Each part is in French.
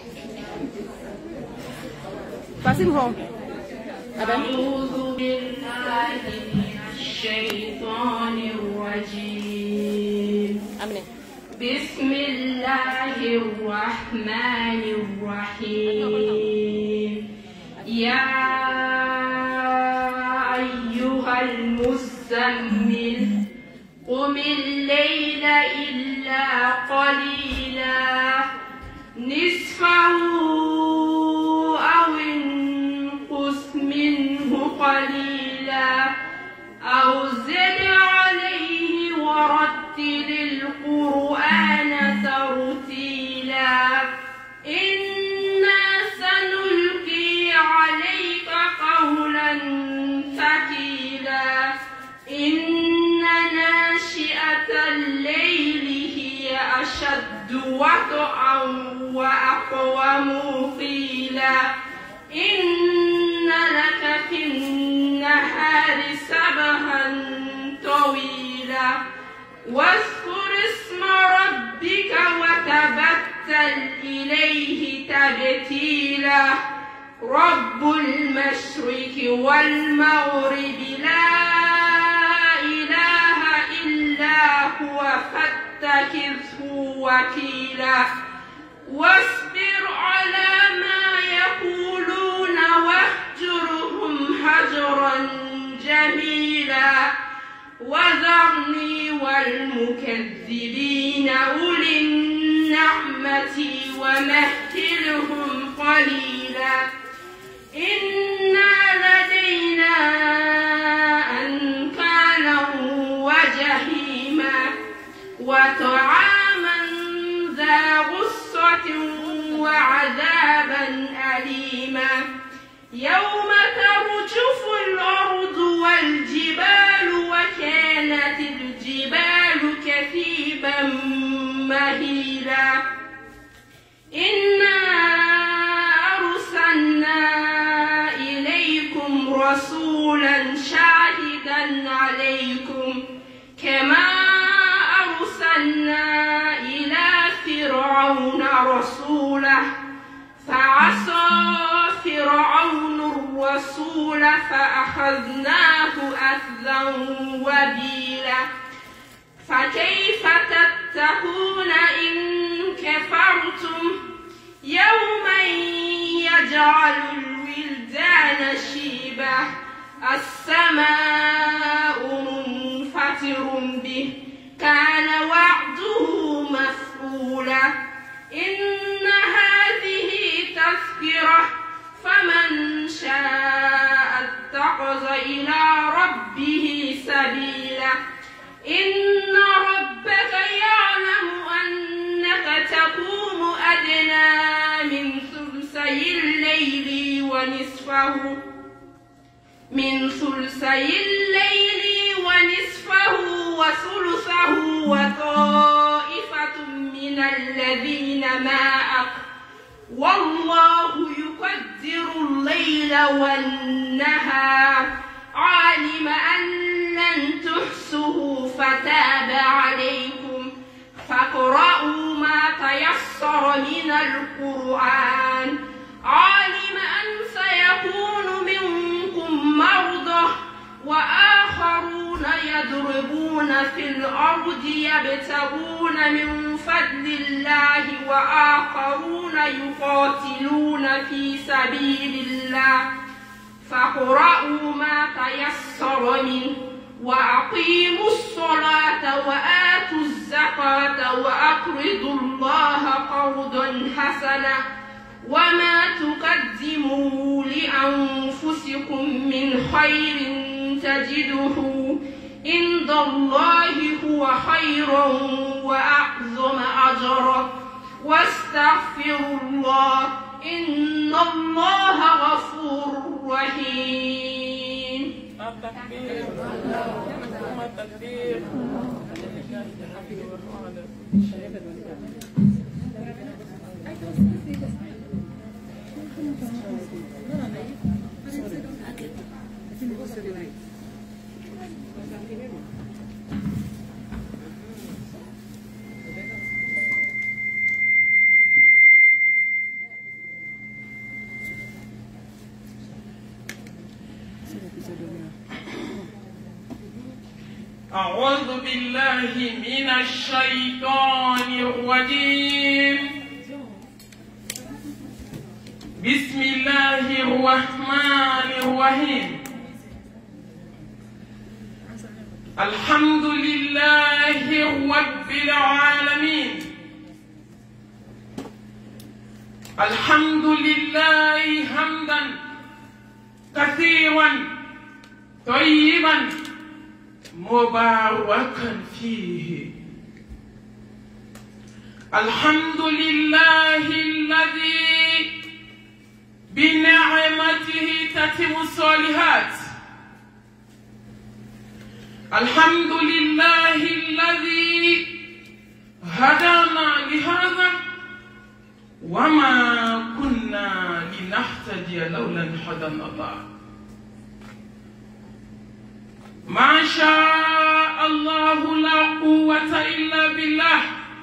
أعوذ بالله من الشيطان الرجيم. بسم الله الرحمن الرحيم. يا أيها المزمل قم الليل إلا قليلا نصفه أو انقص منه قليلا أو زد عليه ورتل القرآن ترتيلا إنا سنلقي عليك قولا ثقيلا إن ناشئة الليل هي أشد وطئا وأقوم قيلا إن لك في النهار سبحا طويلا واذكر اسم ربك وتبتل إليه تبتيلا رب المشرق والمغرب لا إله إلا هو فاتخذه وكيلا واصبر على ما يقولون واهجرهم هجرا جميلا وذرني والمكذبين أولي النعمة ومهلهم قليلا إن لدينا أنكالا وجحيما وطعاما ذا غصة وعذابا أليما يوم ترجف الأرض والجبال وكانت الجبال كثيبا مهيلا إنا أرسلنا إليكم رسولا شاهدا عليكم كما أرسلنا إلى فرعون رسولا فعصى فرعون الرسول فأخذناه أخذا وبيلا فكيف تتقون إن كفرتم يوما يجعل الولدان شيبا السماء منفطر به كان وعده مفعولا إن هذه تذكرة فمن شاء اتخذ إلى ربه سبيلا إن ربك يعلم أنك تقوم أدنى من ثلثي الليل ونصفه وثلثه وطائفة من الذين معك والله يقدر الليل والنهار علم أن لن تحصوه فتاب عليكم فاقرؤوا ما تيسر من القرآن علم أن سيكون منكم مرضى وآخرون يضربون في الأرض يبتغون من فضل الله وآخرون يقاتلون في سبيل الله فاقرؤوا ما تيسر منه وأقيموا الصلاة وآتوا الزكاة وأقرضوا الله قرضا حسنا وما تقدموا لأنفسكم من خير تجده عند الله هو خيرا وأعظم أجرا واستغفروا الله إن الله غفور رحيم. التكبير. أعوذ بالله من الشيطان الرجيم بسم الله الرحمن الرحيم الحمد لله رب العالمين الحمد لله حمدا كثيرا طيبا مباركا فيه الحمد لله الذي بنعمته تتم الصالحات الحمد لله الذي هدانا لهذا وما كنا لنهتدي لولا أن هدانا الله ما شاء الله لا قوة إلا بالله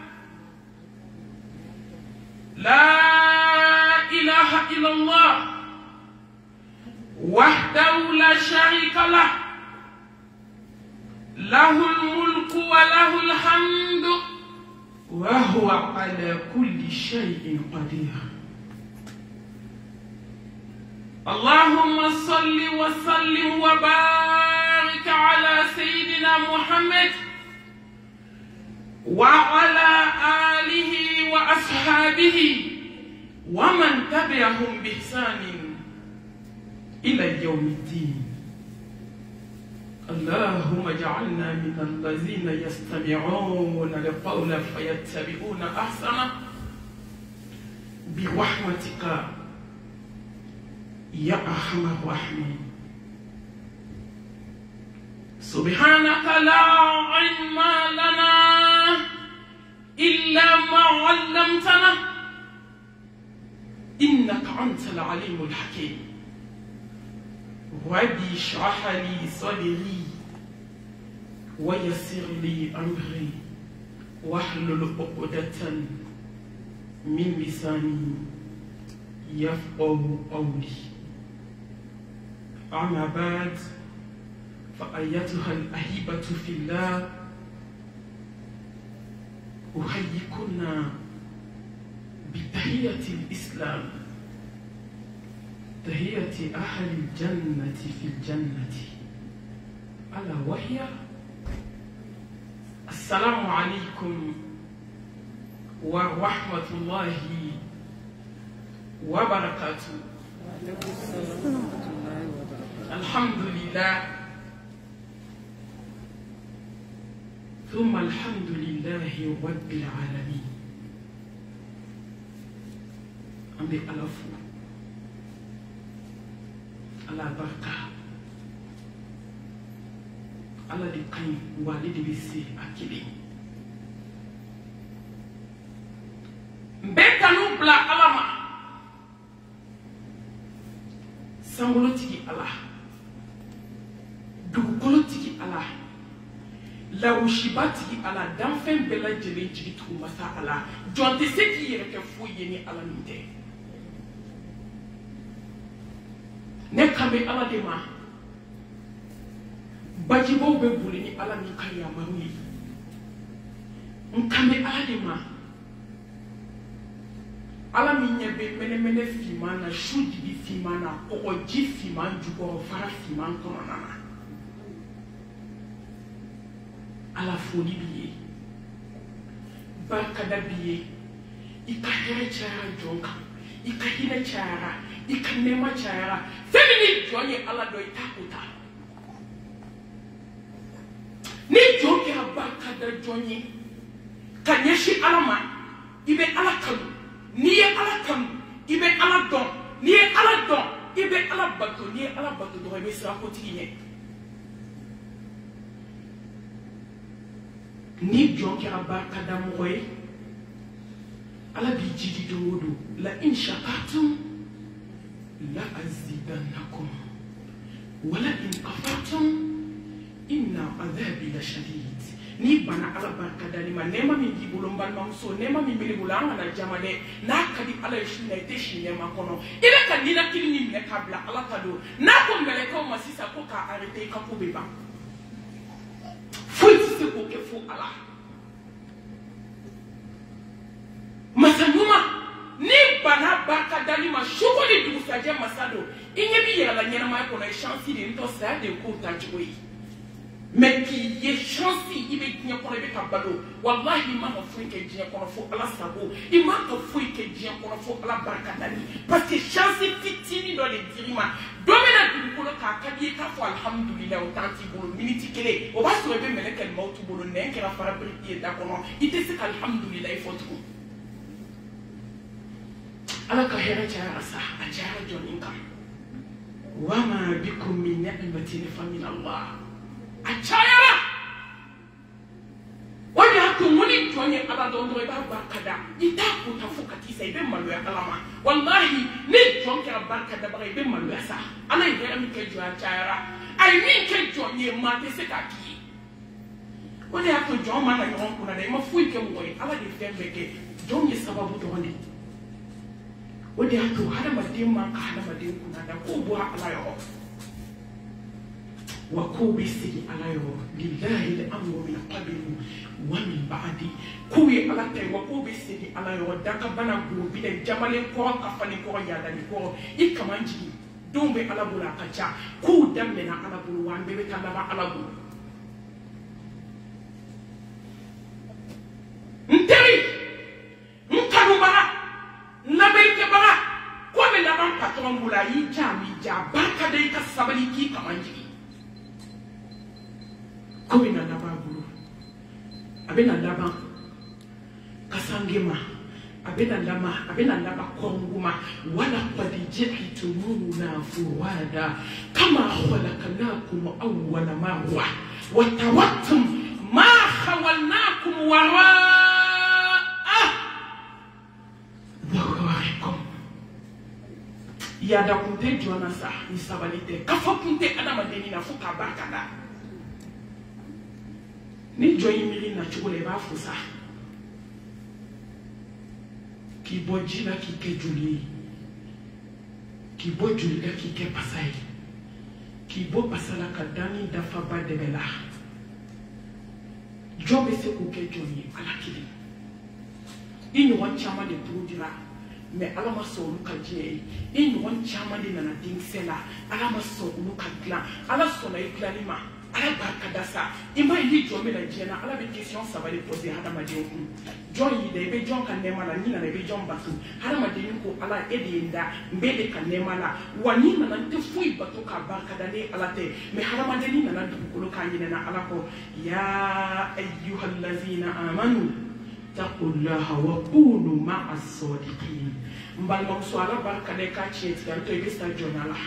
لا إله إلا الله وحده لا شريك له له الملك وله الحمد وهو على كل شيء قدير اللهم صل وسلم وبارك على سيدنا محمد وعلى آله وأصحابه ومن تبعهم بإحسان إلى يوم الدين اللهم اجعلنا من الذين يستمعون القول فيتبعون أحسنه برحمتك يا أرحم الراحمين سبحانك لا علم لنا إلا ما علمتنا إنك أنت العليم الحكيم ربي اشرح لي صدري ويسر لي أمري واحلل عقدة من لساني يفقه قولي أما بعد فأيتها الأحبة في الله أحييكن بتحية الإسلام تحية أهل الجنة في الجنة ألا وهي السلام عليكم ورحمة الله وبركاته الحمد لله ثم الحمد لله رب العالمين أمي ألفو على بركة على دقين والد بيسي أكيد mbekanu bla alama sangolo tigi ala dugukolo tigi ala lawushiba tigi ala danfɛn bɛɛ lajɛlen jigi tugu masa ala jɔn tɛ se k'i yɛrɛ kɛ foyi ye ni ala min tɛ ne kan bɛ ala de ma bajibaw bɛ boli ni ala min ka yamaru ye n kan bɛ ala de ma ala min ɲɛ bɛ mɛnɛmɛnɛ finman na su dibi finman na kɔgɔji finman jukɔrɔ fara finman kɔnɔna na ala foli b'i ye barikada b'i ye i ka hɛrɛ cayara jɔn kan i ka hinɛ cayara i ka nɛɛma cayara fɛn min ni jɔn ye ala dɔ i t'a ko ta ni jɔn kɛra barikada jɔn ye ka ɲɛsin ala ma i bɛ ala kanu n'i ye ala kanu i bɛ ala dɔn n'i ye ala dɔn i bɛ ala bato n'i ye ala bato dɔrɔn i bɛ siran kotigi ɲɛ ni jɔn kɛra barikada mɔgɔ ye ala b'i jidi don o don la in shakartum la azidannakum wala in kafartum inna adhabi la shadid ni bana ala barikada ni ma nɛɛma min b'i bolo n balimamuso nɛɛma min b'i bolo an kana jama dɛ n'a ka di ala ye su na i tɛ si nɛɛma kɔnɔ i bɛ ka ninakili min minɛ k'a bila ala ta don n'a ko mɛlɛkɛw ma sisan ko k'a arrêter i ka ko bɛ ban foyi se ko ke fo ala masanuma ni bana barka dali ma shogoli du saje masado inye bi yala nyana ma ko na chance de nto sa de ko ta joyi mais qui ye chance ibe nya ko be kabalo wallahi ma ko fu ke nya ko fo ala sabo i ma ko fu ke nya ko fo ala barka dali parce que chance fitini do le dirima domena du ko ka kabi ka fo alhamdulillah o tanti bolo miniti kele o ba so be mele kel mautu bolo ne ke la fara bi da ko no ite se alhamdulillah il faut tout ala ka hera jara sa a jara joninka wa ma bikum min ni'matin fa min Allah a jara wani hatu muni jonye ala don do ba barkada ita ko ta fukati sai be malu ya alama wallahi ni jonke barkada ba be malu ya sa ala yi am ke jo a jara ai ni ke jonye ma te se ka ki wani hatu joma na yon kuna da ma fu ke mo ala de fembe ke jonye sababu to wani wadi hatu hada madin man ka hada madin kuna da ko buha alayo wa ko bisi alayo lillahi al-amru min qabl wa min ba'di ko yi alata wa ko bisi alayo da ka bana go bi da jamale ko ka fani ko ya da ko ikamanji dombe alabula kacha ko damme na alabulu wan be ta laba alabu nteri nkanuma Nabe kebara ko be laban patron bula yi jami ja barka dai ka sabali ki kamanji ko ina laba bulu abena laba kasangema abena laba konguma wala qad ji'tumuna fuwada kama khalaqnakum awwala marra wa tarattum ma khawalnakum wara ya da kunte jona sa ni sabalite kafa kunte adama deni na fuka barkada ni joyi mili na chukule ba fusa ki boji la ki ke juli ki bo juli la ki ke pasai ki bo pasala ka dani dafa ba debela jobe se ku ke joni ala kidi ini wan chama de produira mais ala ma so lu ka je e ñon chama de nana ding sela ala ma so lu ka glan ala so na iklanima ala barka dasa ima yi jo me la jena ala be question ça va les poser hada ma de ku jo yi de be jon kan nema la ni na be jon batu hada ma de ko ala ede nda mbede kan nema la wani na te fui batu ka barka da ne ala te mais hada ma de ni na du ko lu ka yi na ala ko ya ayyuhallazina amanu taqullaha wa kunu ma'as sadiqin mbalma swala barka de ka chieti to ibista jonala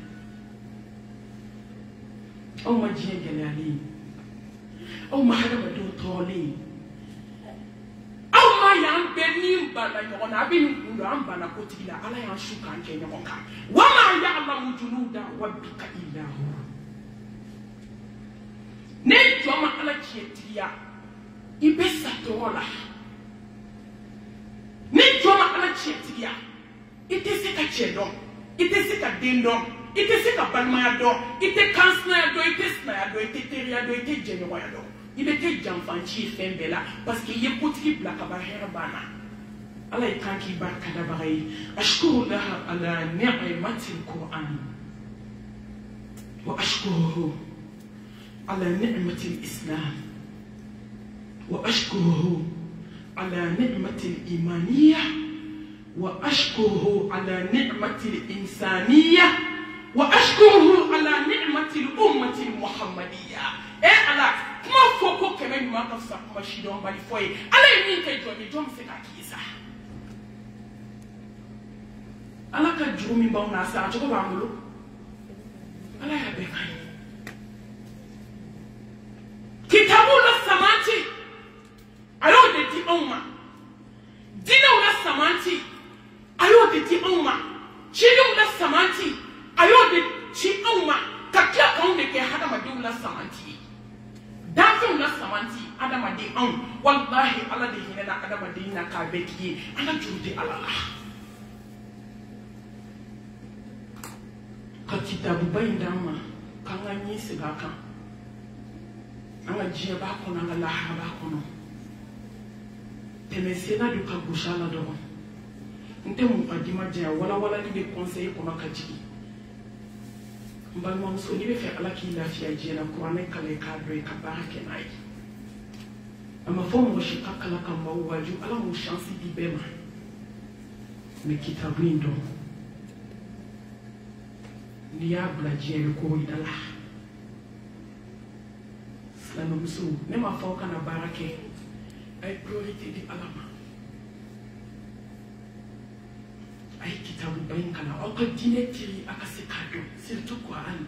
o ma jiye gelali o ma hada ma do toli o ma yan beni mbala nyona abin ndo ambala kotila ala yan shuka nke nyoka wa ma ya'lamu junuda rabbika illa hu ne joma ala chieti ya ibesa tola ni joma ala chietiya ite se ka chedon ite se ka dendon ite se ka balmaya do ite kansna do ite sna do ite teria do ite jenwa do ibe te jamfanchi fembela parce que yekutiki blaka bahera bana ala ikanki barka da bagai ashkuru laha ala ni'mati alquran wa ashkuruhu ala ni'mati alislam wa ashkuruhu على نعمة الإيمانية وأشكره على نعمة الإنسانية وأشكره على نعمة الأمة المحمدية إيه على ما فوقه كمان ما تفسر مشيدون بالفوي على يمين كجومي جوم سكاكيسا على كجومي باونا سا أجوك بعملو على يا بكاي كتابو للسماتي ayo de ti umma dina wala samanti ayo de ti umma chidi wala samanti ayo de ti umma kakya kan de ke hada ma de wala samanti dafa wala samanti ada ma de wallahi ala de hinena ada ma de na ka beki ala judi ala ka kitabu bayindama kan anyi sigaka anga diɲɛ b'a kɔnɔ anga lahara b'a kɔnɔ tɛmɛ senna de ka gosi a la dɔrɔn n tɛ mun ka di ma diya walawalali bɛ conseil kɔnɔ ka jigin n balimamuso n'i bɛ fɛ ala k'i lafiya diɲɛ na kuranɛ kala i k'a dɔn i ka baara kɛ n'a ye a ma fɔ mɔgɔ si ka kala ka maaw waju ala m'o chance di bɛɛ ma mɛ kitabu in dɔn n'i y'a bila diɲɛ bɛ koro i da la silamɛmuso ne m'a fɔ aw kana baara kɛ a ye priorité di ala ma a ye kitabuba in kalan aw ka diinɛ teri a ka se k'a dɔn surtout Kuran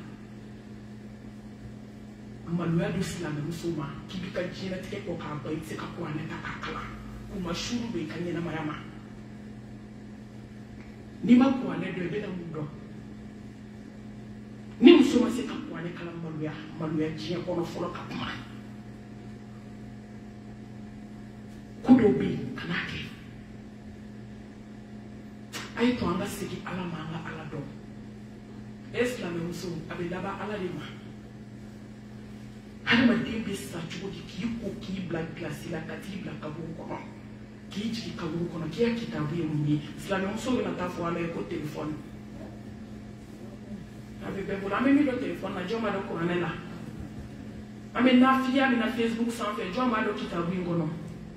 maloya don silamɛmuso ma k'i b'i ka diɲɛlatigɛ kɔ k'a ban i tɛ se ka Kuranɛ ta k'a kalan k'u ma suru don i ka ɲɛnamaya ma n'i ma Kuranɛ dɔn i bɛna mun dɔn ni muso ma se ka Kuranɛ kalan maloya diɲɛ kɔnɔ fɔlɔ ka kuma ko dɔw bɛ yen kan'a kɛ a ye to an ka segin ala ma an ka ala dɔn e silamɛmuso a bɛ laban ala de ma hadamaden bɛ sa cogo di k'i ko k'i bila gilasi la ka t'i bila kaburu kɔnɔ k'i jigin kaburu kɔnɔ k'i ya kitabu ye mun ye silamɛmuso bɛna taa fɔ ala ye ko telefɔni a bɛ bɛɛ bolo an bɛ min dɔn telefɔni na jɔn b'a dɔn kuranɛ la an bɛ nafiya min na Facebook sanfɛ jɔn b'a dɔn kitabu in kɔnɔ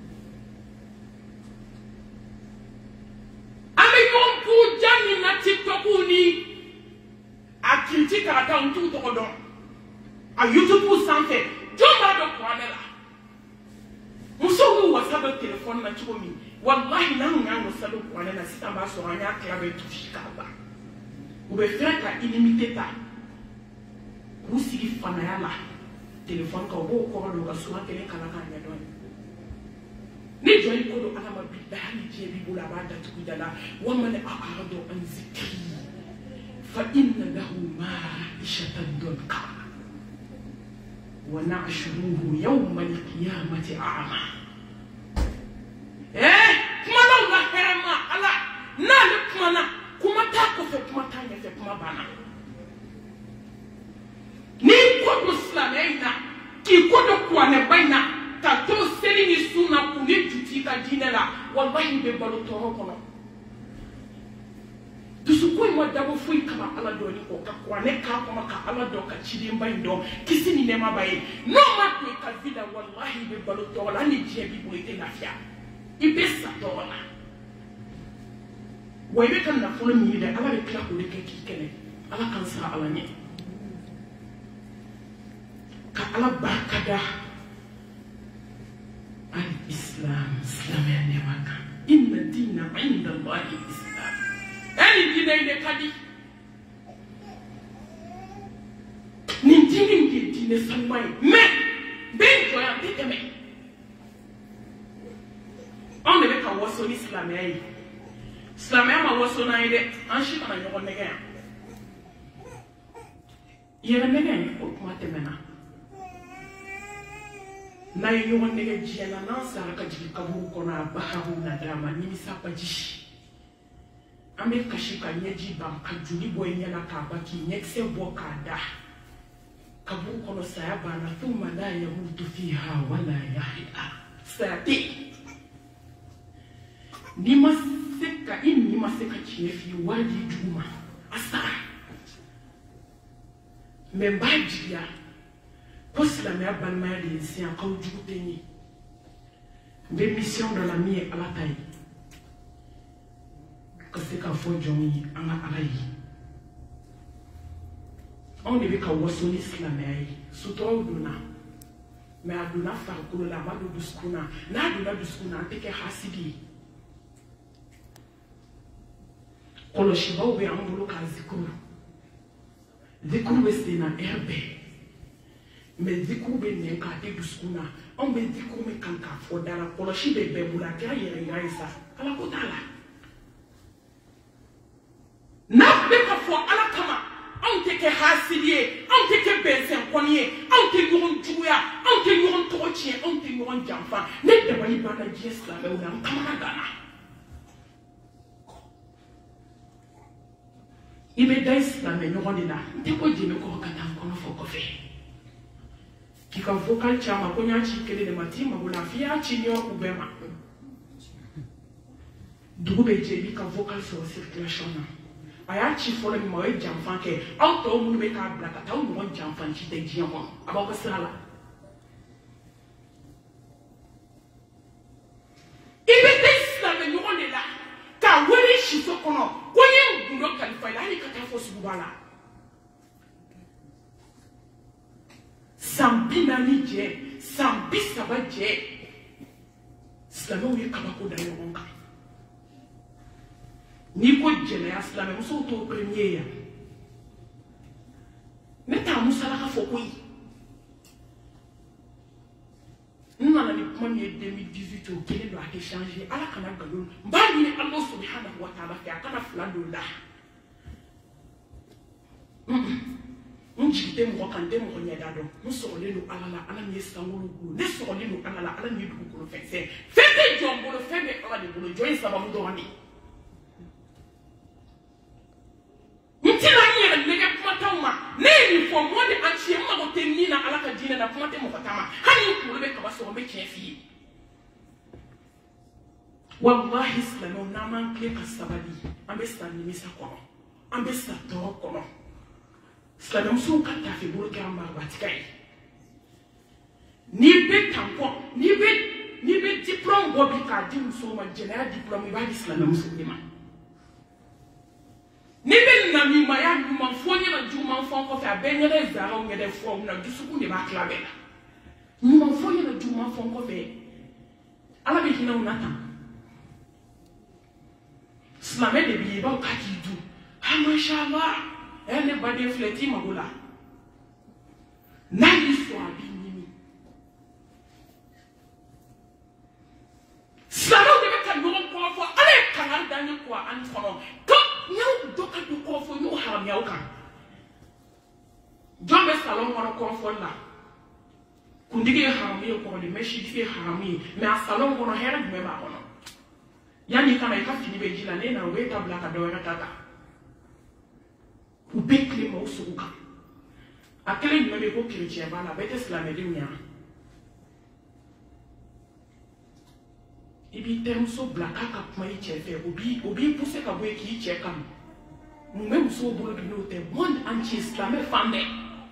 TikTok ni a critique k'a ta n t'u tɔgɔ dɔn a YouTube sanfɛ jɔn b'a dɔn kuranɛ la musow b'u wasa dɔn telefɔni na cogo min walahi n'an kun y'an wasa dɔn kuranɛ la sisan b'a sɔrɔ an y'a tila bɛɛ tusi k'a ban u bɛ fɛn ka illimité ta k'u sigi fanaya la telefɔni kan u b'o kɔrɔ don ka sura kelen kalan k'a ɲɛdɔn ni jɔn yi ko don ala ma bi hali diɲɛ b'i bolo a b'a datugu da la wa man a'rada an zikri fa inna lahu ma'ishatan danka wa nahshuruhu yawma al-qiyamati a'ma kuma na la herma ala na le kuma na kuma ta ko fe kuma ta ɲɛfɛ kuma bana ni ko do silamɛya k'i ko do kuranɛ ba in na ka to seli ni sunna kun ni juti ka diinɛ la wallahi bɛ balo tɔɔrɔ kɔnɔ dusukun in ma dabɔ foyi kama ala dɔɔni kɔ ka kuranɛ k'a kɔnɔ ka ala dɔn ka cidenba in dɔn kisi ni nɛɛma ba ye n'o ma don i ka vie la wallahi bɛ balo tɔɔrɔ la hali ni diɲɛ b'i bolo i tɛ lafiya i bɛ sa tɔɔrɔ la wa i bɛ ka nafolo ɲini dɛ ala bɛ tila k'o de kɛ k'i kɛlɛ ala k'an sara ala ɲɛ ka ala barika da الإسلام إسلام يعني واقع إن الدين عند الله الإسلام أي دين إلى كذي نتيجة دين سماي ما بين جوان تكمل أنا بك وصل الإسلام أي إسلام ما وصل نايد أنشي كنا يقول نجاة يرمي ما تمنا na yi ɲɔgɔn nɛgɛ diɲɛ na n'an sara ka jigin kaburu kɔnɔ a baharu na d'a ma nimisa baji an bɛ kasi ka ɲɛji ban ka joli bɔ i ɲɛna k'a ba k'i ɲɛkisɛ bɔ k'a da kaburu kɔnɔ saya banna thumma la yamutu fiha wala yahya saya tɛ n'i ma se ka tiɲɛ f'i ye wari di jugu ma a sara mɛ n b'a jigiya ko silamɛya balimaya de ye siyan k'aw jugu tɛ n ye n bɛ mission dɔ la min ye ala ta ye ka se k'a fɔ jɔnw ye an ka ala ye anw de bɛ ka waso ni silamɛya ye suturaw donna mɛ a donna farikolo la a ma don dusukun na n'a donna dusukun na an tɛ kɛ hasidi ye kɔlɔsibaw bɛ an bolo ka zikuru bɛ sen na ɛri bɛɛ mais zikuru bɛ nɛn k'a di dusukun na anw bɛ zikuru min kan k'a fɔ da la kɔlɔsi bɛ bɛɛ bolo a kɛra yɛrɛ yira ye sa ala ko t'a la n'a bɛ ka fɔ ala kama anw tɛ kɛ hasidi ye anw tɛ kɛ bɛnsɛnkɔni ye anw tɛ ɲɔgɔn juguya anw tɛ ɲɔgɔn tɔgɔ tiɲɛ anw tɛ ɲɔgɔn janfa ne dabali banna diɲɛ silamɛw la n kamana ganna i bɛ da i silamɛ ɲɔgɔn de la n tɛ ko jɛnɛ kɔrɔ ka taa n kɔnɔ fɔ kɔfɛ Fika vocal chama konya chikele de matima bula fia chinyo ubema. Dugube jebi ka vocal so circulation. Aya chi folo mi mo e jamfan ke auto mu me ka blaka ta mu won jamfan chi de jian won aba ko sala. Ibe tesla me no le la ka wori shi so kono konye ngundo kalifa la ni kata fo subala. Sambina ni je, sambisa ba je. Slamo ye kabako da yo onka. Ni ko jene ya slame muso to premier ya. Neta musala ka fokoi. Nana ni kuma ni 2018 o kele do ake changer ala kana galon. Ba ni Allah subhanahu wa ta'ala ka kana fulando la. Njite mo kan dem ko nyada do mo so le no ala ni sangolo ku ne so le no ala ni du ko fense fete jombo lo febe ala de bolo join saba mo do ani ntina ni ne ga kuma tawma ne ni fo mo de anchi ma ko tenni na ala ka dina na kuma te mo fatama hani ku le ka ba so me chefi wallahi islamu na man kle ka sabali ambe sta ni misa ko ambe sta to ko no Sladam so kata fi bolo kama batikai. Ni be tanko, ni be diplôme bobi ka dim so ma general diplôme ba di sladam so ni ma. Ni be na mi ma ya ma fo ni ma ju ma fo ko fa be ni re za ro ngede fo na dusuku ni ba klabe la. Ni ma fo ni na ju ma fo ko fe. Ala be hina unata. Slame de bi ba ka ki du. Ha mashallah. Anybody fleti magula. Nani swabi nini. Salo de beka no ko fo ale kan dani ko an kono. To nyaw do ka do ko fo no haram yaw kan. Jombe salon ko fo la. Kundige haram ye ko de meshi fi haram ye. Me salon ko no hera me ba kono. Yani kana ka fini be jila ne na we tabla ka do na tata. Ubekle mo suka akele ni me ko chrétien ba la bete islam de nya ibi tem so blaka ka kuma yi chefe obi pousse ka boye ki che kam mu même so bolo bi no te monde anti islam e fande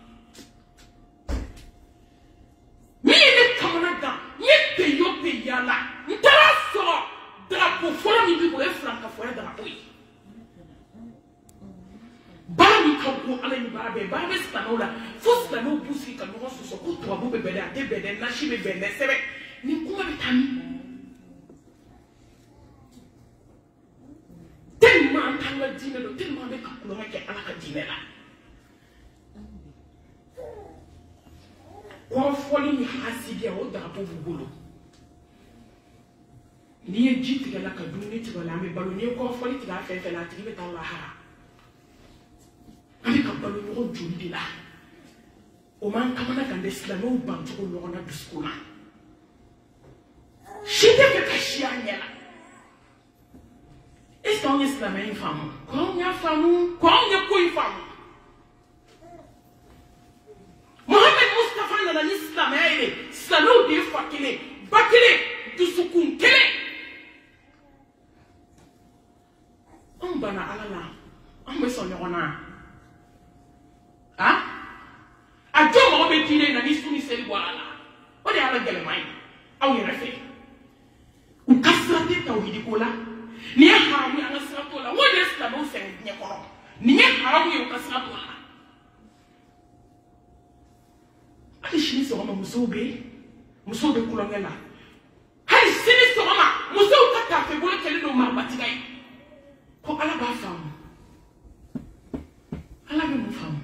mi ne kamana da ye pe yo pe yala ntara so drapeau fora mi bi ko e franca fora drapeau Bani kabu ala ni babe stanola fusta no busi ka no so ko to abu be bele ate bele na shi be bele sebe ni kuma bitami tellement tanga dine do tellement be ka kulo ke ala ka dine la ko foli ni hasidia o da po bulu ni e jiti ka la ka dunni ti wala me balo ni ko foli ti la fe la ti be ta la ha Avec un ballon de Julie là. Au moins, comme on a gagné cela, nous bantou on a du school. Chité que caché à Niela. Est-ce qu'on est la même femme? Quand on y a femme, quand on y a quoi une femme? Mohamed Mustafa n'a l'islam aidé. Salou des fakile, bakile, du soukoun kele. On bana alala. On me son yorona. Ah? A Dieu m'a obéi na nisuni seli wala. O de ala gele mai. Aw yere fe. U kasrate tawhidi kola. Ni haramu ya nasrato la. Wo de islam o sen nye kono. Ni haramu ya kasrato la. Ali shini so ma musobe. Musobe kulongela. Hai shini so ma musobe kata fe bolo kele no ma batigai. Ko ala ba famu. Ala be mu famu.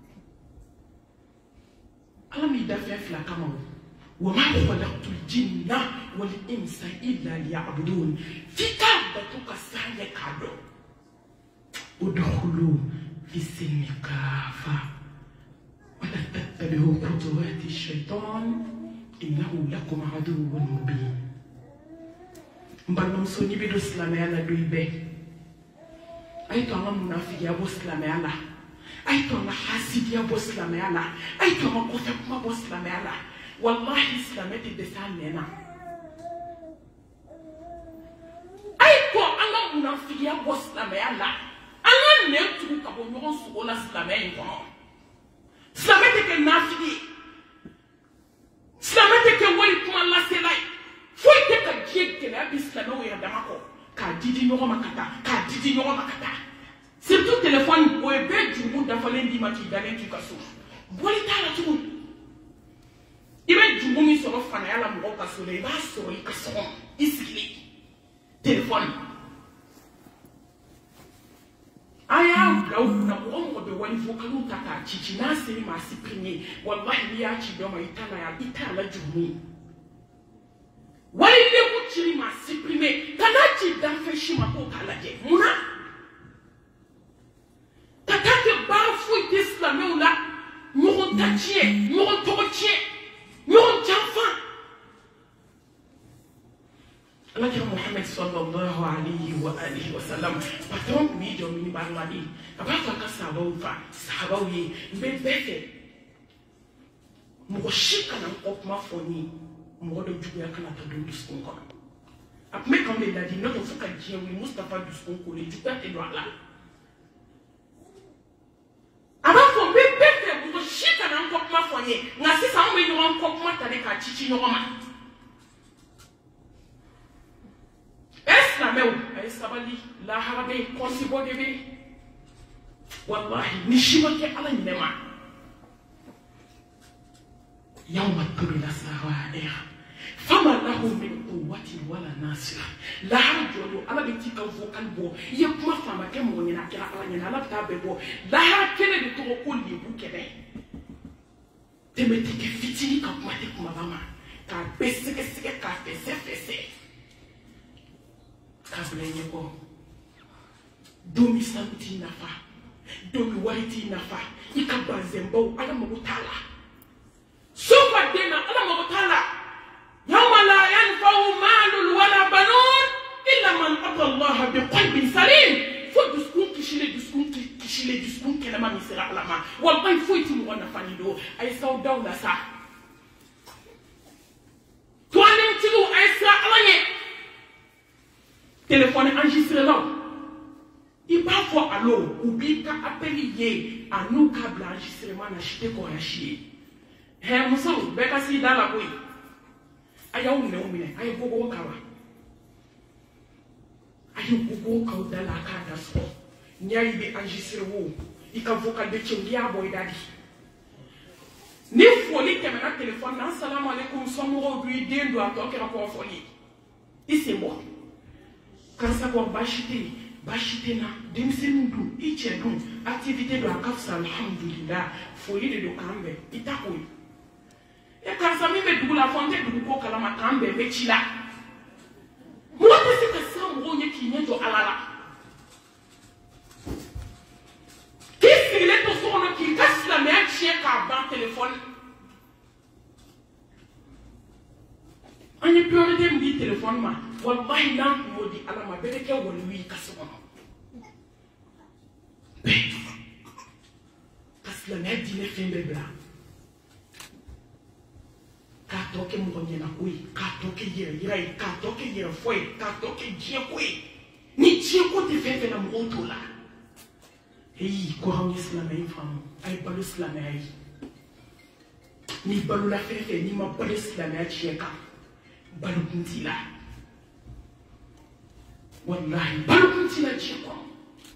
Alam yidafia fila kama wa ma khalaqtul jinna wal insa illa liya'budun fika batuka sanye kado udkhulu fi silmi kafa wa la tattabi'u khutuwati shaytan innahu lakum aduwwun mubin mbanam soni bido islam ya la doibe ay to ngam munafiki ya bo islam ya la ay to na hasidi ya bo islam ya la ay to ma ko fe kuma bo islam ya la wallahi silamɛ tɛ dɛsɛ a nɛn na a ye kɔ an ka munafigiya bɔ silamɛya la an ka nɛn tugu ka bɔ ɲɔgɔn sogo la silamɛya in kɔnɔ silamɛ tɛ kɛ nafigi ye silamɛ tɛ kɛ wali kuma lasela ye foyi tɛ ka diɲɛ gɛlɛya bi silamɛw yɛrɛ dama kɔ k'a didi ɲɔgɔn ma ka taa k'a didi ɲɔgɔn ma ka taa surtout téléphone o ye bɛɛ jurumu dafalen d'i ma k'i dalen to i ka so bɔli t'a la tuguni i bɛ jurumu min sɔrɔ fanaya la mɔgɔw ka so la i b'a sɔrɔ i ka so kɔnɔ i sigilen téléphone a y'a bila u kunna mɔgɔ mɔgɔ bɛ wali vocaliw ta k'a ci n'a seri ma supprimer wallahi n'i y'a ci dɔ ma i t'a la jurumu ye wali lebu ciri ma supprimer ka n'a ci danfɛn si ma k'o k'a lajɛ munna ka taa kɛ baara foyi tɛ silamɛw la ɲɔgɔn ta tiɲɛ ɲɔgɔn tɔgɔ tiɲɛ ɲɔgɔn janfa alakira Muhammad sallallahu alayhi wa alihi wa sallam patron tun b'i jɔ minibar de a b'a fɔ a ka sahabaw ye n bɛ bɛɛ fɛ mɔgɔ si kana n kɔ kuma fɔ n ye mɔgɔ dɔ juguya kana ta don dusukun kɔnɔ a tun bɛ kan de ladi n'o tɛ fo ka diɲɛ wuli Mustafa dusukun kolen juguya tɛ don a la a b'a fɔ n bɛ bɛɛ fɛ mɔgɔ si kana n kɔ kuma fɔ n ye nka sisan anw bɛ ɲɔgɔn kɔ kuma ta de k'a ci ɲɔgɔn ma silamɛw a ye sabali lahara bɛ yen kɔsibɔ de bɛ yen wallahi ni si ma kɛ ala ɲinɛ ma yawma tubila sara'iha fama lahu min quwwatin wala nasira lahara jɔdon ala bɛ t'i ka vocal bɔ i ye kuma faama kɛ mɔgɔ ɲɛna a kɛra ala ɲɛna ala bɛ taa bɛɛ bɔ lahara kɛnɛ de tɔgɔ ko lebu kɛnɛ tɛmɛ tɛ kɛ fitinin ka kuma tɛ kumaba ma k'a bɛɛ sɛgɛsɛgɛ k'a fɛsɛ k'a bila ɲɛ kɔ don min sanu t'i nafa don min wari t'i nafa i ka bazɛnbaw ala mago t'a la sofa den na ala mago t'a la yawma la yanfa'u malun wala banun illa man ata Allah bi qalbin salim fo dusukun kisilen dusukun kɛnɛma min sera ala ma wallahi foyi ti mɔgɔ nafa ni don a ye s'aw daw la sa tɔnentigiw a ye siran ala ɲɛ téléphone enregistré là il b'a fɔ allo ou b'i ka appel ye a n'u ka bila enregistrement na si tɛ kɔn ya si ye hɛ musow bɛɛ ka s'i da la koyi a y'aw minɛ a ye gogo k'a la a ye gogo k'aw da la a k'a da sɔgɔ n'i y'a ye i bɛ enregistré wo i ka vocal bɛ cɛn n'i y'a bɔ i da di ni foli tɛmɛna téléphone na assalamu alaikum somɔgɔw dun i den don a tɔ kɛra kɔrɔfɔli ye i sen bɔ karisa ko baasi tɛ na denmisɛnninw dun i cɛ dun activité don a ka fisa alhamdulillah foli de don k'an bɛn i ta k'o ye karisa min bɛ dugu la fɔ n tɛ dugu ko kalama k'an bɛn bɛ ci la mɔgɔ tɛ se ka siran mɔgɔw ɲɛ k'i ɲɛ jɔ ala la k'i sigilen to so kɔnɔ k'i ka silamɛya tiɲɛ k'a ban téléphone an ye priorité min di téléphone ma wallahi n'an kun y'o di ala ma bɛɛ bɛ kɛ waliyu ye ka so kɔnɔ bɛɛ ka silamɛya diinɛ fɛn bɛɛ bila k'a tɔ kɛ mɔgɔ ɲɛnako ye k'a tɔ kɛ yɛrɛ yira ye k'a tɔ kɛ yɛrɛ fɔ ye k'a tɔ kɛ diɲɛko ye ni diɲɛko tɛ fɛn fɛn na mɔgɔw t'o la ko anw ye silamɛya in faamu a ye balo silamɛya ye n'i balola fɛn fɛn n'i ma balo silamɛya tiɲɛ kan balokun t'i la wallahi balokun t'i la diɲɛ kɔnɔ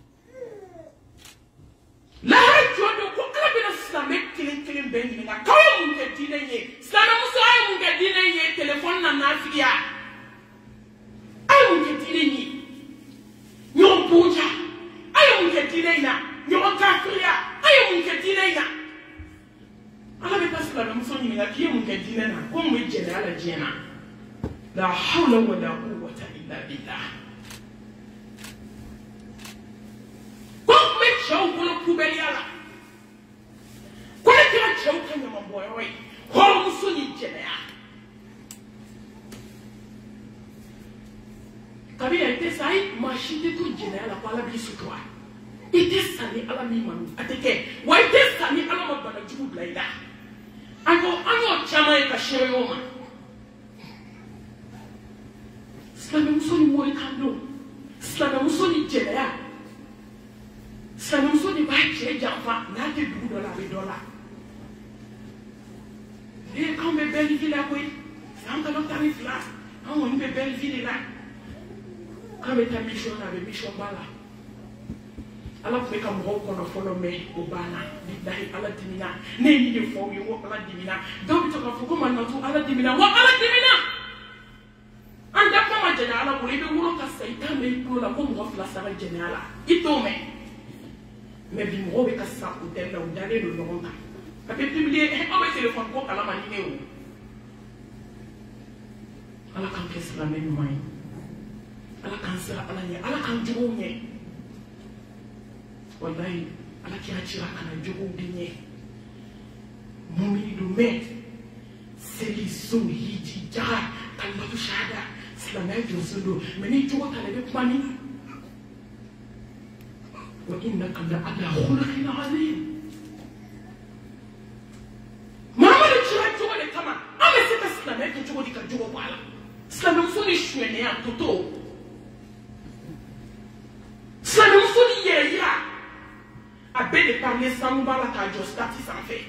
lahara jɔ don ko ala bɛna silamɛ kelen kelen bɛɛ ɲininka k'aw ye mun kɛ diinɛ ye silamɛmuso a ye mun kɛ diinɛ ye téléphone na nafigiya a ye mun kɛ diinɛ ye ɲɔgɔn bonja a ye mun kɛ diinɛ in na ɲɔgɔn kafiriya a ye mun kɛ diinɛ in na ala bɛ taa silamɛmuso ɲininka k'i ye mun kɛ diinɛ na ko mun bɛ jɛnɛya la diɲɛ na la hawla wala quwwata illa billah ko mun bɛ cɛw bolo pubɛliya la ko ne kɛra cɛw ka ɲamanbɔyɔrɔ ye hɔrɔnmuso ni jɛnɛya kabila i tɛ sa ayi maa si tɛ to jɛnɛya la ko ala b'i sutura i tɛ sa ni ala min ma a tɛ kɛ wa i tɛ sa ni ala ma bana jugu bila i la Ano chama e kashere oma. Slame musoni mori kando. Slame musoni jelea. Slame musoni ba che jamfa na te $2 Et quand me belle ville là oui, c'est un talent tarif là. Quand on me belle ville là. Quand me ta mission avec mission bala. Alors que comme on follow me au bana, bidahi ala dimina. Ne ni de fo yo ala dimina. Donc tu ko comme on tout ala dimina. Wa ala dimina. Anda kama generala ko ibe wuro ka saitan me pro la ko mo fla sa generala. Ito me. Mais bi mo be ka sa ko tel la udale do longa. Parce que publier on va téléphone ko ala manine o. Ala kan kess la même moyen. Ala kan sera ala nya, ala kan jogo nye. Wallahi ala ki atira kana jogo dinye. Mumini do me. Seli so hiji jaha kan batu shahada. Sila jo sodo. Meni jogo kana be kwani. Wa innaka la ala khuluqin azim. Slamem so ni hwene ya toto. Slamem so ni ye ya. Abe de parler samba la ka jo stati sans fait.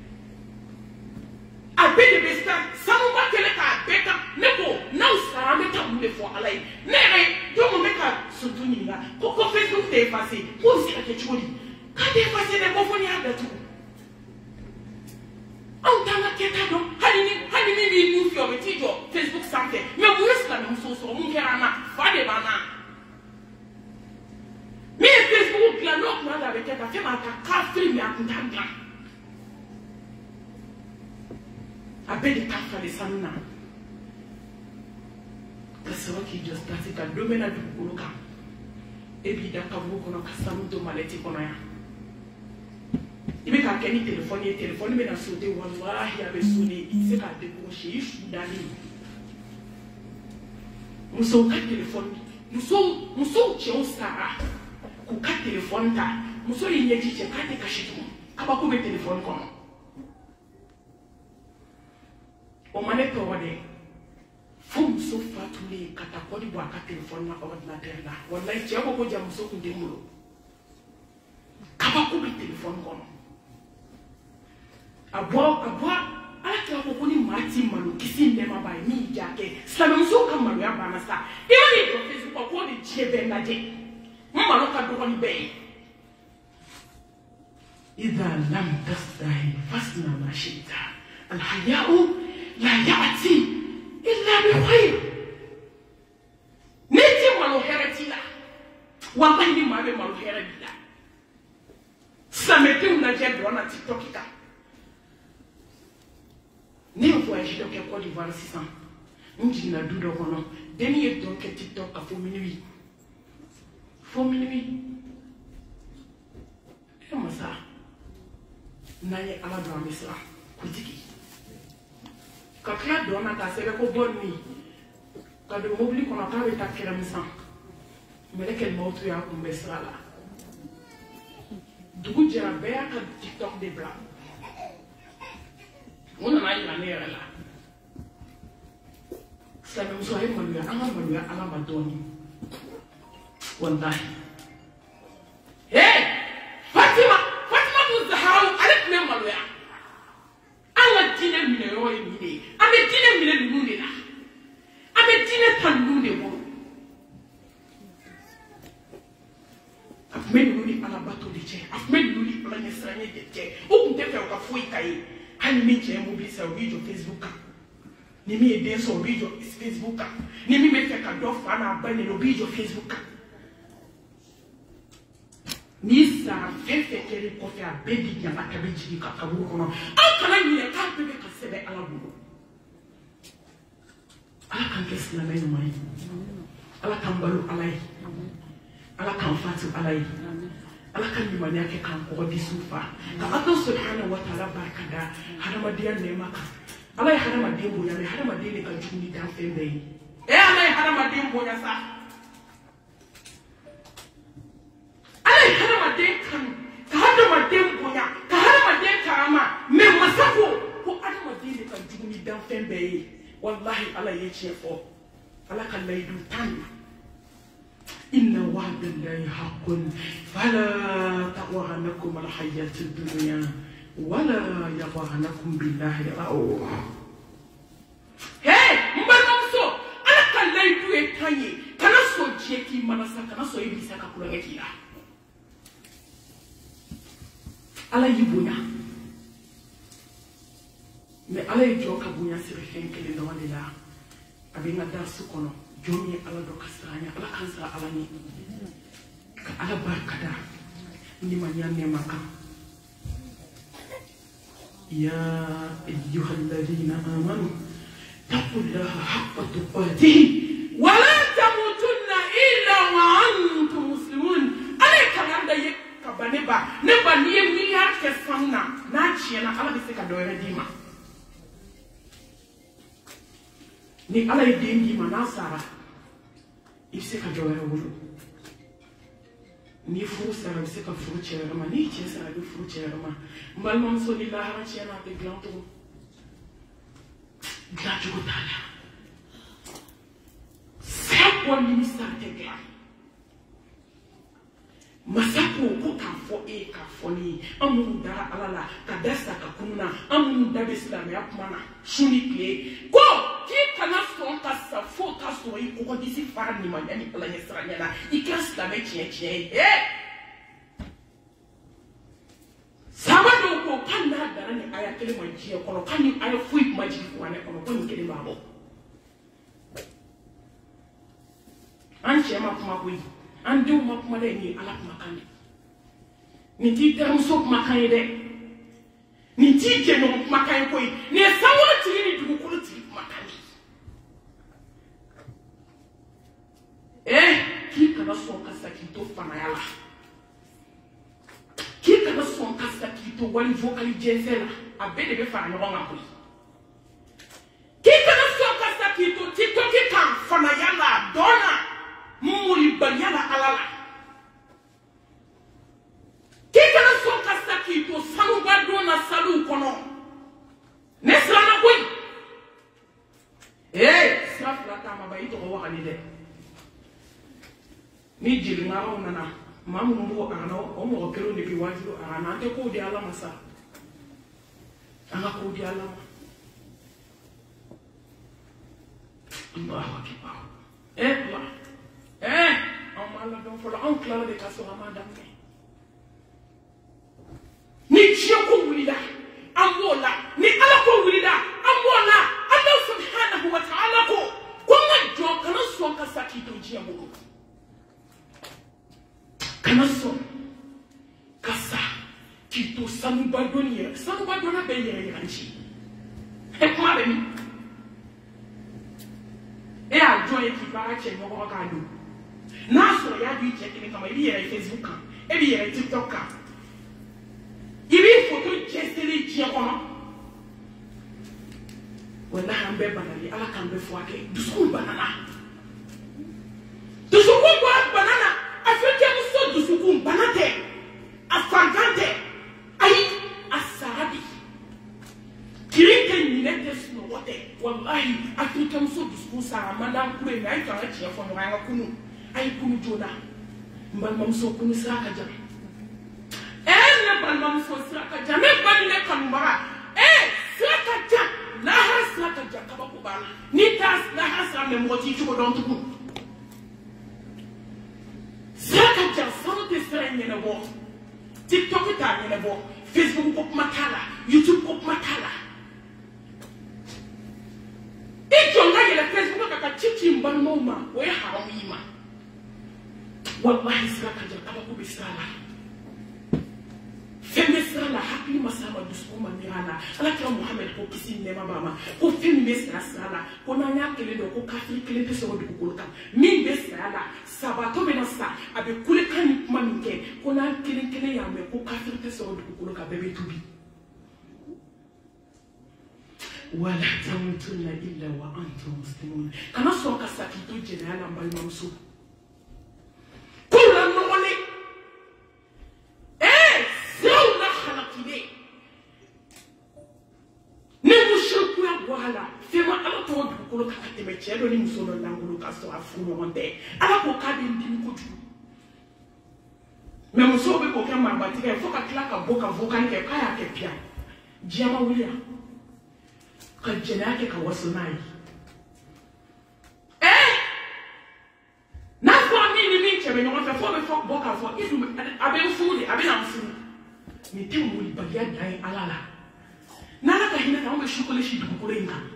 Abe de besta samba kele ka beka neko na usara meta mule fo alai. Nere do mo meka sutuni la. Ko Facebook te effacer. Ko si ake chodi. Ka te effacer ne ko fo ni adatu. On t'a la quête donc, Halimi nous fait un petit job, Facebook santé. Mais vous êtes la même chose, mon kerana, pas de banane. Mais Facebook, la note, moi, avec elle, fait ma café, mais à Kuntanga. Avec des cafés, les sanuna. C'est vrai qu'il doit se passer dans le domaine du Koulouka. Et puis, d'accord, vous connaissez ça, nous, de maladie qu'on a. Il m'a qu'à téléphone, mais dans ce côté, il avait sonné, il s'est décroché, il s'est d'aller. Nous sommes quatre téléphones, nous sommes chez Sarah, nous quatre téléphones, nous sommes les niais, j'ai quatre cachés tout. Comment vous mettez téléphone comme on m'a dit, faut nous sauver tous les catacombes de boire quatre téléphones dans l'ordinateur là. On a dit, tiens, pourquoi j'ai un saut de moulot? Comment vous mettez téléphone comme Aboa, ala kila ko ni mati malo kisi ndema ba mi jake. Sala mso ka malo ya bana sa. Iwo ni do Facebook ko ni jebe na je. Malo ka do ni be. Idha lam tastahi fasna ma shita. Al haya'u la ya'ti illa bi khair. Niti malo heretila. Wallahi ni malo heretila. Samete una je do na TikTok ka. Ni voyage donc Côte d'Ivoire 600. On dit na doudo kono. Deni donc TikTok à faux minuit. Faux minuit. Comment ça? Naye ala do amisa. Kutiki. Kakla do na ta sebe ko bonni. Ka do mobili kono ka be ta kira misa. Mele kel mautu ya ko mbesra la. Dugu jera be ya ka TikTok de blanc. On a eu la mère là. Ça nous soit évolué, à la Madonna. Wallahi. Hey! Fatima nous a avec même Malouya. Allah dîner minero et mine. Avec dîner mine de nous là. Avec dîner pas nous de bon. Avec nous à la bateau de Tché. Avec nous à la Nesranie de Tché. Où te fait un cafouille caillé. Hani mi je mobile sa video Facebook ni mi ede so video Facebook ni mi me feka do fa na ba ni no video Facebook ni sa fefe kere ko fe abedi ya ba ka be ji ka ka bu ko no akala ni e ka be ka sebe ala bu ala kan kes na me no mai ala kan balu alai ala kan fatu alai ala kan ni mani ake kan ko di sufa ka Allah subhanahu wa ta'ala barkada hadama diyan ne maka ala ya hadama diyan boya ne hadama diyan ne ka juni dan fembe ala ya hadama diyan boya sa ala ya hadama diyan kan ka hadama diyan boya ka hadama diyan ka ama me masako ko wallahi ala ye tiɲɛ fɔ ala ka layidu tan inna wa'dallahi haqqun fala taghurrannakum al-hayatud dunya wala yaghurrannakum billahi al-ghurur. Hey, mbalamuso ala ka layidu ye tan ye kana sɔn diɲɛ k'i manasa kana sɔn i bisa ka kulonkɛ k'i la. ala y'i bonya mais ala ye jɔ ka bonya siri fɛn kelen dɔrɔn de la a bɛ n ka darasi kɔnɔ jɔn min ye ala dɔ ka siran ɲɛ ala k'an sira ala ɲɛ ka ala barika da limaniya nɛɛma kan ya ayyuhalladhina amanu taqullaha haqqa tuqatihi wa la tamutunna illa wa antum muslimun. ala ye kalan da ye ka ba ne ba n'i ye miliyari kɛ sanu na n'a tiɲɛna ala bɛ se ka dɔ wɛrɛ d'i ma. ni ala ye den d'i ma n'a sara i bɛ se ka dɔ wɛrɛ wolo. ni furu sara i bɛ se ka furu cɛ wɛrɛ ma n'i cɛ sara i bɛ furu cɛ wɛrɛ ma. n balimamuso ni lahara tiɲɛna a tɛ dilan tugun dilan cogo t'a la fɛn bɔ nimisa tɛ dilan. masa ko k'a fɔ e ye k'a fɔ ne ye an minnu dara ala la ka da sa ka kunu na an minnu da bɛ silamɛya kuma na su ni tile ko k'i kana sɔn ka sa fo k'a sɔrɔ i kɔgɔdisi fara limaniya ni ala ɲɛ sira ɲɛ la i kɛra silamɛ tiɲɛ ye. sahaba dɔw ko k'an n'a dara ni aya kelen ma diɲɛ kɔnɔ k'an ni aya foyi kuma jigin kuranɛ kɔnɔ ko nin kelen b'a bɔ. an cɛ ma kuma koyi an denw ma kuma dɛ nin ye ala kumakan de nin t'i terimuso kumakan ye dɛ nin t'i jɛɲɔgɔn kumakan ye koyi nin ye sankolo tigi ni dugukolo tigi kumakan de. k'i kana sɔn ka sa k'i to fanaya la k'i kana sɔn ka sa k'i to wali vokali jɛnsɛn la a bɛɛ de bɛ fara ɲɔgɔn kan koyi k'i kana sɔn ka sa k'i to tiktoki kan fanaya la dɔn na muribaliya la ala la k'i kana sɔn ka sa k'i to sanuba don na saluw kɔnɔ ne siranna koyi sira fila taama ba i tɔgɔ wagali dɛ ni jeliŋaraw nana maa minnu b'o arana o mɔgɔ kelen de bɛ wajibi arana an tɛ kow di ala ma sa an ka kow di ala ma Allahu akbar an ma ladɔn fɔlɔ anw tilala de ka sɔrɔ an m'a daminɛ ni diɲɛ ko wulila an b'o la ni ala ko wulila an b'o la ala subhanahu wa ta'ala ko n ka jɔ kana sɔn ka sa k'i to diɲɛ bolo kana sɔn ka sa k'i to sanuba dɔnni yɛrɛ sanuba dɔnna bɛ yɛrɛ yɛrɛ ci kuma bɛ min y'a jɔn ye k'i baara cɛ ɲɔgɔn k'a don n'a sɔrɔ y'a di cɛ kelen kama i b'i yɛrɛ Facebook kan e b'i yɛrɛ TikTok kan i b'i foto cɛsiri diɲɛ kɔnɔ walahi an bɛɛ banali ala k'an bɛɛ furakɛ dusukun banana dusukun bɔra banana a fɛnkɛmuso dusukun bana tɛ a fantan tɛ ayi a sara de kirin tɛ ɲinɛ tɛ sunɔgɔ tɛ walahi a fɛnkɛmuso dusukun sara man d'an kulo ye mɛ a ye to an ka tiɲɛ fɔ ɲɔgɔn an ka kunu a ye kunu joona n balimamuso kunu sira ka jan ne balimamuso sira ka jan ne ba ni ne kanubaga sira ka jan lahara sira ka jan kabako b'a la n'i t'a lahara sira mɛ mɔgɔ t'i cogo dɔn tugun sira ka jan sanu tɛ sira in ɲɛnabɔ TikTok t'a ɲɛnabɔ Facebook ko kuma t'a la YouTube ko kuma t'a la i jɔ n ka yɛlɛ Facebook kan ka ci ci n balimaw ma o ye haramu y'i ma wallahi sira ka jan kabako bɛ sira la fɛn bɛ sira la hakili ma s'a ma dusukun ma miiri a la alakira Muhamɛdi ko kisi ni nɛɛma b'a ma ko fɛn min bɛ sira la ko n'an y'a kelen dɔn ko kafiri kelen tɛ sɔrɔ dugukolo kan min bɛ sira la sabatɔ bɛ na sa a bɛ kulekan ni kuma min kɛ ko n'an kelen kelen y'a mɛn ko kafiri tɛ sɔrɔ dugukolo kan bɛɛ bɛ tubi wala tamutunna illa wa antum muslimun kana sɔn ka sa k'i to jɛnɛya la n balimamuso k'u la nɔgɔlen siraw la halakilen ne musirikuya bɔ a la fɛn ma ala tɔgɔ cɛ dɔ ni muso dɔ langolo ka sɔrɔ a furu ɲɔgɔn tɛ ala ko k'a bɛ n dimi kojugu mais musow bɛ k'o kɛ maribatigɛ ye fo ka tila ka bɔ ka vocal kɛ k'a y'a kɛ piyan diɲɛ ma wuli yan ka jɛnɛya kɛ ka waso n'a ye n'a fɔra min ni min cɛ bɛ ɲɔgɔn fɛ fo bɛ bɔ k'a fɔ i dun a bɛ n furu de a bɛ na n furu nin tɛ molibaliya dan ye ala la n'ala ka hinɛ kan anw bɛ su kɔlɔsi dugukolo in kan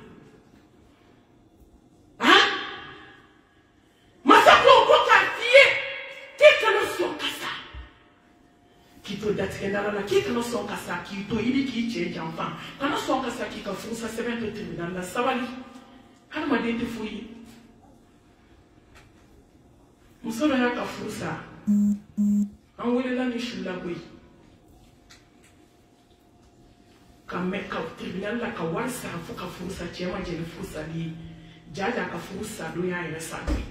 k'i to datigɛdala la k'i kana sɔn ka sa k'i to i ni k'i cɛ janfa kana sɔn ka sa k'i ka furusa sɛbɛn to tribunal la sabali hadamaden tɛ foyi ye muso dɔ y'a ka furusa an welela ni su la koyi ka mɛn ka tribunal la ka wari sara fo ka furusa cɛ ma jɛ ni furusali ye jaja ka furusa don y'a yɛrɛ sa don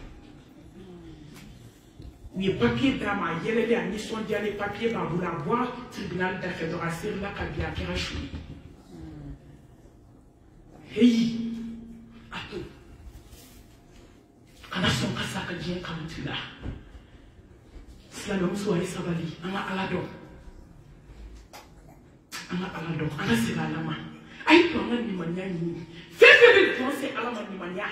u ye papier d'a ma a yɛlɛlen a nisɔndiyalen papier b'a bolo a bɔra tribunal da fɛ dɔrɔn a serila ka bin a kɛra su ye heyi a to kana sɔn ka sa ka diɲɛ kanu t'i la silamɛmuso a ye sabali an ka ala dɔn an ka ala dɔn an ka segin ala ma a ye to an ka limaniya ɲini fɛn fɛn bɛ jɔn se ala ma limaniya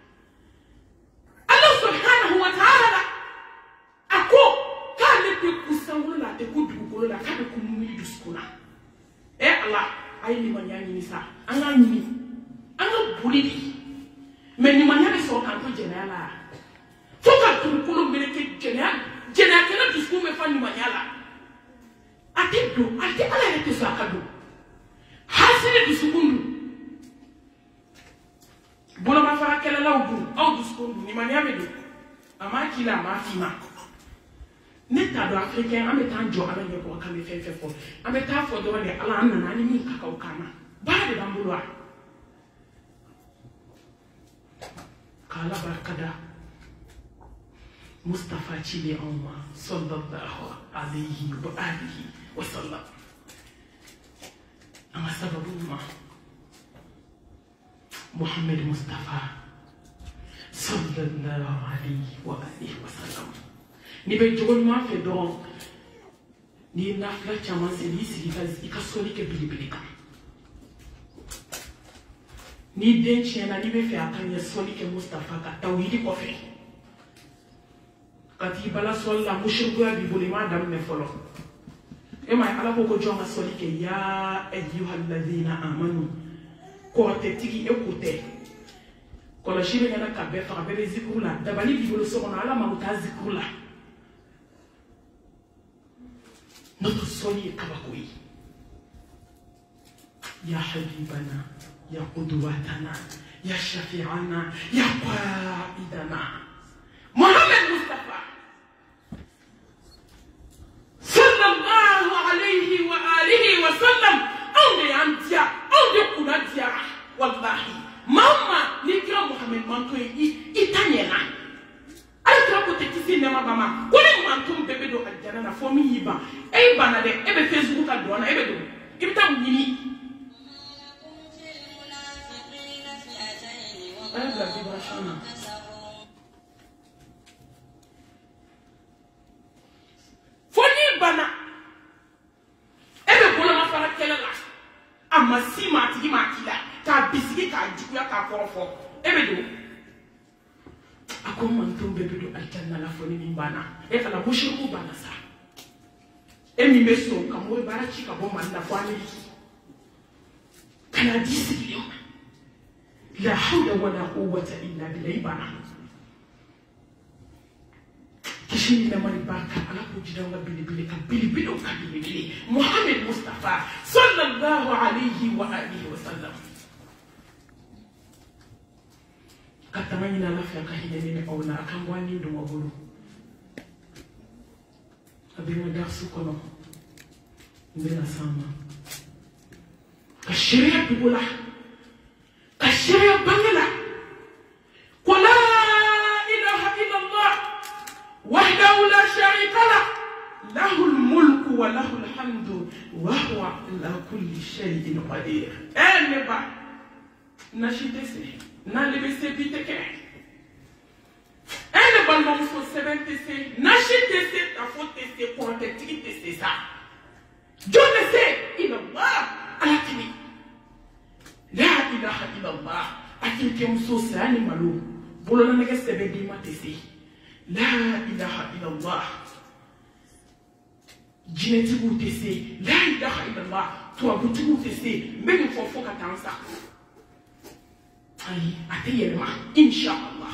ala subhanahu wa ta'ala la a ko k'ale tɛ ku sankolo la a tɛ ku dugukolo la k'a bɛ ku mumuni dusukun na ala a ye limaniya ɲini sa an k'a ɲini an ka boli de mais limaniya bɛ sɔrɔ k'an to jɛnɛya la fo ka dugukolo meleke jɛnɛya kɛnɛ dusukun bɛ fa limaniya la a tɛ don a tɛ ala yɛrɛ tɛ sɔn a ka don hasini dusukun dun bolomafara kɛlɛlaw dun aw dusukun dun limaniya bɛ don a m'a k'i la a m'a f'i ma ne t'a dɔn africain an bɛ taa jɔ ala ɲɛkɔrɔ k'an bɛ fɛn fɛn fɔ an bɛ taa fɔ dɔrɔn de ala an nana an ni min ka kan o kan na baara de b'an bolo wa k'ala barikada Mustafa cilen anw ma sallallahu alayhi wa alihi wa sallam an ka sababu ma Muhammad Mustafa sallallahu alayhi wa alihi wa sallam ni bɛ jogo ɲuman fɛ dɔrɔn ni ye nafila caman seli i sigi i ka sɔli kɛ belebele kan ni den tiɲɛna n'i bɛ fɛ a ka ɲɛ sɔli kɛ Mustafa ka tawhidi kɔfɛ ka t'i bala sɔli la musirikuya b'i bolo i m'a daminɛ fɔlɔ e ma ye ala ko ko jɔn ka sɔli kɛ ya ayyuhalladhina amanu kɔrɔtɛtigi e ko tɛ kɔlɔsi bɛ ɲɛna ka bɛɛ faga bɛɛ bɛ zikuru la dabali b'i bolo so kɔnɔ ala ma taa zikuru la notre soli est kabakoui. Ya Habibana, Ya Qudwatana, Ya Shafi'ana, Ya Qaidana. Mohamed Mustafa. Sallallahu alayhi wa alihi wa sallam. On est andia, on est kunadia. Wallahi. Mama, nikra Mohamed Mantoye, itanyena. Alekra kote kisi nema bama. Kone mantum bebe do aljana na fomi yiba. E bana de ebe Facebook ka do na ebe do. Ibita nyini. Ala vibration. Foni bana. Ebe kola ma fara kelela. Amasi ma tigi ma kila. Ka bisigi ka jukuya ka forofo. Ebe do. Ako mantum bebe do aljana la foni min bana. E kala mushriku bana sa. E mi meso kamo bara chika bo manda kwa Ameriki. Kana disi yo. La hawla wala quwwata illa billah bana. Kishini na mali baraka ala ko jidanga bilibili ka bilibili ka bilibili. Muhammad Mustafa sallallahu alayhi wa alihi wa sallam. Katamani na lafiya ka hidene ne auna akangwani ndo mabulu. Abinga darsu kono mbena sama kashiria bibula kashiria bangala wala ilaha illa Allah wahdahu la sharika la lahu almulku wa lahu alhamdu wa huwa ala kulli shay'in qadir neba nashite se na libese biteke ene balma muso 7 na shitese tafotese kontetike ça Dieu sait il Allah alatini la ilaha illallah akike muso sani malu bolo na nege sebe di matese la ilaha illallah jinetibu tese la ilaha illallah to abutibu tese mbeni fofo katansa ay atiyelma insha Allah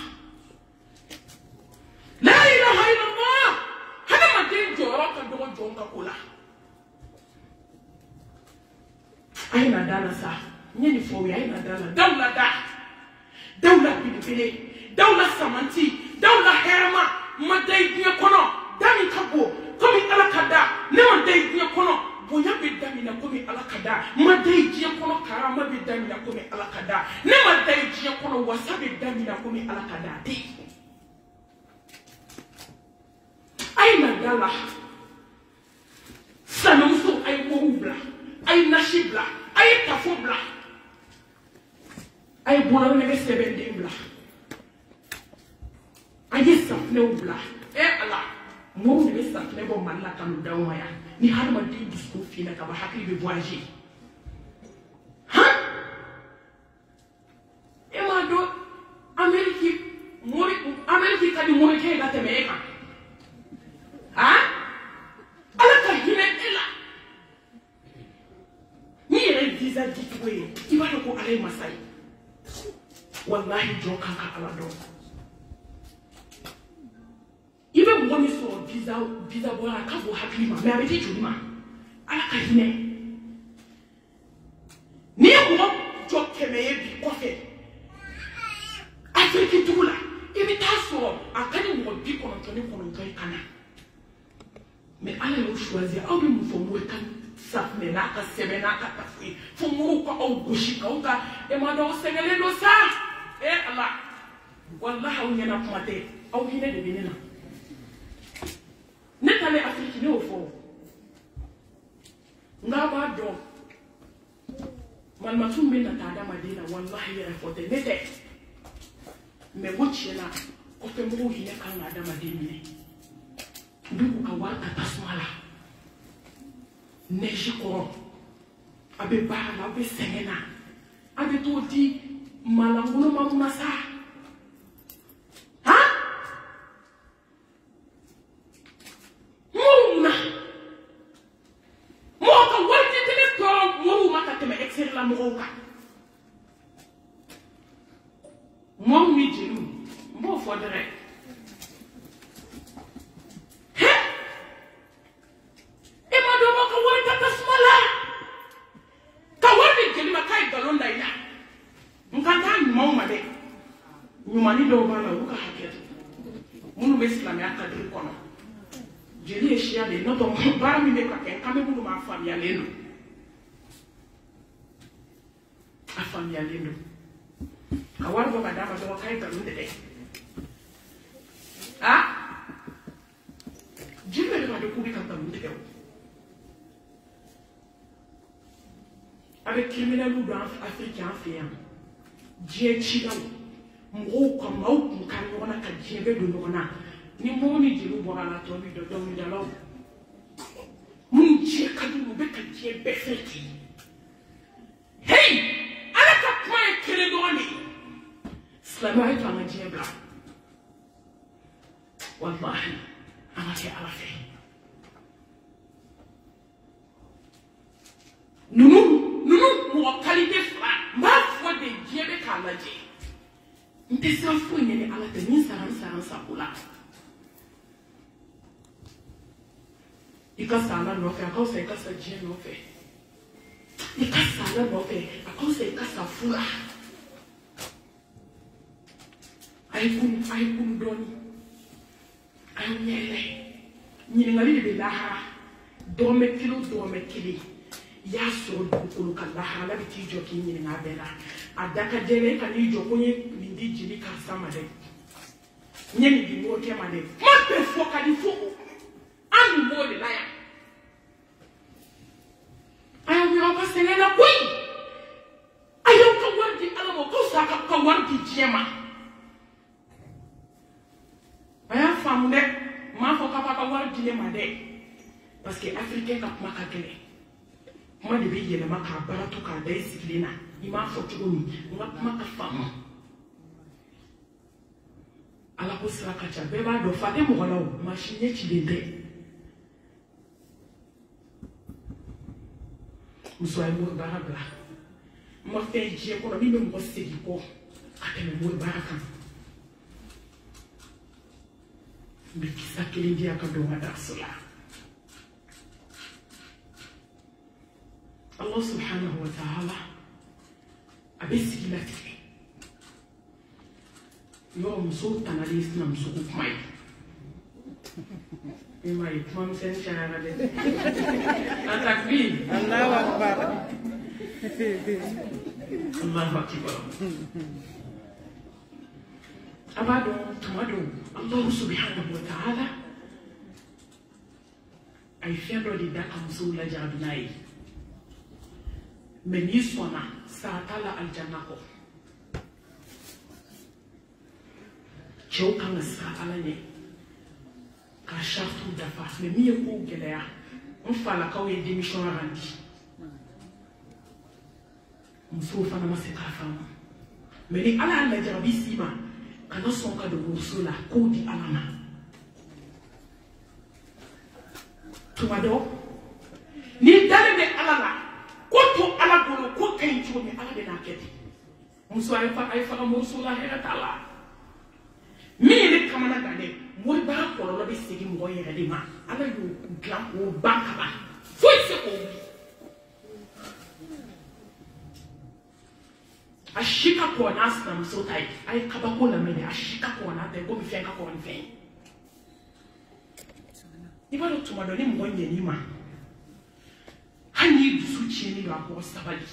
la ilaha illallah hana matin joro ka dogo jonga kula ay na dana sa nyeni fo ya ay na dana dawla bile dawla samanti dawla herma madai biya kono dami kabo komi alakada ne madai biya kono bonya be dami na komi alakada madai biya kono karama be dami na komi alakada ne madai biya kono wasabe dami na komi alakada ti ay na dala sanumso ay woubla ay nashibla ay tafobla ay bola ne sebe dembla aye safne ubla ala mo ne safne bo man la kanu dawma ya ni halma di disco fi na ka ba hakli be voyager ha e ma do ameriki kadi mo ke ga teme ka ha ala ka hine ela ni re visa ditwe iba ko ale masai wallahi jo kanka ala do even when you saw visa boy I can't go happy ma me abeti chuma ala ka hine ni ko jo kemeye bi kofe afiki tula ibi taso akani mo bi kono toy kana mais ala yo choisir au bi mo fo mo kan saf me na ka sebe na ka tafi fo mo ko au goshi ka uka e ma do sengele do sa Allah wallahi au nyana kumate au hine de binena netale Afrique ne ofo ngaba do man matumbe na tada madina wallahi ya fote nete me bochela ko fe mo hine kan na da madina ndugu ka wata tasmala neji ko abe bala abe sengena abe to di malangulo mamasa ha muna moka wati tele ko mo maka teme excel la moka mo mi jiru mo fodere he e ma do maka wata tasmala ka wati kelima kai galonda ina nkanta nyuma de nyuma ni do bana uka haketo munu be islam ya kadri kono jeli eshia de no to bara mi be ka ken kame munu ma famia leno a famia leno ka warbo ba dama do kai ga lunde de jibe ba de kubi kan ta lunde de avec criminel ou dans africain fait Dieu chida mo ko maw ko kan wona ka jebe do nona ni mo ni jiru bora la to bi do mi dalaw mun je ka du be ka jebe feti hey ala ka point kele do ni slama ay fama jebla wallahi ana ke ala fe nunu mo qualité fra ma foi de Dieu be kalaje ntesa fo nyene ala te ni saransa kula ikasa ala no fe akose ikasa Dieu no fe ikasa ala no fe akose ikasa fula ay kun doni ay nyele nyine ngali be laha do me kili ya so dukulu kala la biti joki nyine ngabela adaka jene kali joko nye lindi jini ka sama de nyeni di mo tema de mo pe fo kali fo ami mo de laya ayo mi o ka sene na koi ayo ka wardi ala mo ko sa ka wardi diema aya famu de ma fo papa ka war dilema de parce que africain ka kuma ka kele moi de be yele ma ka barato ka de siklina ima fo tugoni nga kuma ka famu ala ko sira ka cha be ba do fa de mo gola o machine ci de muso ay mo barabla ma fe je ko mi mo segi ko ateme mo baraka bi kisa kele dia ka do ngada sala Allah subhanahu wa ta'ala abisi kilati yo muso tanalis na muso kumai Imai, mom sen chana de. Atakbir. Allahu Akbar. Allahu Akbar. Abado tomado Allah subhanahu wa ta'ala ay fiando di daka musula jabinai. Menisona saatala aljanako. Choka saatala ne. Ka chartu dafa mais mi ko gelea on fala ka we démission randi muso fana ma se ka fama mais ni ala la jarabi sima kana son ka de mursula ko di alama tumado ni dale de ala ko to ala golo ko kay to ni ala de na kete muso ay fa mursula hera tala mi ni kamana gade mo ba ko lo be sigi mo yere de ma ala yo glam o banka ba foi se ko ashika ko nas na so tai ai kaba ko la me ashika ko na te ko mi fe ka ko ni fe ni ba lo tuma do ni mo nye ni ma hani du su chi ni ba ko sabali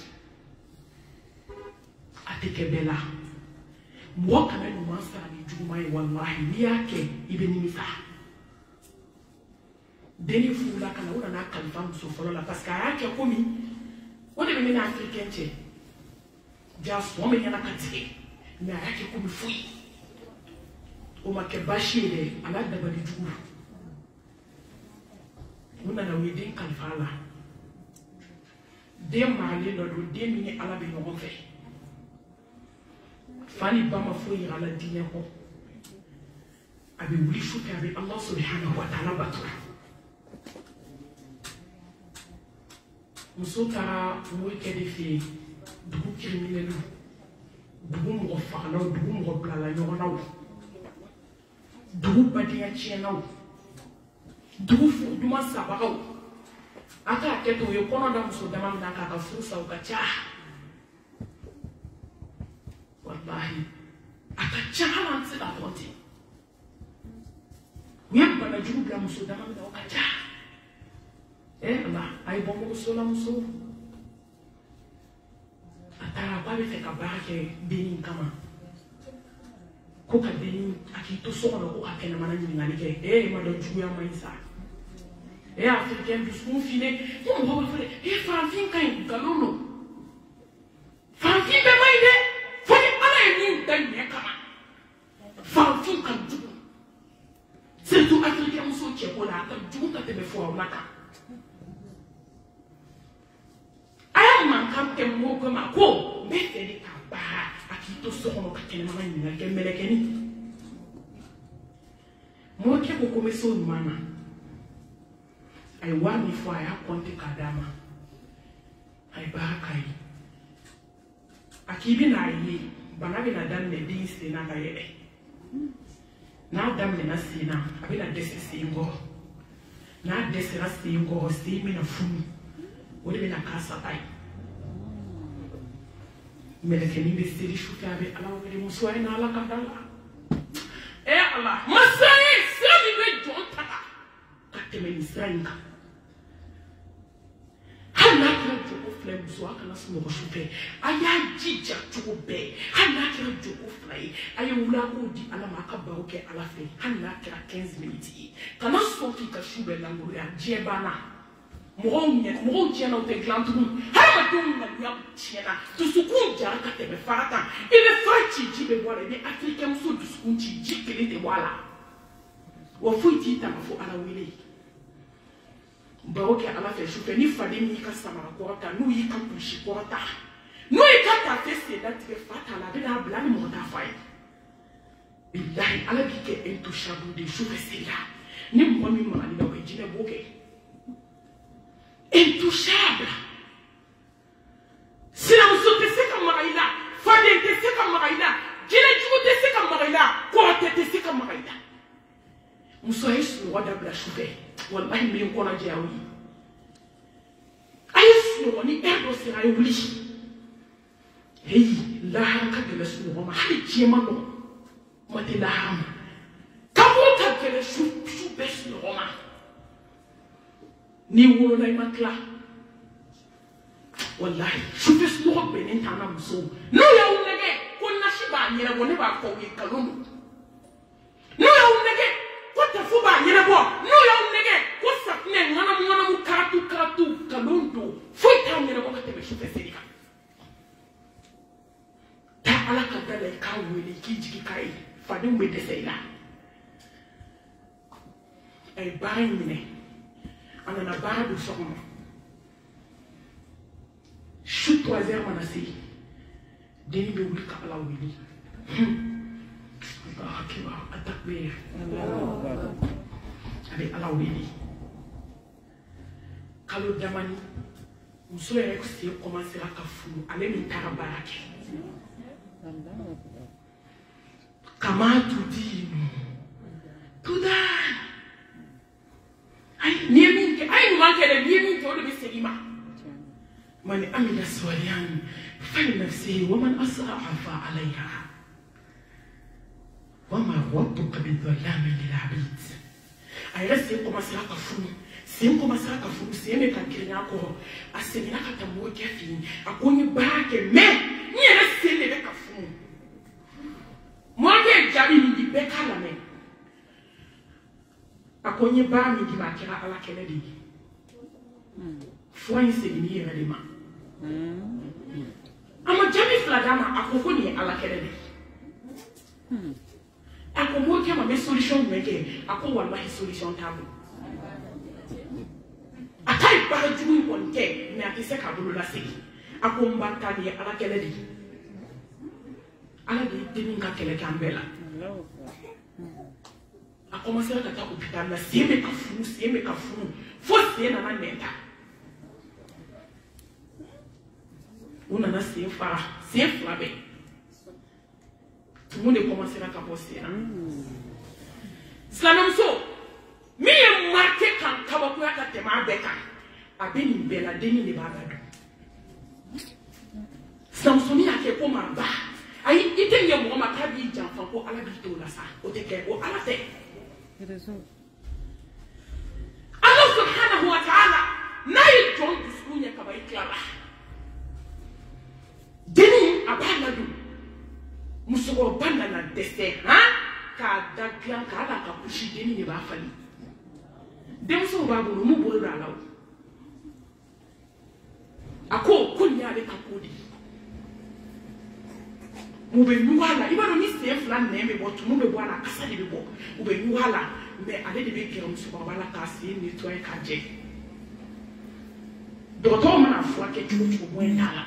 ateke bela mo kana no masa ni jumai wallahi ni yake ibeni misa deni fula kana una na kalfa muso folo la parce que yake komi o de me na africain che just wo me yana katike ni yake komi fui o ma ke bashire ala da bali jugu una na we den kalfa la de mali no do de mi ala be no fe fani bama fo yira la dine ko abi wuli shuka abi Allah subhanahu wa ta'ala batu musota mo kede fi dugu criminel dugu mo fa na dugu mo blala yona dugu badia chena dugu fu duma sabaka aka keto yo kono da muso dama na ka fursa ukacha wallahi akachahala nsida ponte nyamba na juga muso dama na okacha Allah ay bomo sola muso atara ba be feka barake beni kama ko ka beni akito so ko ka kena mana ni ngani ke ma do juya maisa africain du son fine on va faire fa fin kan galono fa fin be mai de ni dan ne kama fanfin kan jugu surtout africain muso ke ko la kan jugu ka te be fo maka ay man kam ke mo ko ma ko be te ni ka ba akito so ko ka kene mama ni ke melekeni mo ke ko ko me so mama ay wani fo ay akonte kadama ay barakai akibi na yi bana bina damne din sina ka yede na damne na sina abina desi singo na desi na singo si mina funu wodi bina kasa bai melekeni be siri shuka be ala wodi muso ay na ala kadala Allah masai sami be jonta kateme ni sanga hana kira joko flame so akana sumo shupe aya jija chube hana kira joko flame aya ula ko di ala makaba oke ala fe hana kira 15 minutes kana so ki ka shube lango ya jebana Moro tiana o te glantum. Ha dum na ya tiana. Tu sukun jara ka te be farata. Ile fachi ji be wala be Afrika muso du sukun ji kele te wala. Wa fuiti ta mafo ala wele. Baroke ala fe shupe ni fade ni ka samara korata nu yi ka pushi korata. Nu yi ka ta fese da te fata la be na bla ni mo ta fai. Billahi ala bi ke intouchable de shupe sela. Ni mo mi ma ni na jine boke. Intouchable. Si la muso te se comme Maraïla, Fadé te se comme Maraïla, Djinedjou te se comme Maraïla, Kote te se comme Maraïla. Muso est le roi d'Abla Choubé. Wallahi me nkona jawi. Aïs no ni erdo sera yuli. Hey, la haraka de la sunu ma hali jema no. Mate la ham. Kabota que le chou bes no roma. Ni wolo na imakla. Wallahi, chou bes no benen tana muso. No ya unege ko nashiba nyere bo ne ba ko wi kalundu. No ya unege ko tafuba nyere bo. No ya unege ko sakne ngana mu karatu kalundu. Fuita nyere bo ka tebe chou bes edika. Ta ala ka dale ka wele ki jiki kai. Fadi mbe desela. Ay bari mine. Anana bara du sokmo. Chou 3h manasi. Deni be wuli ka ala wili. Allah akbar atakbir. Abi ala wili. Kalo damani. Muso yere ko se commencer ka fulu. Ale mi tara barake. Kama tudinu tudan ay niemi ke ay manke de niemi to de biselima man amila swaliyan fali nafsihi wa man asra'a fa alayha wa ma rabbuka bidhallamin lil 'abid ay rasi commencer à kafunu sim commencer à kafunu sim ka kirnya ko asemina ka tambo kefi akoni barake me ni rasi le kafunu. Moi, j'ai jamais dit Beka la main. A cogné bas, mi dit Makira à la Kennedy. Foi inséminé à l'ema. A ma jamais fladama a cogné à la Kennedy. A cogné ma solution, mais a cogné ma solution tabou. A taille par le tout bon quai, mais a qui s'est cabolo la série. A combattre à la Kennedy. Ala de deninga kele kambela a commencé à kata hôpital la seme ka funu fo se na na neta ona na se fara se flabe tout le monde commencé à capoter c'est la même chose mi e marqué kan kawa ko ya tema beka abeni bela deni ne bagado Samsoni ake ko mamba ayi ite nye mo ma ka bi janfa ko ala bi to la sa o te ke o ala te Allah subhanahu wa ta'ala na yi jon dusunya ka bai klara deni abana du musugo banda na dese ha ka da kyan ka ala ka kushi deni ne ba fali dem so ba bu mu bolo da lawo ako kunya le ka kodi Mube nuhala iba no ni se flan na me botu mube bwana kasa de bo ube nuhala me ale de be kero msuba wala kasi ni to e kaje doto mana fwa ke chuchu bwendala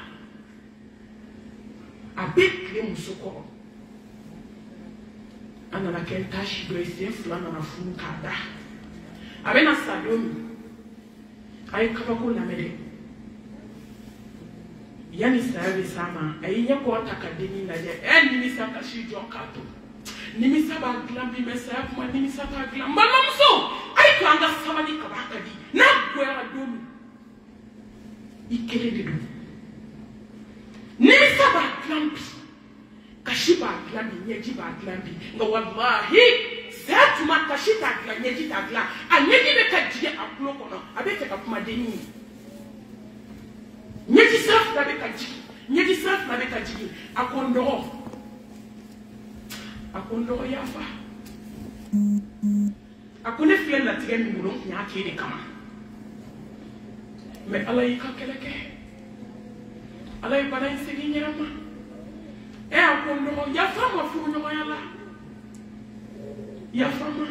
abekle msuko ana la kentashi do se flan na funu kada abena sadomi ay kaba ko na mede yani sabe sama ayinya ko takadeni na je ni saka shi jonkato ni misaba glambi mesa kuma ni misaba glamba mamso ay to anga sama ni kabaka di na gwera domi ikele de do ni misaba glambi kashiba glambi nyeji ba glambi nga wallahi zatu makashita glambi nyeji ta glambi anyeji be kajiye aplo kono abete ka kuma deni Nyeti saf na beka jiki. Nyeti saf na beka jiki. Akondoro yafa. Akone fiel la tige mi mulon nya kede kama. mais ala yi ka keleke ala yi bana segi nyama e akondo ya fama fu no yala ya fama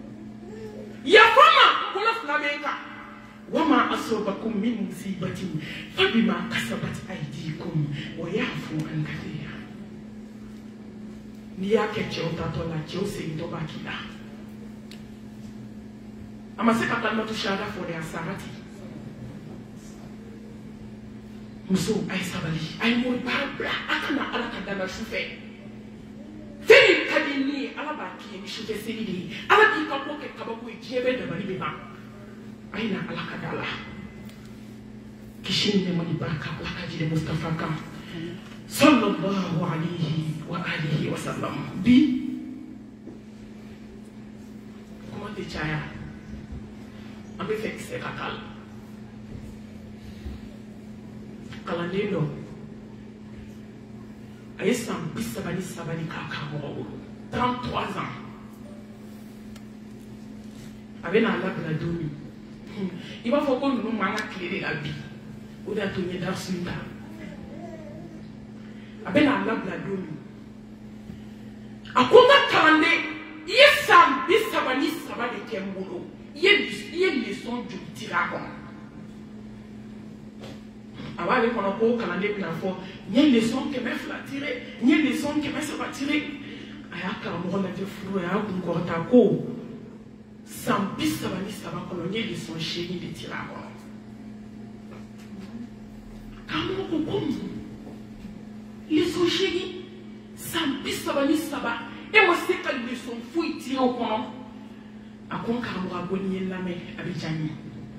kuna flabenka wama asobakum min musibatin fabima kasabat aydikum wa yafu an kathira ni yake chota tola chose ndo bakila amaseka kalma tushara fo ya sarati muso ay sabali ay mo babra akana ala kadana shufe feri kadini ala baki ni shufe siridi ala di kapo ke kabako ijebe da bari beba aina ala kadala kishinde mali baraka ala kajide Mustafa kam sallallahu alayhi wa alihi wa sallam bi comment te chaya ambe fixe kakal kalandendo ayesam bisabani kakabo 33 ans abena ala bladomi il va falloir que nous manquons la vie ou d'atteindre dans ce temps. Abena la bladomi. Akunda kalande, yesam bisabani sabani kembolo. Yé leçon du tiragon. Avant qu'on a beau calendrier pour l'info, il y a une leçon que me fait tirer, il y a une leçon que me fait tirer. Ayaka on a des fruits, ayaka on corta ko. Sans bisabani sabakolo, il y a une leçon chérie de tiragon. Comment on compte? Leçon chérie, sans bisabani sabak, et moi c'est que leçon fouille tirer au coin. Akon karamura boni lame abijani.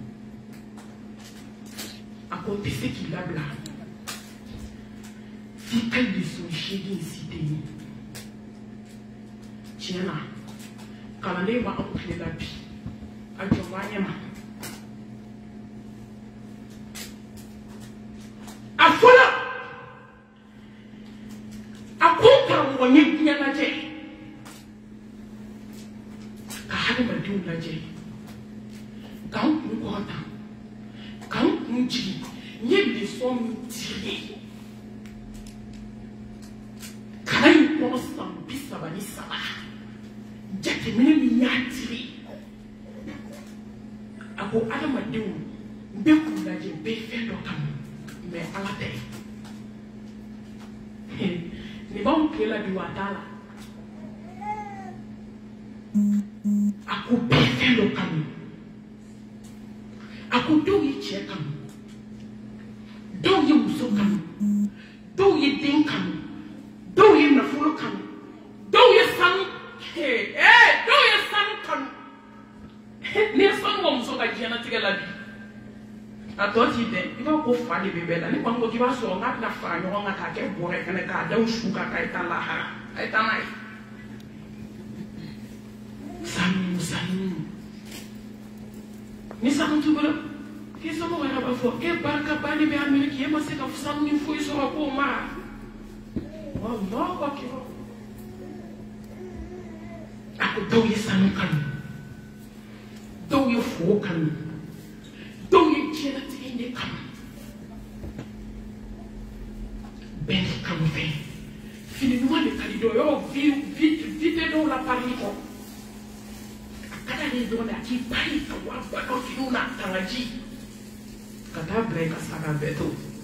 Akon pese qui labla. Fika de son chéri incité. Tiens, kalande va entrer la vie. Adjomanyama. Afola. Akon karamura nyanaje. Madou laje quand nous comptons quand nous disons il y a des sommes tirées quand nous pensons bisabani saba jatemene mi tiré ako adamadou beku laje be fait dokam mais ala tay ni ba on kela du watala aku bɛfɛn dɔ kanu aku dɔw ye cɛ kanu dɔw ye muso kanu dɔw ye den kanu dɔw ye nafolo kanu dɔw ye sanu dɔw ye sanu kanu ni ye sanu wɔ muso ka diɲɛlatigɛ la bi a tɔ t'i dɛ i b'a ko fa de bɛ bɛɛ la ni kɔni ko k'i b'a sɔrɔ n'a bɛna fara ɲɔgɔn kan k'a kɛ bɔrɛ fɛnɛ k'a daw su kan k'a ye taa lahara a ye taa n'a ye. Sanu ni sanu tu bolo ki somo wala ba fo e barka bani be Amerika e ma se ka sanu ni fo iso ko ma wallahu akbar ako daw ye sanu kan daw ye fo kan daw ye jena tinde kan ben kan fe fini no le kalido yo vite do la pariko kada ni dona ki bari ka wa ba do kinuna tangaji kata break asaka beto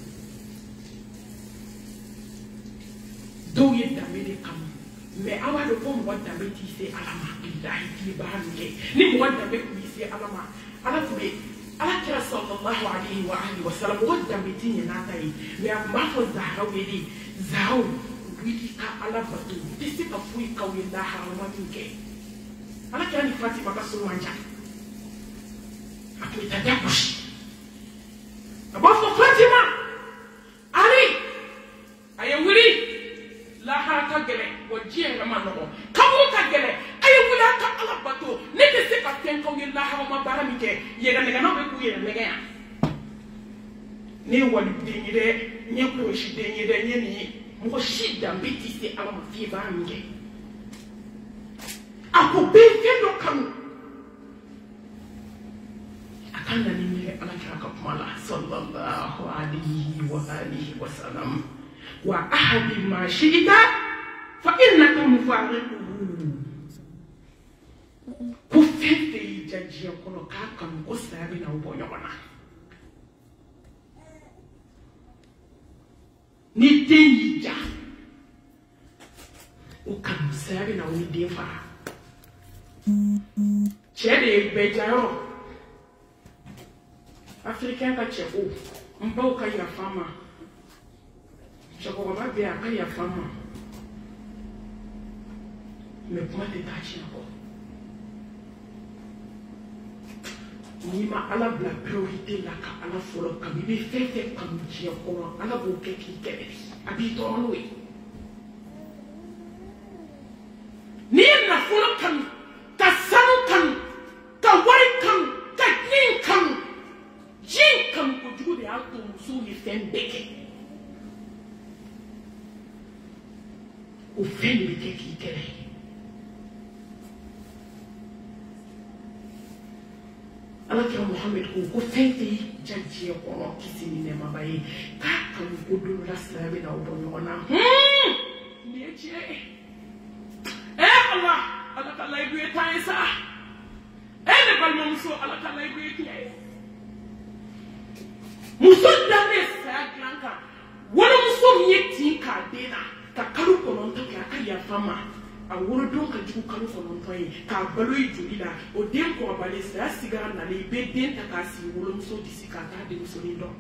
do ye damede kam me awa do ko mo dambe ti se alama billahi ti bahange ni mo dambe ku se alama ala tube ala kira sallallahu alaihi wa alihi wa sallam mo dambe ti ni na tai me ma fo zahra wedi zaw wiki ka ala batu ti se ka fu ka we da harama tinke ala kira ni Fatima kasuru wanja akuita dakushi abafo Fatima ali ayewiri la haraka gele wajie ngama no kamu ka gele ayewira ka ala bato ne te se ka tenko ni la harama baramike yega ne na be ku yega ne ya ne wali dingire nye ko shi dingire nye ni mo shida mbiti se ala mafi baramike ako be kendo kanu akanda ni ala kira kamala sallallahu alaihi wa alihi wa sallam wa ahadi ma shi'ta fa innaka mufariquhu ku fete jaji kono ka kan ko sabi na ubonyo bana ni den ja o kan sabi na o den fa chere bejayo Africain ka cheko mbao ka ya fama cheko ba bia ka ya fama me kuma te tachi na ko ni ma ala bla priorité la ka ala folo ka bi fete kam chi ko ala bo ke ki ke abi to onwe ni na folo kam ka sanu kam ka wari kam ka kin kam jin kam ko jugo de alto muso ni fembeke o fembeke ki kere alakira Muhammad ko fente jaji ko kisini ne mabaye ka kan ko do la sabe na obo na ni eche Allah alakala ibu etaisa ele balmo muso alakala ibu etie muso dane sa glanka wala muso mieti ka dena ka karu kono to ka ya fama a wuro don ka jugu karu kono to yi ka balo ijuli la o den ko bale sa sigara na le be den ta ka si wuro muso disika ta de muso ni do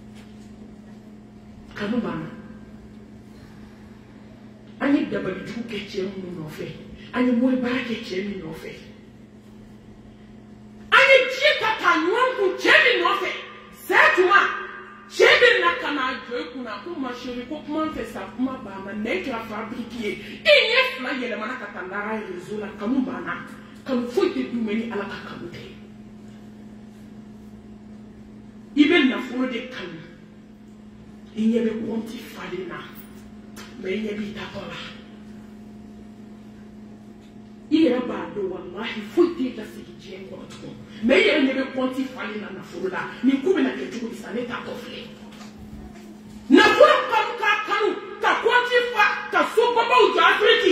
kanu bana ani dabali jugu ke chemu no fe ani moy ba ke chemu no fe ani jita tanwan ku chemu no fe Setuma, chebe na kana joy kuna kuma shiri ko kuma fesa kuma ba ma negra fabriquer inye fla yele mana katandara rezo la kamu bana kamu foite dumeni ala kakamute ibe na furo de kamu inye be konti falina me inye bi takola ira ba do wallahi foite la sikije ngoto mais il ne veut pas fallir dans la foule là ni comme na ketu ça n'est pas toflé na foule comme kanu ta quanti fa ta so baba u ja afriki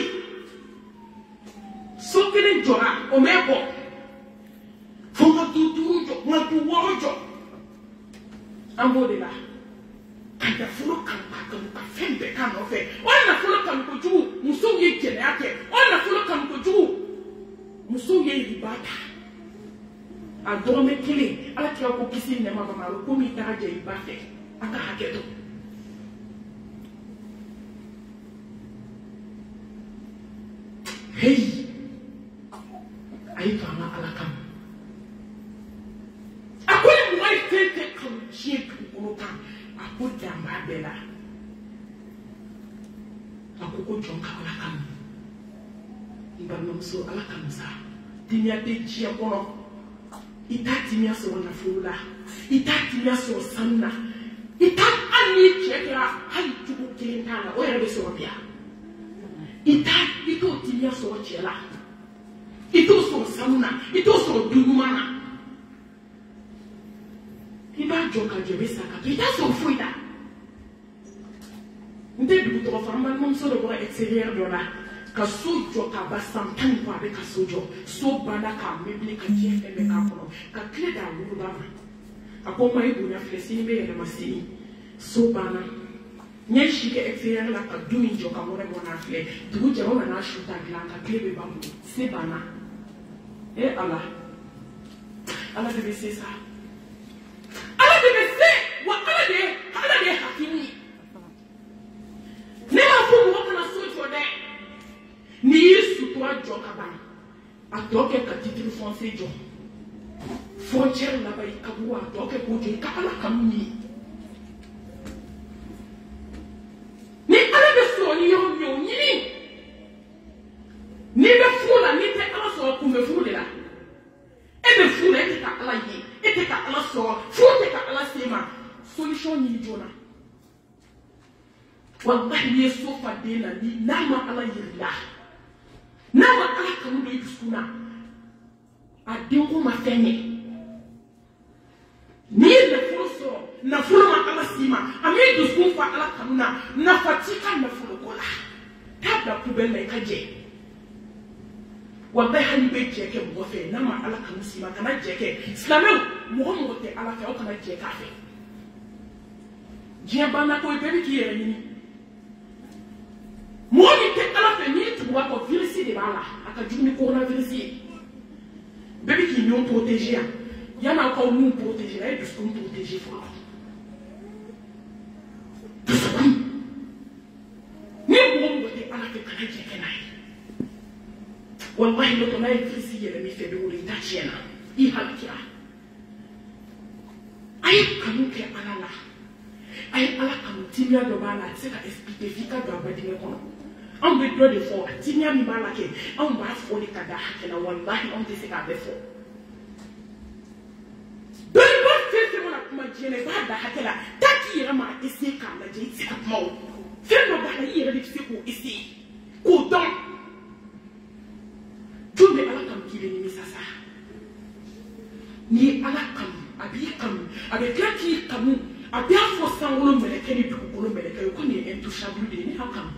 so kene jora o meko fo ma tutu jo ma tu wojo ambo de la anda foule kan ka fembe kan o fe on na foule kan ko ju muso ye kene ake on na foule kan ko ju muso ye ribata a dorme kile ala kia ko kisi ne mama maro ko mi ta je ibate aka haketo hey ai fama ala kam akole moi tete kam chie ko kan akuta mbabela akoko jonka ala kam ibano so ala kam sa dinya de chia kono itati mia so na fula itati mia so sanna itati ani chekera hai tuko kelentana o yere so bia itati ito timia so chela ito so sanna ito so dumana iba joka jebesa ka ita so fuida nte du to famba mom so do extérieur do la ka sojo ka basampan kwa be ka sojo so bana ka mebli ka jefe me ka kono ka kle da wuru ba akoma ibu na flesini be yana masini so bana nya shike extérieur la ka dumi jo ka more bona fle du je ona na shuta gla ka kle be bamu se bana e ala de se sa ala de se wa ala de hakimi ne ma fu mo kana sojo de ni Yesu toi jokaban atoke ka titre français jo frontière là bas ikabu atoke ko je ka ala kamni ni ala be so ni yo ni be fula ni te ala so ku me fula la e be fula e ka ala yi e te ka ala so fute ka ala sema solution ni jona wallahi Yesu fa de la ni nama ala yirla nama ala kamu do iskuna adengo mafenye ni du sun fa ala kanuna na fatika na fulukola tabda kubel na ikaje wallahi hani be jeke mo fe na ma ala kanu sima kana jeke islamu mo te ala fe o kana jeka fe je bana ko be ki yere ni mo ni te ala fe ni tu wa ko virus de bala aka jumi coronavirus bébé qui nous protéger il y en a encore nous protéger là et puis nous protéger fort ni bon côté ala fe kana jeke na wallahi lo na ifisi yele mi febe wo ta chiena I halkia ay kanu ke alala ay ala kanu timia do bala se ka expliquer fika do abadi me kono on be do de fo timia mi bala ke on ba fo ni kada hakela wallahi on te se ka be fo do ba fe mo na kuma jene ba da hakela taki rama ese ka la je ti akmo fe no ba na yere de se ko ese ko don tout le ala kam qui vient sasa ni ala kam abi kam avec la qui kam abi afo sanwolo meleke ni dukolo meleke ko ni intouchable de ni hakam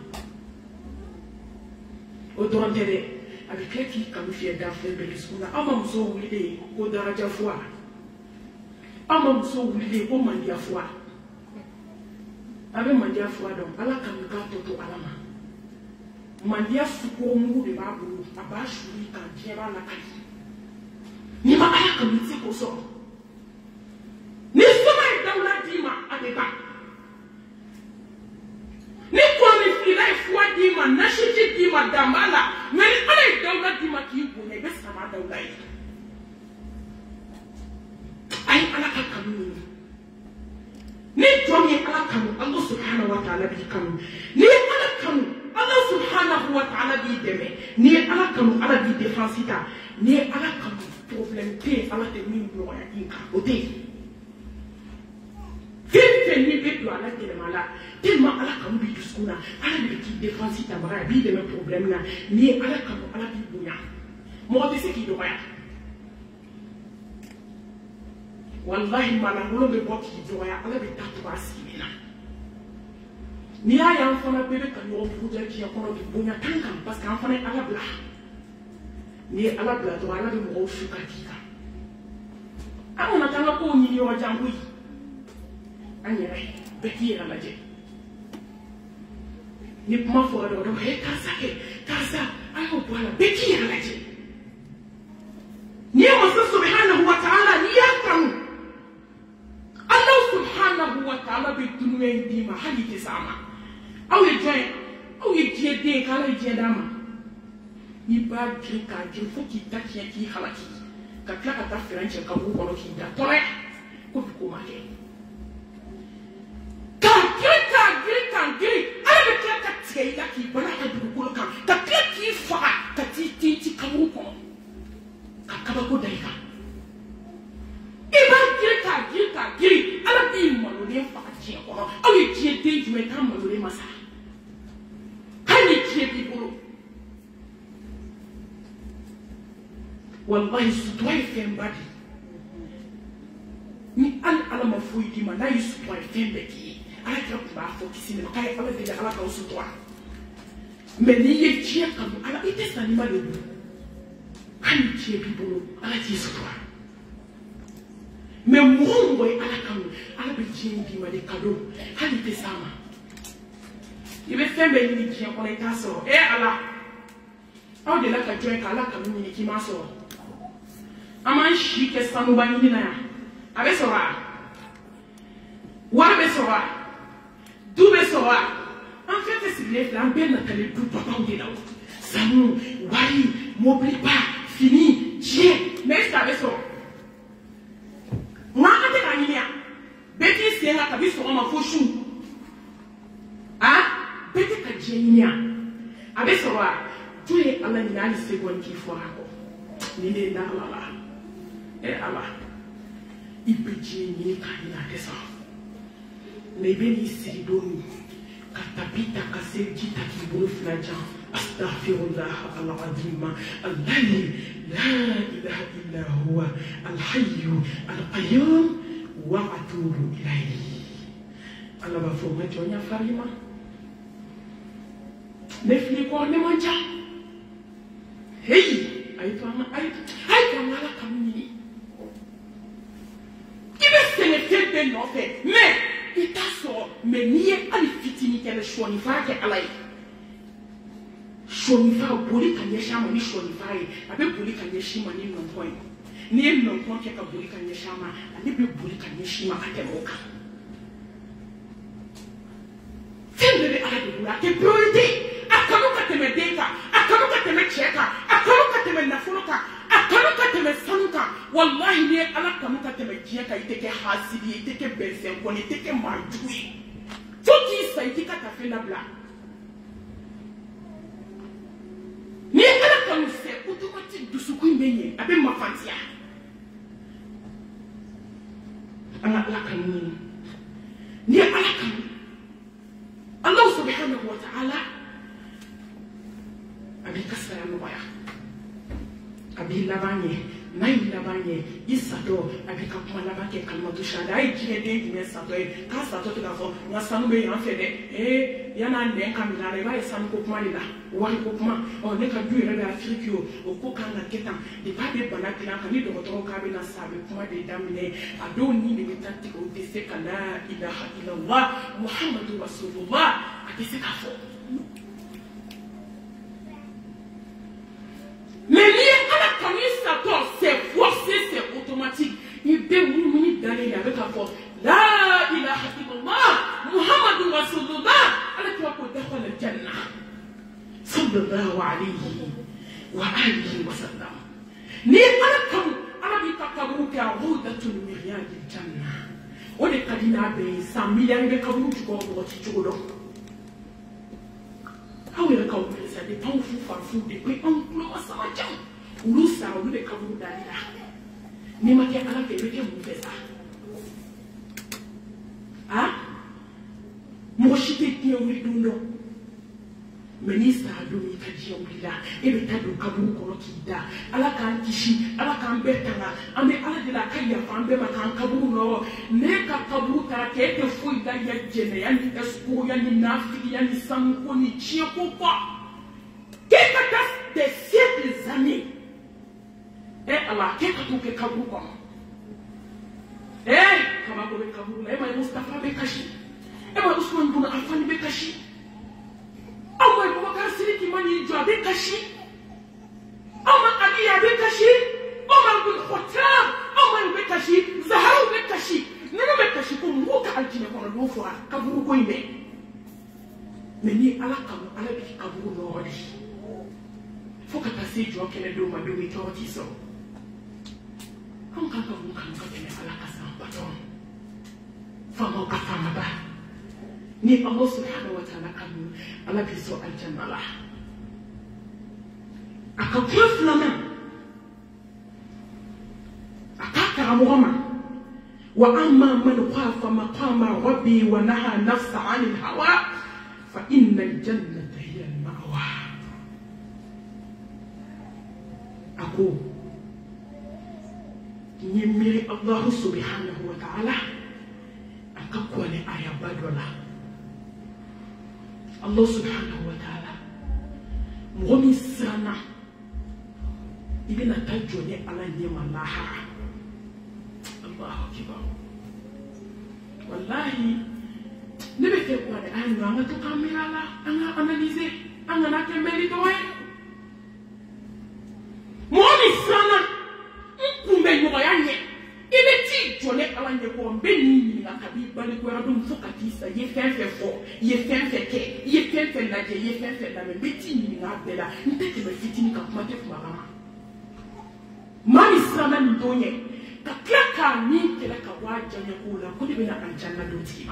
o don tere avec la qui kam fi da fe belisuna amam so wulide ko daraja fois amam so wulide ko mandia fois avec mandia fois donc ala kam ka toto alama mandia fuko mu de babu abashuri ka jera la kai ni ma ala ka mitse ko so ni soma dawla dima adeba ni ko ni fila fwa dima na shiti dima dambala mais ala dawla dima ki ko ne be sama dawla yi ay ala ka kanu ni jomi ala kanu Allah subhanahu wa ta'ala bi kanu ni ala kanu Allah subhanahu wa ta'ala bi deme ni ala kanu ala bi defensita ni ala kanu problème te ala te min no ya inka ote fete ni be do ala te mala tellement ala kanu bi duskuna ala bi ki defensita bara bi deme problème na ni ala kanu ala bi bunya mo te se ki do ya wallahi mala ngolo be bokki do ya ala bi tatu basimina ni ya yan fana bebe ka yo buja ki akono bi bunya tankan parce que en fana ala bla ni ala bla to ala bi mo shuka tika amona tanga ko ni yo jangui anyere be ki ala je ni ma fo do do he kasa ayo bwana be ki ala je ni mo subhanahu wa ta'ala ni yakam Allah subhanahu wa ta'ala bi dunya dima hali tisama aw ye join aw ye die de kala je dama ni ba drika je fo ki takia ki halaki ka kla ka ta french ka bu ko ki da tore ko ko ma ke ka ala be kla ka tike ya ki bana ka du ko ka kla ki fa ka ti ka bu ko ka ba ko dai ka iba drika ala bi mo lo ne fa je ko aw ye die de ju me ta mo lo ne masa wallahi sutoi fembadi ni ala mafuidi ma na sutoi fembeki ala ka ba fo kisine kai ala de ala ka sutoi mais ni ye tie kam ala ite sanima le bu kan tie bibolo ala ti sutoi mais mongo ala kam ala be jindi ma de kado hali te sama ibe fembe ni tie ko ta so ala aw de la ka joy ka ala ka ni ki ma so aman shi ke sanu ba ni na abe so wa be so du be so en fait c'est les flammes ben na tele du papa de là sanu wari m'oublie pas fini Dieu mais ça be so na ate ka ni ya beti se na ka bi so ma fo shu beti ka je ni ya abe so tu es ala ni na ni seconde ki fo ako ni ne na ala ala ibeji ni kanina kesa nebeni sidoni katapita kasejita kibufla jan astaghfirullah alazim alladhi la ilaha illa huwa alhayy alqayyum wa atubu ilayhi Allah va fo ma jonya farima ne fili ko ne manja hey ay to ngala kamini ibe se ne febe no fe mais itaso mais ni ali fitini ke le shoni fa ke alai shoni fa boli kan yesha ma ni shoni fa yi abe boli kan yeshi ma ni non point ni non point ke ka boli kan yesha ma ani be boli kan yeshi ma ka te moka tendere ala de bula ke priorité akanuka teme deka akanuka teme cheka akanuka teme nafunuka akanuka teme sanuka wallahi ni ala kanuka teme jieka iteke hasidi iteke bensen ko iteke marjui tuki sa itika tafela bla ni ala kanu se automatique dusuku imbenye abe mafantia ala kanu ni ala kanu Allah subhanahu wa ta'ala abi kasara mubaya abi labanye nayi labanye isato abi kapuma labake kalmatu shada ai jine de dine sato e ka sato to gafo na sanu be yan fede yana ne kamila re ba sanu ko kuma lila wari ko kuma o ne ka duire be Afrique o ko kan na ketan de ba de bana kila kan ni do to ka be na sabe kuma de damine ado ni ne bitati ko de se kala ilaha illallah muhammadur rasulullah ati se ka fo mais lié à la candidature, c'est forcé, c'est automatique. Il peut mourir d'aller avec la force. La ilaha illallah, Muhammadur Rasulullah, avec la côte de la Jannah. Sallallahu alayhi wa alihi wa sallam. Ni ala kabu ka roudatul miryad al Jannah. On est kadina be 100 millions de kabu tu ko ko ci ko do. Awele ka wuli sa de pan fu fa fu de pe on klo sama jam ulu sa ulu de kabu dalila ni ma ke ala ke be ke mu fesa mo shite ti wuli dundo minista do mi ka ji wuli la e be ta do kabu ko ki da ala kan kishi ala kan betanga ame ala de la kaya fa ambe ma kan kabu no ne ka kabu ta ke fu da ya jene ya ni esku ya ni nafi ya ni sanko ni chi ko pa ke ka das des siècles années ala ke ka to ke kabu ko kama ko be kabu na ma Mustafa be kashi ma Usman bin Affan be kashi Amma Abubakar Siddiq mani jo be kashi Amma Ali be kashi Omar bin Khattab Omar be kashi Zahra be kashi nana be kashi ko mo ka aljina ko no fo kaburu ko ime meni ala kam ala bi kaburu no wadi fo ka tasi jo kene do ma do mi to ti so kan ka kene ala ka san paton fa mo ka fama ba ni Allah subhanahu wa ta'ala kan ala bi so aljanna la aka kuflama aka karamuma wa amma man khafa maqama rabbi wa naha nafsa 'anil hawa fa innal jannata hiya al-ma'wa aku nyimiri Allah subhanahu wa ta'ala akakwa ni aya badola Allah subhanahu wa ta'ala mwami sana ibina tajone ala nyema laha Allahu akbar wallahi nebe fe kwa de anu anga to kamera la anga analyser anga na kembeli doe mwami sana kumbe nyuma yanye ile ti jone ala nye ko mbe ni na kabi bali ko radum fokatisa ye fenfe fo ye fenfe ke ye fenfe na je ye fenfe na me beti ni na bela nteke me fitini ka kuma te fuma mama mami sana ni donye ka klaka ni kela ka waja nya kula ko dibe na aljanna do tima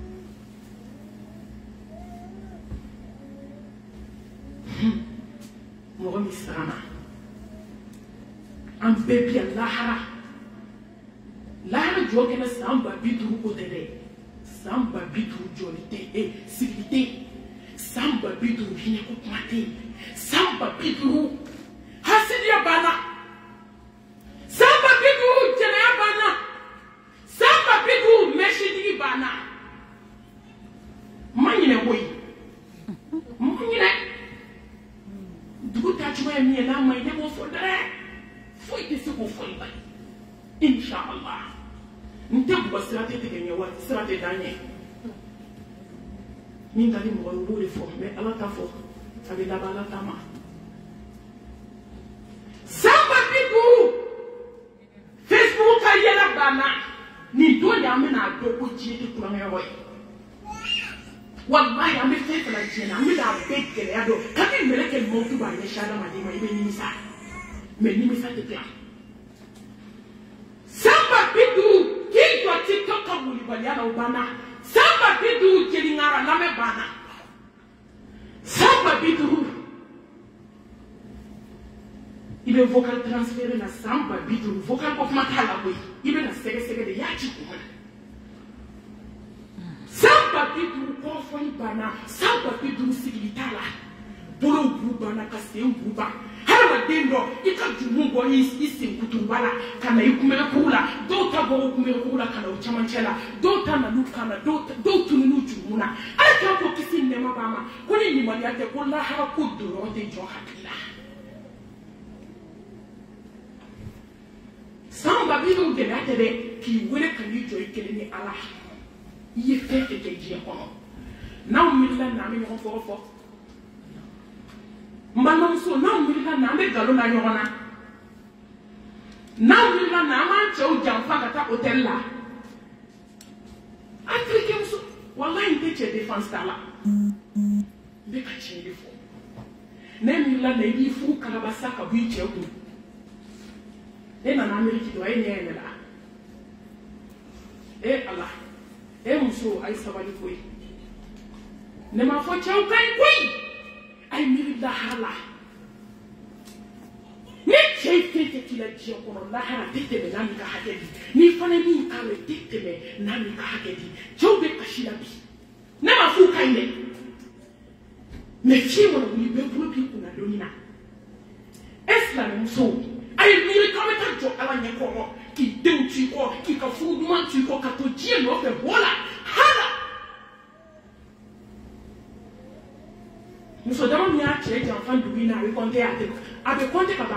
mo mi sana am bebi Allah lahara joke na samba biduru kotere samba biduru jolite sikite samba biduru hine ko mate samba biduru hasidia bana samba biduru jena bana samba biduru meshidi bana ya mi na mai ne mo fo dare fo ite se ko fo ba inshallah nte bu basirate te kenya wa sirate danye min tali mo wo le fo mais ala ta fo avec la bala tama samba bidu Facebook ayela bana ni do ya me na do ko ji ti kura me woy wallahi am fe fe la jena mi da be kele ya do ka ke mele ke mo tu ba ne shada ma di ma ibe ni misa me ni misa te plan samba bidu ki do TikTok ka wuli ba ya na bana samba bidu jeli ngara na me bana samba bidu il est vocal transféré na samba bidu vocal of makala boy il est na sege de yachi ko samba bidu ko foni bana samba bidu sigitala bolo bubana ka se buba hala dendo ika jumungo isi kutubala kana ikumela kula dota bo kumela kula kana uchamanchela dota na lukana dota tununu jumuna ata ko kisinde mabama kuni ni mali yake kula hala kuduro de jo hakila samba bidu de latere ki wele kan yi jo ikele ni ala yi fete ke ji kono na umilla na mi ko fofo mbana so na umilla na me galo na yona na umilla na ma che o jamfa kata hotel la afrique so wallahi nte che defense tala be ka che defo na umilla na yi fu kala basaka bu che o e na America do ai ne la e Allah e muso ai sabali koi ne ma fo chau kai koi ai miri da hala ne chei tete kila jio kono la hala tete me nami ka hakedi ni fane mi ka le tete me nami ka hakedi chau be kashila bi ne ma fu kai ne me chi wona ni be bro bi kuna donina esla ne muso ai miri ka me ta jo ala nye kono ki deu tu ko ki ka fu man tu ko ka to die no fe bola hala muso dama mi a che janfan dubi na we konte ate abe konte kaba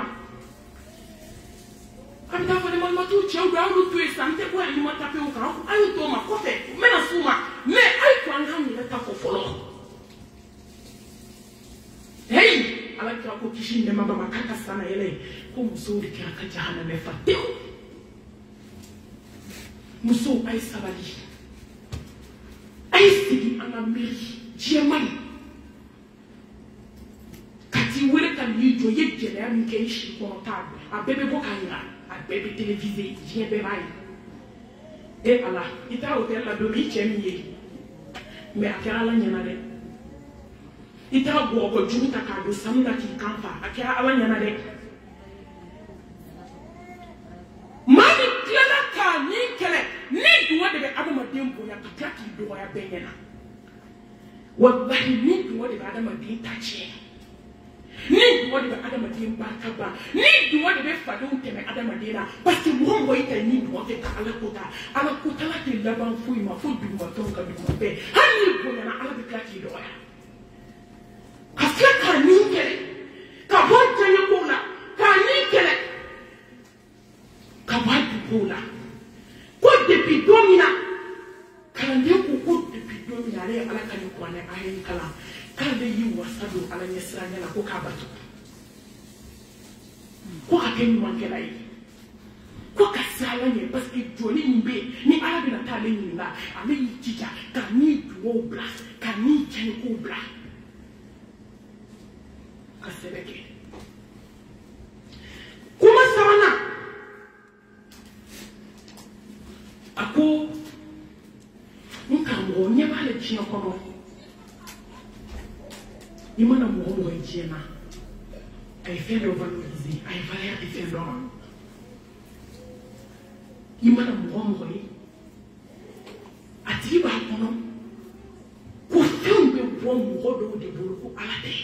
am ta fole man tu che o ga ru tu esante ko ani mata pe o ka ayu to ma ko fe me na suma me ai ko anga mi ta ko folo hey ala ka ko kishin ne mama makaka sana yele ko muso ri ka ka jahana me fateo muso ay sabali ay sigi ana meri jemani kati wele kan yi jo ye jele am ke shi ko ta abebe bo kanya abebe télévisé jebe bai e ala ita hotel la do mi chemiye me akara la nyana de ita go ko junta ka do samna ki kanfa akara ala nyana de mani klela ka ni kele ni duwa de adama dembo ya ka ki do ya benyana wallahi ni duwa de adama din tache ni duwa de adama din barkaba ni duwa de fado teme adama dina parce que mo ita ni duwa de ala kota la te laban fu ma fu du ma ton ka du ma be hani ko na ala de ka ki do ya ka ni kele ka ho tanye ko la ka ni kele ka ba du ko la ko depuis domina kalande ko depuis domina re ala kan ko ne ayin kala kalande yi wasado ala nyesranya na ko ka batu ko ka ken man kala yi ko ka sala ne parce que joni mbe ni ala bi na tale ni na ame yi tija ka ni duo bla ka ni chen ko bla ka sebeke kuma sawana ako nkambo nye bale chino kono imana muhomo ejena ay fendo valoriser ay valeur de fendo imana muhomo yi ati ba kono ko fembe bo muhodo de bolo ko alate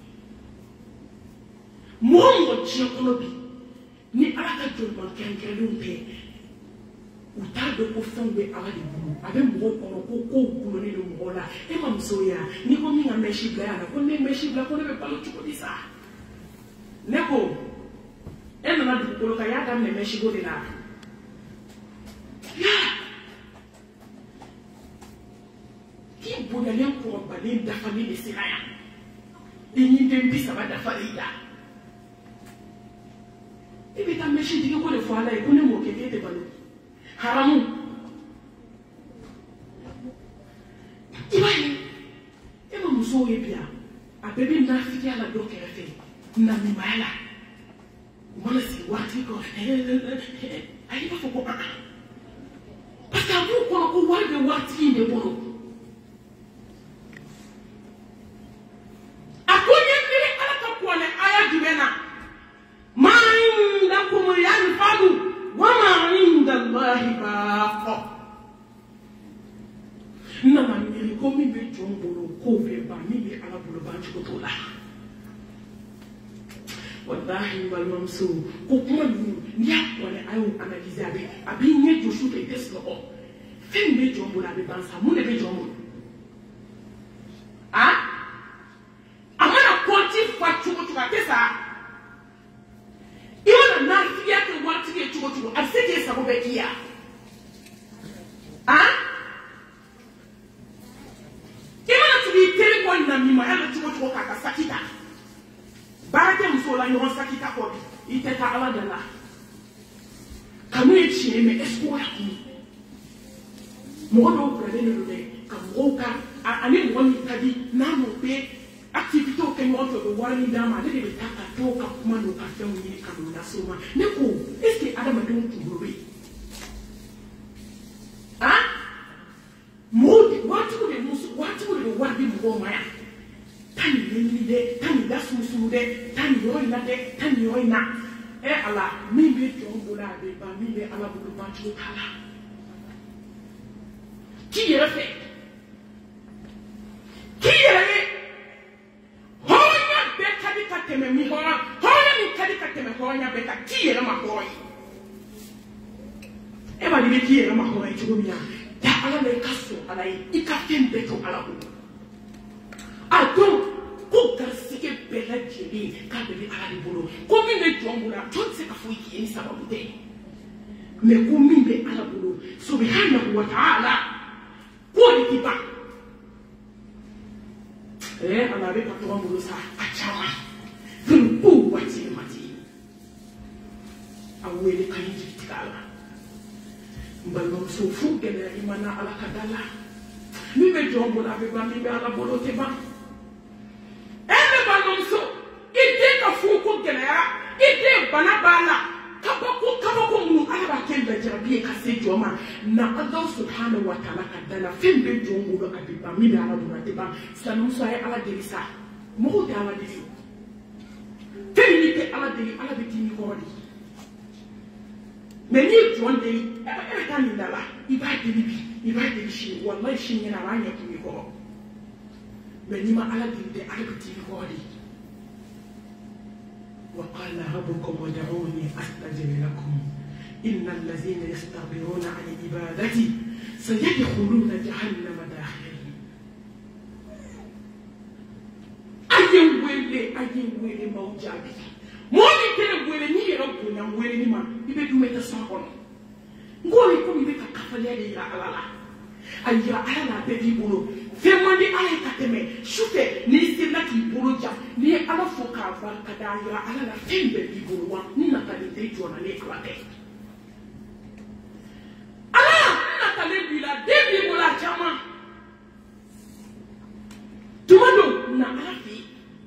muhomo chino kono bi ni alaka jomba kenkelu pe utado ko fengbe ala de bulu abe mo ko kulo ni do mo la e ma mso ya ni ko mi nga meshi bla ya ko ne meshi bla ko ne be palo chuko disa Neko, elle n'a pas de colocaya dans les méchigos de là. Qui bouillait pour balayer la famille de Syraya? Il n'y a pas de ça de famille là. Et puis, ta méchie dit que les fois là, il connaît mon kéké de balou. Haramou. Il va y. Et mon mousseau est bien. A bébé n'a fini à la doc et fait. N'a mis mal là. Moi, c'est Wati ko. Aïe, pas faut pas. Parce qu'à vous, quand on voit de Wati de boulot. A combien de à la capoine, aïe, du Bénin. M'indakum yanfadu wa ma indallahi baq. Nama miri komi be jombolo ko be ba mi be ala bolo ba ko la. Wallahi wal mamsu ko kuma ni ya wala ayo analyser abi nye to shoot e test lo. Fem be jombolo abi bansa mu ne be jombolo. Ah? Amana konti fa chuko chuka tesa. Il n'a rien que moi qui est tout autour. À ce que ça va être. Hein? Il m'a dit que téléphone n'a mis ma tout autour à Sakita. Barake Mousola, il y aura Sakita Kobi. Il était à la de là. Quand nous étions, mais est-ce qu'on a dit? Moi, on prenait le lait. Comme Roka, à aller voir l'Italie, n'a pas activité au Kenya de Wally Dama, de Taka, Toka, Mano, Café, Kamuna Soma. Neko, est-ce que Adam a donc tout brûler? Hein? Mood, what would the one be more Maya? Tani Linde, Tani Gasmusude, Tani Yoina, Tani Yoina. Eh, Allah, maybe Jombola, maybe Allah will want you to Kala. Qui est fait? Qui est Kateme mi hora, hora mi kadi kateme hora beka kiye na mahoi. Eba ni kiye na mahoi chugumia. Ya ala le kaso ala ikatem beto ala ku. Adon ko kasike bela jeli ka beli ala di bolo. Ko mi me jombula tot se ka fu yi sababu de. Me ko mi be ala bolo subhanahu wa ta'ala. Ko ni tiba. Ala be ka to bolo sa achama. Who what's in Mati? Away the kind of Tikala. But not so food and Imana Alakadala. Maybe John would have a bambi Alaboloteba. Everyone so. It take a full cook and it take Banabala. Kabaku, Alaba came by Jabia Casejoma. Now, those who handle what Alakadala, Fimbe John would have been Bambi Alaboloteba, Sanusa Aladelisa. More than Aladelisa. Féminité à la délit, à la victime corps. Mais ni John Day, every time in the life, il va être délivré, il va être délivré, ou Allah chine na ranya qui me corps. Mais ni ma à la délit, à la victime corps. وقال ربكم ودعوني أستجب لكم إن الذين يستكبرون عن عبادتي سيدخلون جهنم داخلين. Wele maujabi. Moni tele wele ni yero kunya wele ni ma. Ibe du meta sakono. Ngoli ko ibe ka kafale ya alala. Aya alala be di bolo. Femandi ala kateme. Shute ni sila ki bolo ja. Ni ala foka ba kada ya alala tembe di bolo wa. Ni na ka de jona ne kwate. Ala na ka le bila de bi bola chama. Tumado na ala fi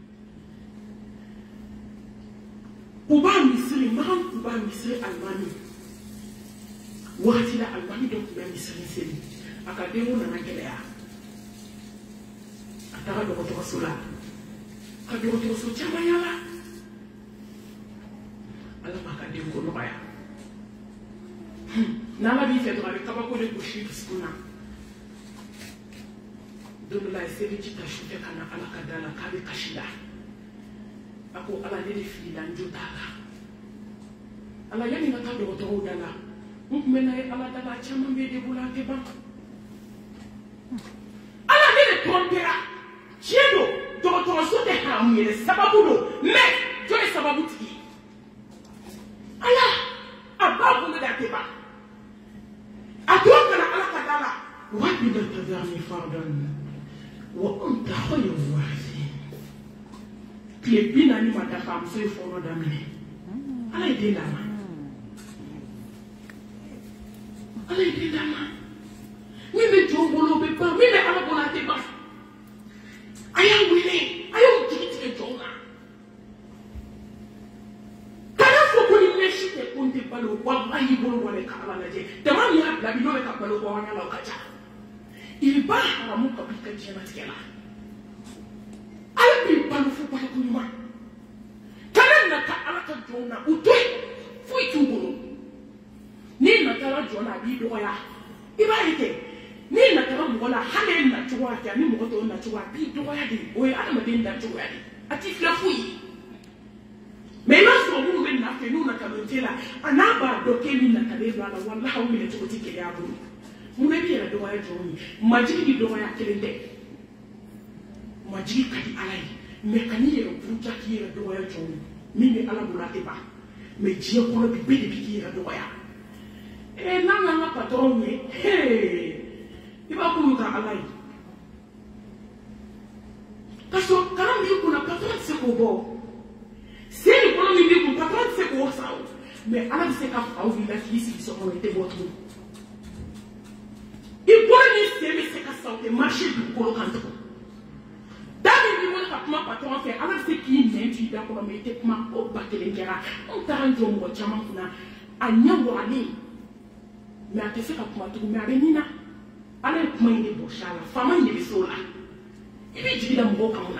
Uba Misri, Maham Uba Misri Almani. Wati la Almani donc bien Misri Seli. Akademo na nakelea. Atara do ko sola. Kadoro to so chama yala. Ala makademo ko no baya. Nala bi fait avec kabako de bouchi skuna. Donc la série qui t'a chuté kana ala kadala kabe kashida. Ako ala ne fi la njotala ala yani na ta do to dala mumena ala dala chama be de bula ke ba ala ne trompera chiedo to so de ha mu sababu do me to sababu tigi ala ababu ne dateba atoka na ala kadala wa bi da tadami fardan wa anta khayru warithin klebina ni madafa mso ifono damine ala ide dama ala ide dama mimi jongolo be pa mimi ala bona te ba aya wile aya utiki jonga kana foko ni meshi te kunde balo wallahi bolo wala kala naje tamam ya la bino ka balo ko wana la kacha ilba haramu ka bika jema tikela ala bi balo foko ko ni ma kana na ka ala ka jonga utwe fui tungolo ni na kala jona bi do ya iba ite ni na kala mo la hale na tuwa ya ni mo to na tuwa bi do ya di o ya ma den da tuwa ya di ati fla fui me ma so mu be na fe nu na kala tela anaba do ke ni na kala ba wallahi o mi le to tike ya bu mu be ya do ya joni majigi do ya kelende majigi kadi alai me kani ya buja ki ya do ya joni mimi ala burate ba me jie ko no bi be de bi ya do ya nana nga patron ye iba kumuka alai kaso kana mi kuna patron se ko bo se ni kono mi bi kun patron se ko sao mais ala se ka fa wi la ki si so ko te botu ibo ni se me se ka sao te marché du ko kan to dabi ni mo ka kuma patron fe ala se ki ne ti da ko me te kuma o batele ngara on taranjo mo chama kuna anyawo ali mais a te fait comme tout mais avec Nina allez comment il est beau chala femme il est sola il est dit dans mon comme là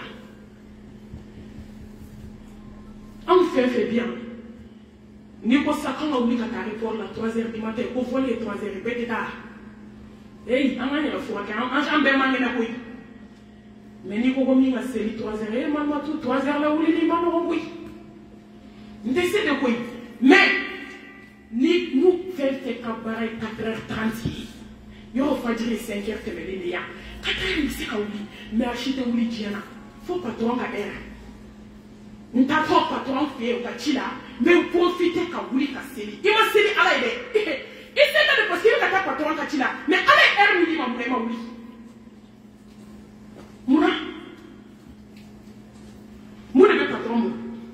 on fait bien ni ko ça quand on oublie qu'à report la 3h du matin au voler 3h répéter tard hey on a une fois quand on jambe mangé na koy mais ni ko komi na série 3h et maman tout 3h là où les maman oui n'essaie de koy mais ni nous fait cabaret 4h30 yo fajiri 5h temeli ya 4h c'est ka ouli mais achite ouli diana faut pas trop ka era nta faut pas trop faire ka chila mais profiter ka ouli ka seli ima seli ala ide ite de possible ka pas trop ka chila mais ala er mi ma vraiment ouli muna be patron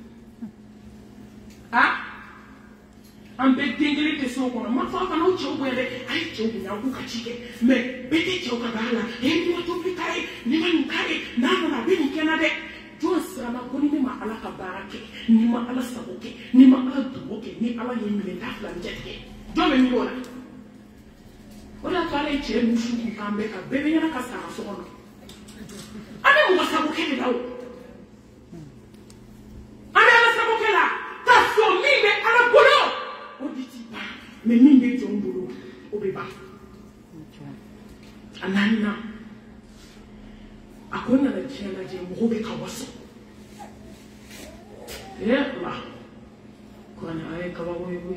ah en be dingeli te so kono ma fa kana uche ubwele ai che ubunya ku kachike me bete che ukagala ndi watu bikai ni mankare na na bi nkena de jo sala ko ni ma ala ka barake ni ma ala saboke ni ma ala duboke ni ala yemile ndafla njeke do me ni wala wala kale che mushu kumbe ka bebe yana ka sa so kono ana mo saboke ni dawo ana ala saboke la ta so mi me ala bolo mais mine de Djombolo au béba. Anana. Akona na tiana je mrobe kawaso. Là. Kona ay kawawo yoy.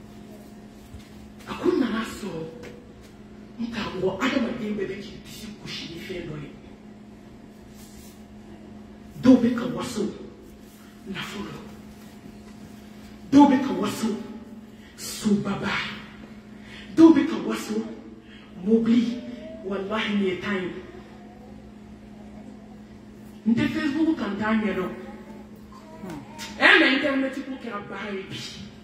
Akona na so. Nkawo adama dembe be ki bisi kushi ni fe ndoye. Dobe kawaso. Na fulo. Dobe kawaso. Subaba dobe ka waso mobli wallahi ni time nte Facebook kan tanya no na internet ko kira bae bi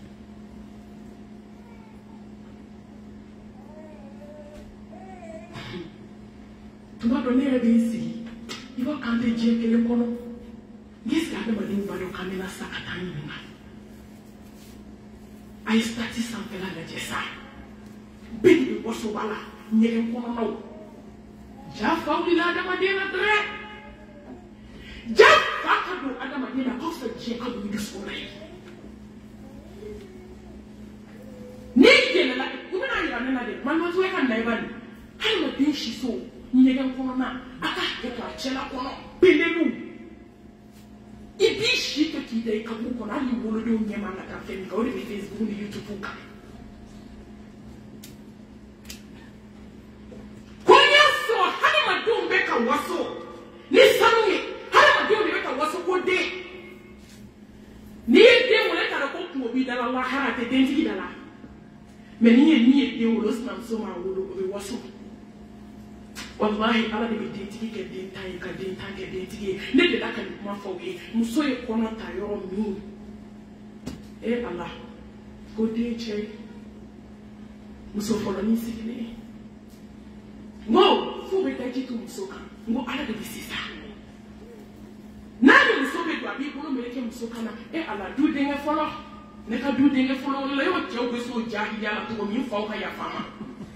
tuma donner bisi il va quand dire que le kono gis ka ba ni ba do kamera sakatani ni ay stati sampela la jesa bindi boso bala ñegen ko naw ja fawli la dama dina dre ja fakadu adama dina ko sa je ko du disko nay ni jela la kuma na yana na de man ma zo kan dai bani hay ma bin shi so ñegen ko na aka ke to achela ko no bindelu ibi shito kidai kabu ko na ni wolo do nyema na ka fe mi ko ni Facebook ni YouTube ka ko nya so hana ma do mbe ka waso ni sanwe hana ma do mbe ka waso ko de meni ni de wolos nam so ma wolo be waso wallahi ala de be tigi ke de tan ka de tan ke de tigi ne de la kan ma fo we muso e kono ta yo mi Allah go de che muso fo ni sikine ngo fo be ta jitu muso kan ngo ala de sisa nani muso be do abi ko meleke muso kana Allah du de nge folo ne ka du de nge folo le o che o be so jahiya la to mi fo ka ya fama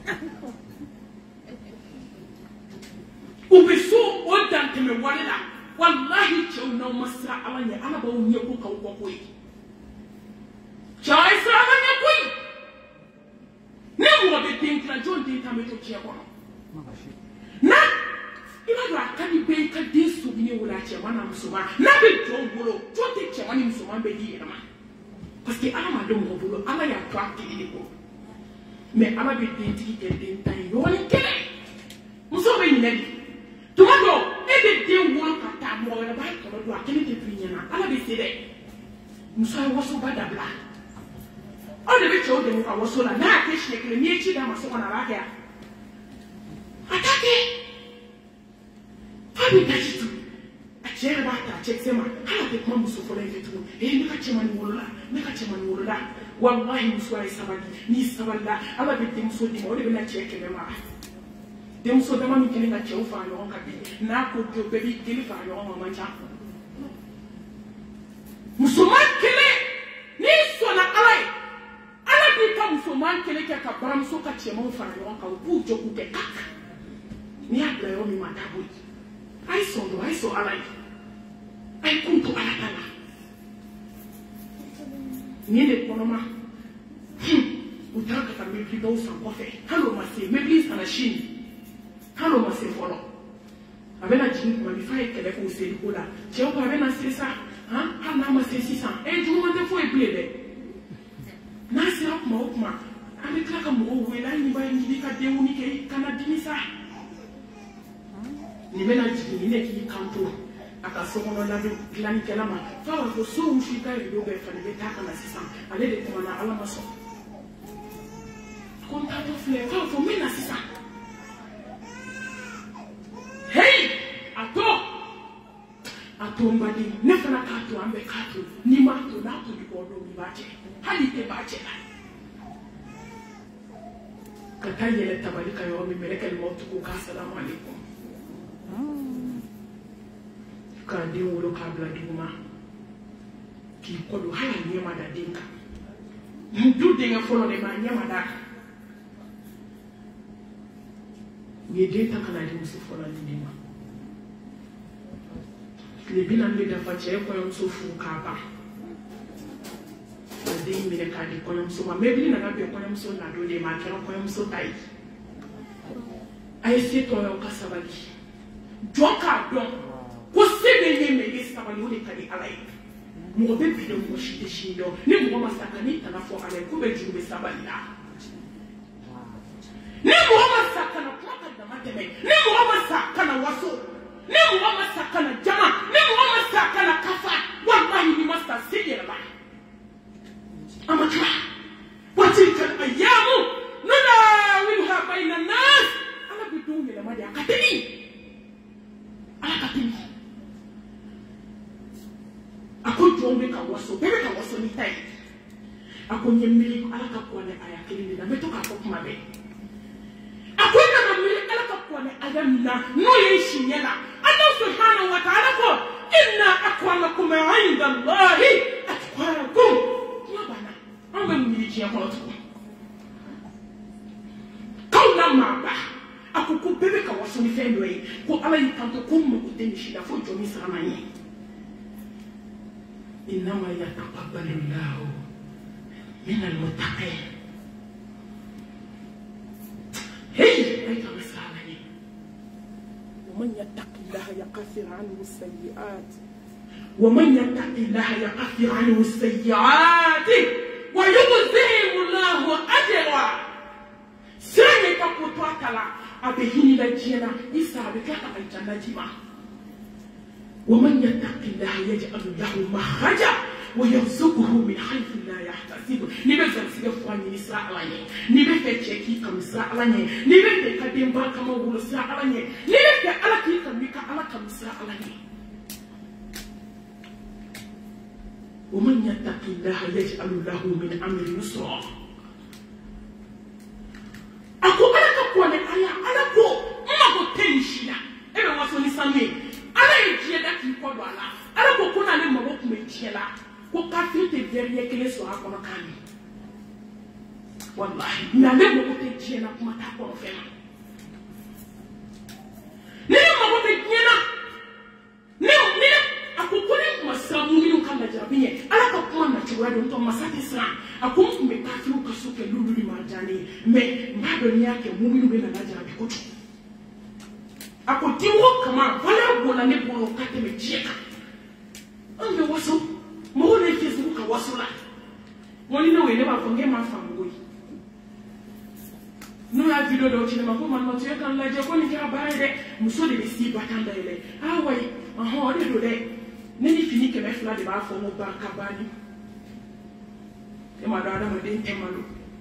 o be so o dan te me wala wallahi che o na masra ala ne ala ba o nye ko ka ko yi chai sra ba nye ko yi ne mo be think la John de ta me to che ko na ina do akani be ka de so bi ne wala che wana musuma na be to bolo to te che wani musuma be di ma parce que ala ma do mo bolo ala ya to akili ko mais ala be de ti ke de tan yo ni ke muso be ni ne to do e be de wo ka ta mo wala ba to do akili te fi nyana ala be se de muso ai waso ba da bla o de be che o de mo ka waso la na ke shi ke ni chi da ma so na ba ke atake Abi tajitu achera bata achesema hala te kwa muso fola yetu nika chemani wolola wallahi muso ay sabadi ni saballa ala be te muso di mo de na cheke be ma de muso be ma mi kene na chew fa yo ka bi na ko to be bi kele fa yo ma mancha muso man kele ni so na ala bi ka muso man kele ka baram so ka chemo fa yo ka bu joku te kaka ni abla yo mi matabu I saw alive. I come to Alatala. Near the Ponoma. Utaka can make those and coffee. Hello, my say, maybe and a shin. Hello, my say, follow. Avena Jim, my fire telephone said, Hola. Jehovah Avena says, Hanama says, and you want the for a play. Nasi up Mokma. I'm a crack of more when I invite Nika Demunike, Canadinisa. Nimena jini ki kanto akasomo na labi glani kelama fa ko so ushika ndo be fa ne taka na sisa ale de kuma na ala maso konta to fle fa fo me na sisa hey ato mbadi ne fa na kato ambe kato ni ma to na to di bodo mi bache hali te bache katayele tabarika yo mi meleka ni moto ko assalamu alaikum kandi wolo kabla duma ki kodo hala nyema da dinka ndu dinga folo de ma nyema da ye deta kana di musu folo ni ma le binan le da fache ko yon so fu kaba ade mi le kandi ko yon so ma mebili na gabe ko yon so na do de ma kero ko yon so tai ai se to yo kasabali joka don ko sebe ne me gesa ba ni kali alai mo be bi do mo shi de shi do ni mo ma saka ni tana fo alai ko be jube sabali la ni mo ma saka na ko ka da mateme ni mo ma saka na waso ni mo ma saka na jama ni mo ma saka na kafa wallahi ni masta sijira ba amatra watilka ayamu nunawilha baina nas ala bidumi la madi akatini ako jombe ka waso bebe ka waso ni tai ako nyemili ala ka kwa ne aya kelinde na beto ka ko kuma be ako na mili ala ka kwa ne aya na no ye shinyela Allah subhanahu wa ta'ala ko inna akramakum 'inda Allahi atqakum ya bana amba mili ji ko to kauna maba ako ko bebe ka waso ni fendo yi ko ala yi kanto ko mo ko temi shida fo jomi sana yi إنما يتقبل الله من المتقين. هي أيها السامعين ومن يتق الله يكفر عنه السيئات ويجزيه الله أجرا. سنة تقوى تلا أبهني لجينا إسا بكاك الجنة جمع. ومن يتق الله يجعل له مخرجا ويرزقه من حيث لا يحتسب نبي زنسيغ فواني إسرائيل نبي فتشكي كم إسرائيل نبي تكدم باكما ولو إسرائيل نبي تألكي كم يكا ألكم إسرائيل ومن يتق الله يجعل له من أمر يسرا أكو أنا كقولي أيا أنا كو ما كو تنشينا إبه وصلني سامي أنا يجي ده كي كودو على أنا كو كنا لما بكم يجي لا كو كافي تبري كله سوا كنا كامي والله نعم بكم تجي نا كم تكون فينا نعم بكم تجي نا نعم ako kone masamu minu kala jabiye ala ka kuma na chiwa don to masati sa ako me kafiru kasuke lulu marjani me mbado yake muminu bena na jabi kotu ako tiwo kama wala bona ne bolo kate me jeka ande waso mo le Facebook ka waso la woni na we ne ba fonge ma famgoyi no ya video do chine ma ko man ma tiye kan la je ko ni ka baade muso de si batanda ile ah wai aha de do de nini fini que me fla de ba fo mo ba kabani e ma da ma de temalo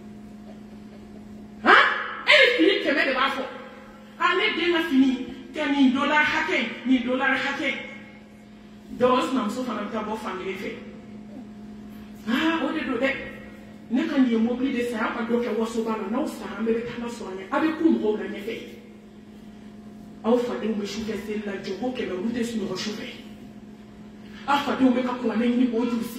ha e fini que me de ba fo ale de na fini que ni dollar hake dos na so fana ka bo family fe ah o de do de ne kan ye mobile de sa pa do ke wo so ba na o sa me ta na so anya abe ku mo na ne fe au fa de mo shu ke se la jogo ke me rute su no shu fe afa de umeka kwa nini bojusi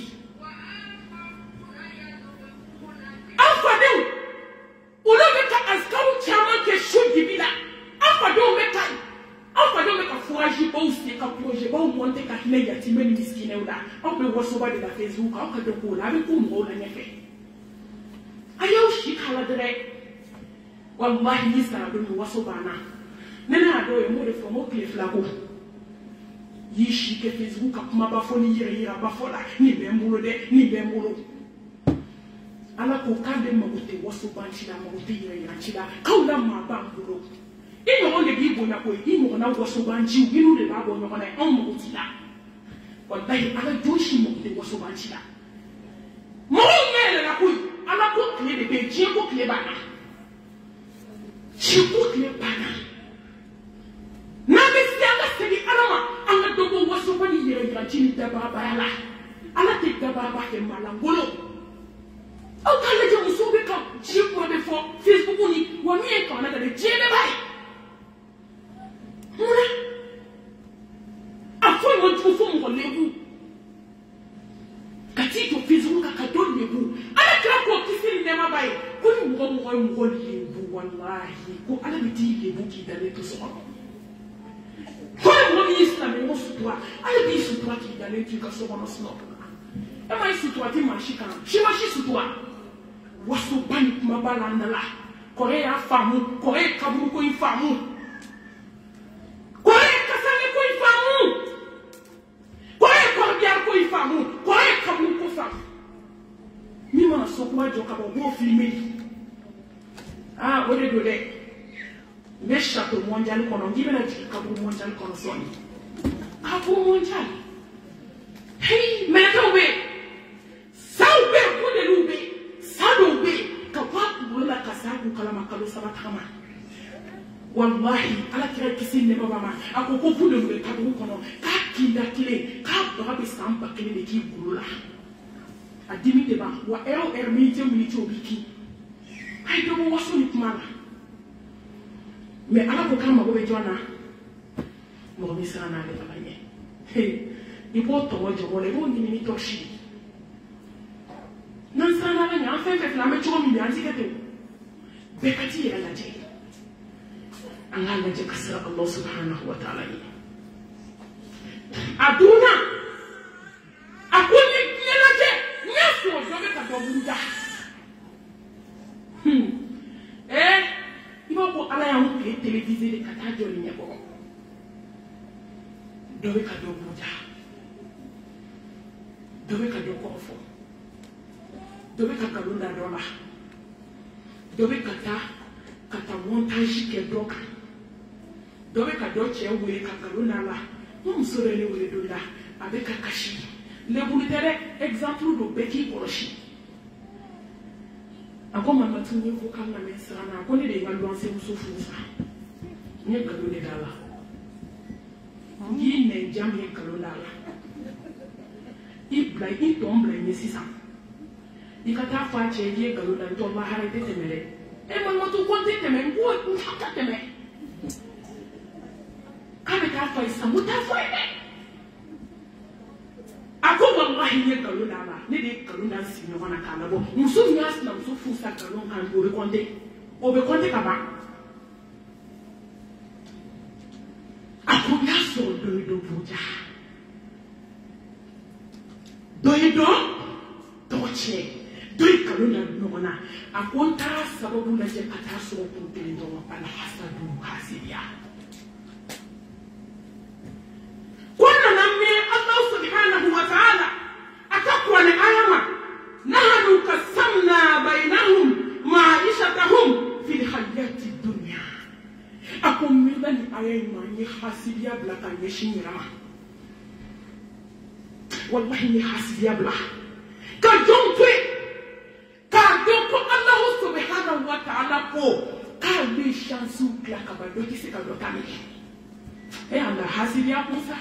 afa de ulomeka askaru chama ke shudi bila afa de umeka fuaji bosi ka projet ba monte ka kile yatima ni miskine ula au be wosoba de la Facebook au ka de ko la be ko mo la nyefe ayo shikala dere wallahi nisa do wosoba na nena do e mo de fo mo pie flago yishi ke Facebook akuma bafoni yira bafola ni bembulo ala ko kande magote waso banchila magote yira chila kaula mabambulo inyo onde bibo na ko inyo na waso banchi inu le babo nyo na on magotila wallahi ala joshi magote waso banchila mo ngele na ko ala ko kle de be ji ko kle bana chi ko kle bana na be sianga sedi alama anga dogo waso bani yira chini dababa yala ala te dababa ke malangolo au kala je musobe ka ji ko be fo Facebook ni wa mi e ka na de je be bai mura afo mo tu fo mo lebu kati to Facebook ka don lebu ala kra ko kisiri ne ma bai ko ni mo lebu wallahi ko ala bi ti lebu ki dale to so ko mo ni islam mo sutwa ala bi sutwa ki dale ki ka so mo no e mai sutwa ti ma shika shi ma shi sutwa wasu bani kuma balanda la kore ya famu kore kaburu ko ifamu kore kasane ko ifamu kore korbiya ko ifamu kore kaburu ko famu mi ma so ko ajo ka bo filmer ah o de do de me château mondial kono ngibe na kaburu mondial kono soni kaburu mondial hey me to we saube ko de lube sado be kapat wala kasabu kala makalo sabatama wallahi ala kira kisin ne baba ma akoko pudo be kadu kono ka kinda kile ka baba samba kile de ki bulula adimi de ba wa minute obiki ai do mo waso ni kumala me ala ko kama go be jona mo mi sana le baba ye he ipo to wo jo le bo ni toshi nan sana la nya fe fe la me chuo mi anti kete be kati ya la je Allah la je kasra Allah subhanahu wa ta'ala yi aduna akuni ni la je nyaso do be ka do buja ibo ko ala ya mu ke television de kata jo ni nyako do be ka do buja do be ka do ko fo dobe kakalunda dola dobe kata montage ke doka dobe ka doche wele kakalunda la mumsore le wele dola abe kakashi le boulitere exemple do beki koroshi ako mama tunye ko kanga mesana ko ne de ngalwanse musufuza nye kalo ne dala yi ne jamye kalo dala ibla yi tombla ni sisa ikata fa che ye kalo dala to ba hare te temere e mo mo tu konte temere ko ntaka temere kabe ta fa isa muta fa ako wallahi ye kalo dala ne de kalo dala si no na kala bo musu nyas na musu fusa kalo kan o be konte ka ba ako nyaso do buja do toche do kalo na no na ako ntara sababu na je kata so ko tendo wa pala hasadu hasidia kuna namme Allah subhanahu wa ta'ala atakwa ni ayama nahnu qasamna bainahum ma'ishatahum fi hayati dunya akum mirdan ayama ni hasidiya blaka yeshira wallahi ni hasidiya blaka ka jontwe ka donko Allah subhanahu wa ta'ala ko ka bi chansu klaka ba do kisi ka do kamili Allah hasidiya kusa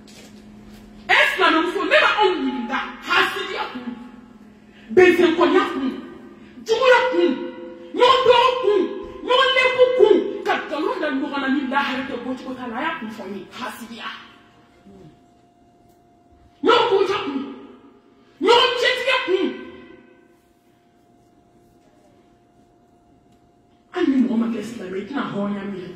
Esma mfo meba onlinda hasidi aku beze konya ku jumla ku nyondo ku nyonle ku katalonda ngona ni la harete ko ko kala ya ku fami hasidi ya nyoko jaku nyonje tiku ani mo ma kesla metina honya mi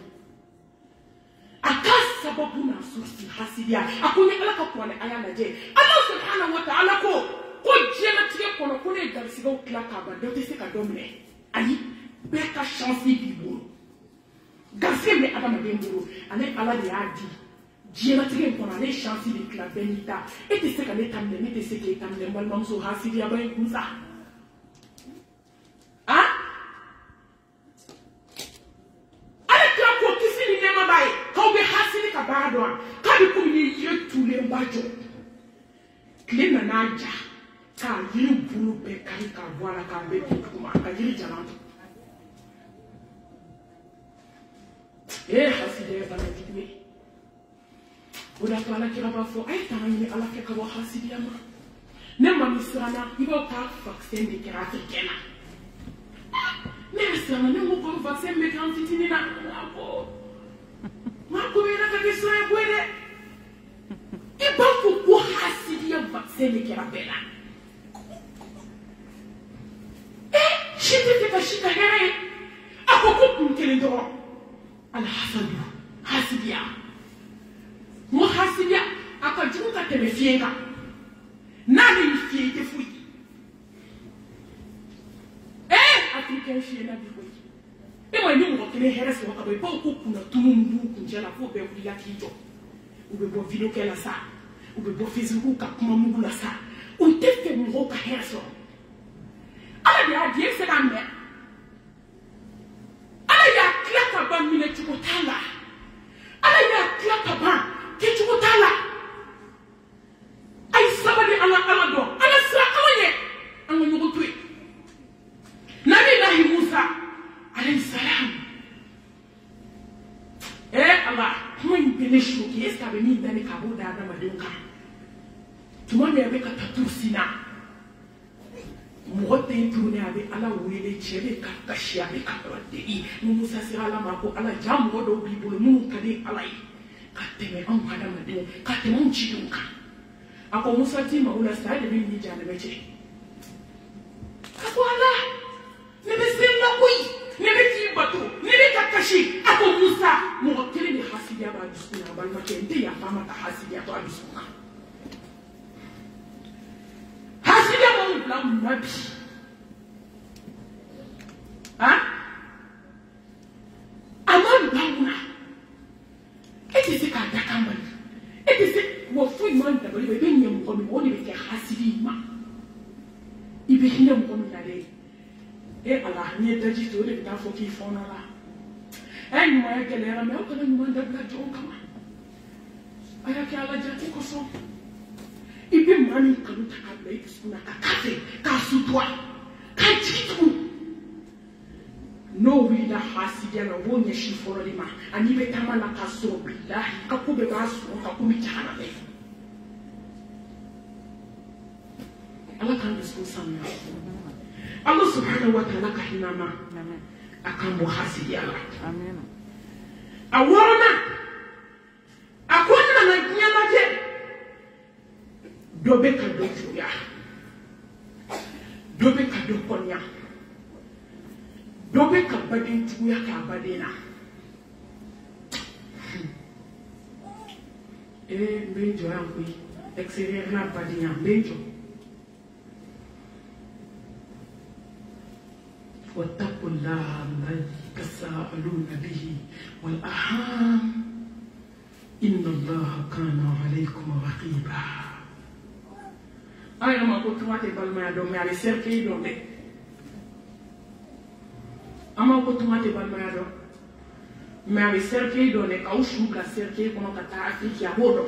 sababu na susi hasidia akunye ala ka kone aya na je Allah subhanahu wa ta'ala ko jena tike kono ko ne garsiga ukla ka ba do tese ka domne ani be ka chance bi buru garsiga me adama be buru ane ala de adi jena tike kono ne chance bi kla benita et tese ka ne tamne ne tese ke tamne mal mamso hasidia ba kunsa ah Kabadwa, kabi kumi yetule mbajo. Klena naja, ka yiru bulu be kari ka wala ka be kuma ka yiri jalanto. Haside bana jidwe. Oda kala kira ba fo ay tani ala ke ka bo hasidi ama. Nema misrana ibo ka vaccin de kira africaine. Misrana nemo ko vaccin me kan fitinina ko. Mako yana kabisa ya kwede. Ibafu kwa hasidi ya vaccine kera bela. Shita here. Ako mkele ndoro. Alhasadu. Hasidia. Mo hasidia. Aka jimuka temefienga. Nani mfie itefui. African shie na bifui. Ema ni mo kele heresi wakabe pa ko kuna tumundu kunjela fo be kula kijo ube bo video kela sa ube bo Facebook ka kuma mungu la sa untefe mo ka herso ala dia die se ka me ala ya klaka ba mine tukotala ala ya klaka ba ke tukotala ay sabade ala do ala sa awanye anwo nyugo tui nabi lahi Musa alayhi salam Allah mun benesho ki eska be ni dani ka boda da madunka tumane abe ka tatusina mote tune abe ala wele chebe ka kashia be ka rodei Musa sira la mako ala jamu do bibulu mun kadi alai ka teme on hada madun ka teme on chidunka ako Musa ti ma ula sa de bi ni jana beche ako ala ne be sinna kui Nebe batu, nebe kakashi, ako Musa, mo kele ni hasidia ba dusuna ba makende ya fama ta hasidia to adusuna. Hasidia mo blam nabi. Aman bauna. Eti se ka dakamba. Eti se wo fu man da bali be nyem ko mi woni be ke hasidi ma. Ibe hinde mo ko mi dare. Allah ni daji to de ta foki fona la ay mo ya kelera me ko ni mo da bla jo kama aya ke ala jati ko so Et puis, mani kanu takabla, et puis, on a kakate, kasutwa, kajitu. No wida hasidia na wonye shiforo lima. Anibe kama na kasoro billahi, kakube basu, kakumi chana be. Allah kan responsable. Allah subhanahu wa ta'ala kahinama. Akambo hasidia Allah. Amen. Awana. Akwana na nyama je. Dobe kado juya. Dobe kado konya. Dobe kabadin juya kabadena. Benjo yangu. Exterior na badina benjo. واتقوا الله الذي تساءلون به والأرحام إن الله كان عليكم رقيبا. أنا ما كنت ما تبالي ما يدوم يعني سيركي يدوم ده. أما كنت ما تبالي ما يدوم يعني سيركي يدوم ده كأوشوا كسيركي كنا كتاعي كي يهودو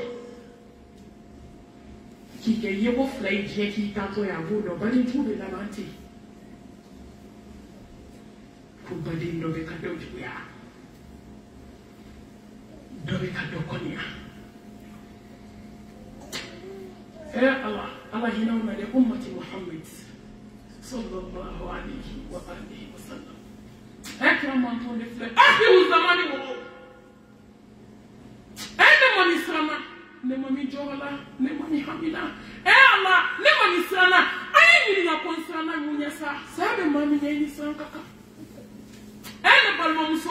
كي كي يبغى فلاي جي كي كاتو يهودو بدين شو بيلامانتي kubadin dobe kado juya dobe kado konya Allah hina una de ummati Muhammad sallallahu alayhi wa alihi wa sallam akram anton de frère akhi zamani wo ene mani sama ne mami jola ne mami hamina Allah ne mani sana ayi ni na konsana munyasa sabe mami ne ni sanka elle balma muso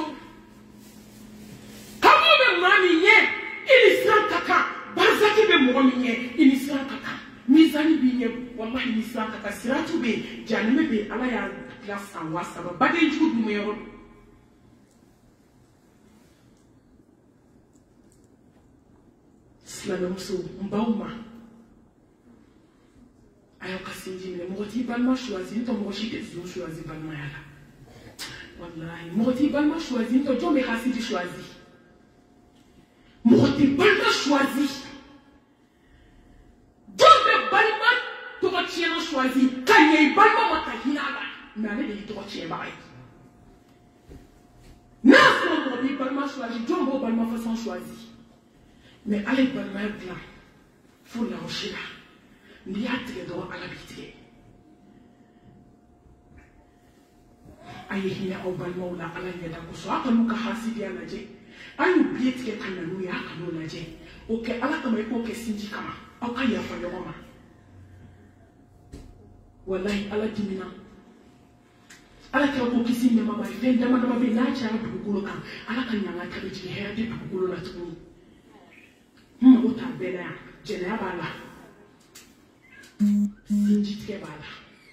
kamo be mami nye ili san kaka bazaki be mo mi nye ili san kaka mizani bi nye wallahi ili san kaka siratu be janime be ala ya class en whatsapp ba de judu mo yoro sala muso mbauma ayo kasinji me mo ti balma choisi to mo shi de choisi balma yala. Wallahi, Moti Balma choisi, toi tu m'as choisi. Moti Balma choisi. John de Balma, toi tu as choisi. Kanye Balma Matahinaga, mais allez, toi tu es marié. Nasron Moti Balma choisi, John Bo Balma façon choisi. Mais allez, Balma est blanc. Faut la rocher là. N'y a pas de droit à l'habiter. Ayehina au balmaula ala yada kuso aka nuka hasidi alaje ayu bietike kana nu ya aka no laje oke ala kama iko ke sinji kama aka ya fa yoma wallahi ala dimina ala ka ko kisime mama ife dama dama be na cha dugulo kan ala kan nyanga ka ji he de dugulo la tuni uta bela jena bala sinji tike bala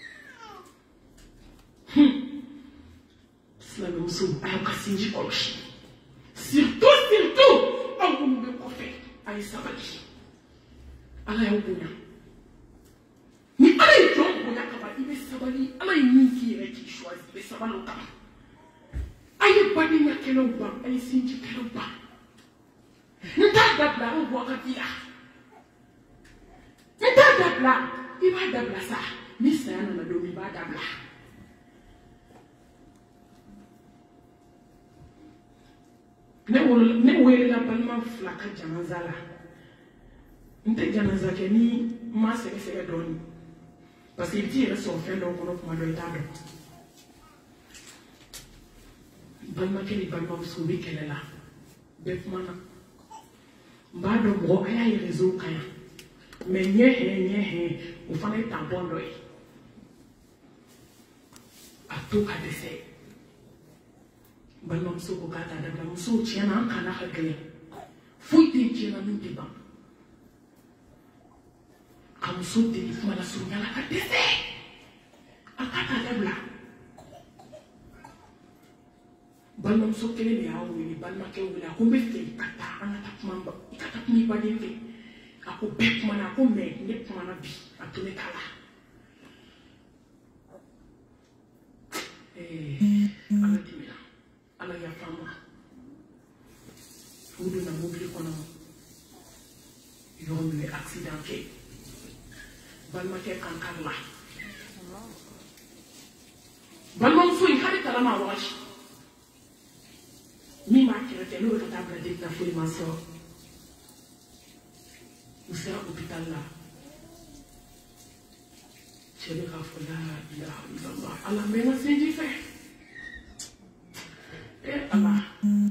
Surtout, on vous le prophète, aïe sabali. Allah est bon. Ni Allah est bon, on a capable, il est sabali, Allah est minki, il est choisi, il est sabali au cap. Aïe badi na keloba, aïe sinji keloba. Nta dabla, on voit kabila. Nta dabla, il va dabla ça. Misa yana na domi ba dabla. Ne wele la balma flaka janaza la nte janaza ke ni ma se doni parce que ti reso fe do ko no do itado balma ke ni balma so be kele la def mana ba do mo aya yi rezo kaya me nye he o fa ne tabondo yi atoka dese balma muso ko kata da muso tiana kana hakale fuite tiana min tiba kamuso de mala sunya la kadese akata dabla balma muso kele ya wili balma ke wili ko mbete kata anata kumamba ikata kumi badenge ako bek mana ko me ne mana bi atune kala ala dimina ala ya fama fudu na mobile kono yomi accident ke balmake kankalla balmam foyi hadi kalama washi mi ma kirete no ka tabla de na foyi maso usera hôpital là chéri rafala ilaha illallah ala mena seji fe Allah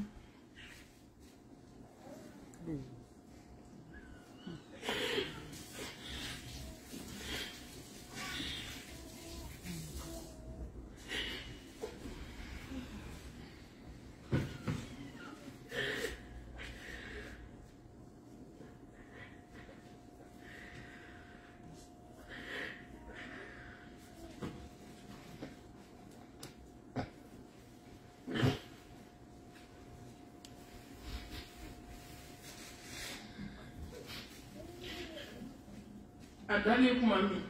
adale kumami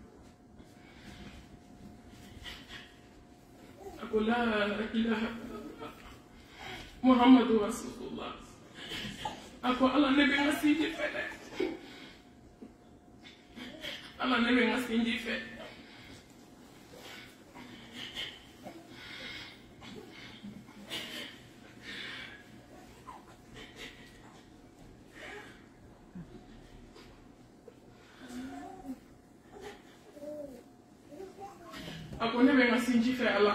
akola ilaha Muhammadu Rasulullah ako ala nebe ngasindi fele ala nebe ngasindi fele ako ne venga sinji fe ala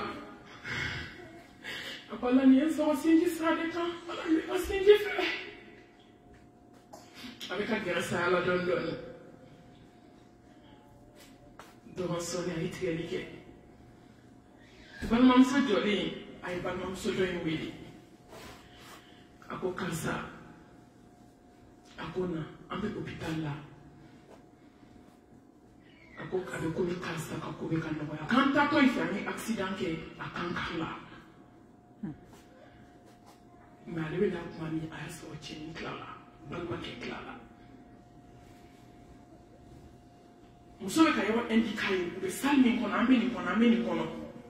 ako la ni enso sinji sade kan ala ni sinji fe avec a gerasa ala don do soni ay tigelike ban mam so joli ay ban mam so joyi wili ako kansa ako na ambe hôpital là ako abe ko mi kansa ka ko be kan no ya kan ta to ifa ni accident ke akan kala ma le be na ko mi ay so chini kala ban ma ke kala muso be ka yo indikai be salmi ko na ambe ni ko no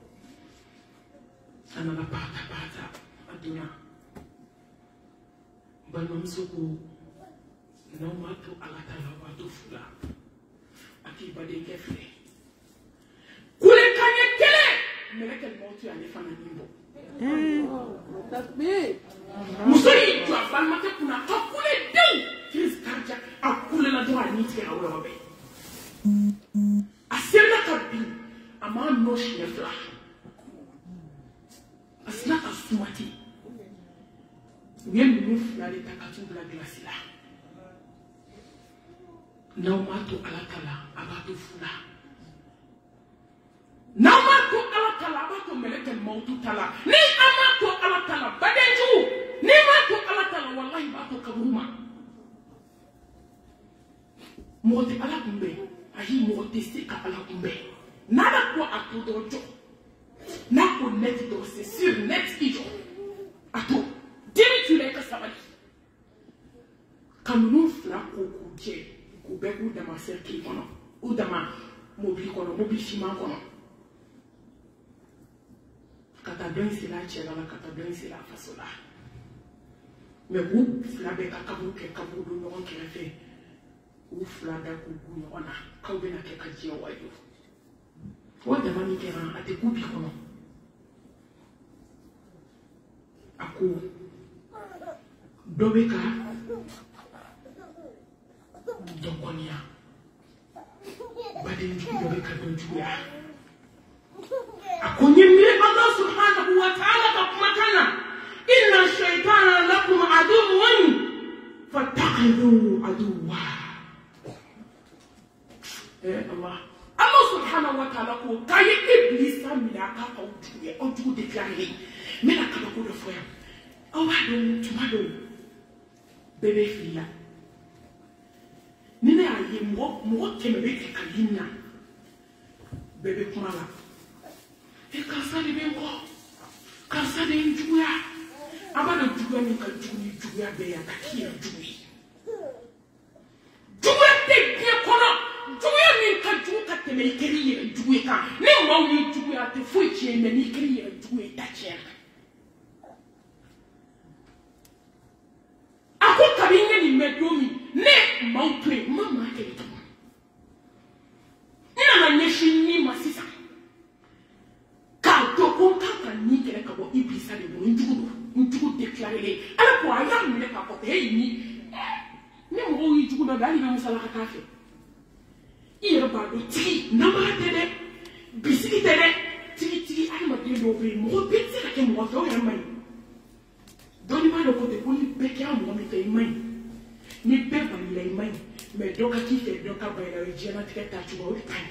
ana la pata aduna ban ma muso ko na ma to ala ta la wa to fula aki bade kefle kule kanye kele meleke moto ya nefana nimbo takbir musoi tu afalma ke kuna akule deu kris karja akule na doa niti ya wewe asema kabi ama no shefla asina asumati ngem nufla de takatu bla glasila Naumato alakala abato fula. Naumato alakala abato meleke mautu tala. Ni amato alakala badenju. Ni mato alakala wallahi bato kaburuma. Mote alakumbe. Ahi mote sika alakumbe. Nada kwa ato dojo. Nako net do c'est sûr net ijo. Ato. Dimi tu leka sabali. Kamunu fla kokuje. Ubeku dama serki kono udama mobili kono mobili shima kono kata don sila chela la kata don sila fasola me wu fla be ka kabu ke kabu do no ke refe wu fla da ku ku no ona ka be na ke ka ji wayo wa dama ni ke ran ate ku bi kono aku dobeka Dokonia Badin Jubi Kadunjuya Akunyimile Allah subhanahu wa ta'ala Kakumakana Inna shaitana lakum aduwwan Fattakhidhu aduwwa Allah Allah subhanahu wa ta'ala ko kaye iblisa milaka ka ujuye oju declarer mena ka ko do foya awado tumado bebe filla Nina ayi mo kemebe kalina bebe kumala e kansa de benko kansa de njuya abana njuya ni ka njuya be ya takiya njuya te ke kono njuya ni ka njuka te me keriye njuya ka ni mo ni njuya te foi chene ni keriye njuya takiya ako kabinye ni medomi ne mautre mama ke to déclaré. Alors quoi, il y a une minute à porter, ni mon oui, du coup, dans la musala café. Il y a pas de tiki, n'a pas télé, biscuit télé, tiki, elle m'a dit d'ouvrir, mon petit à qui moi, faire un main. Donnez-moi le côté pour lui péquer à moi, mais fait une main. Ni péquer à lui, main. Mais donc, à qui fait, donc, à la région, à traiter à tu vois, au pain.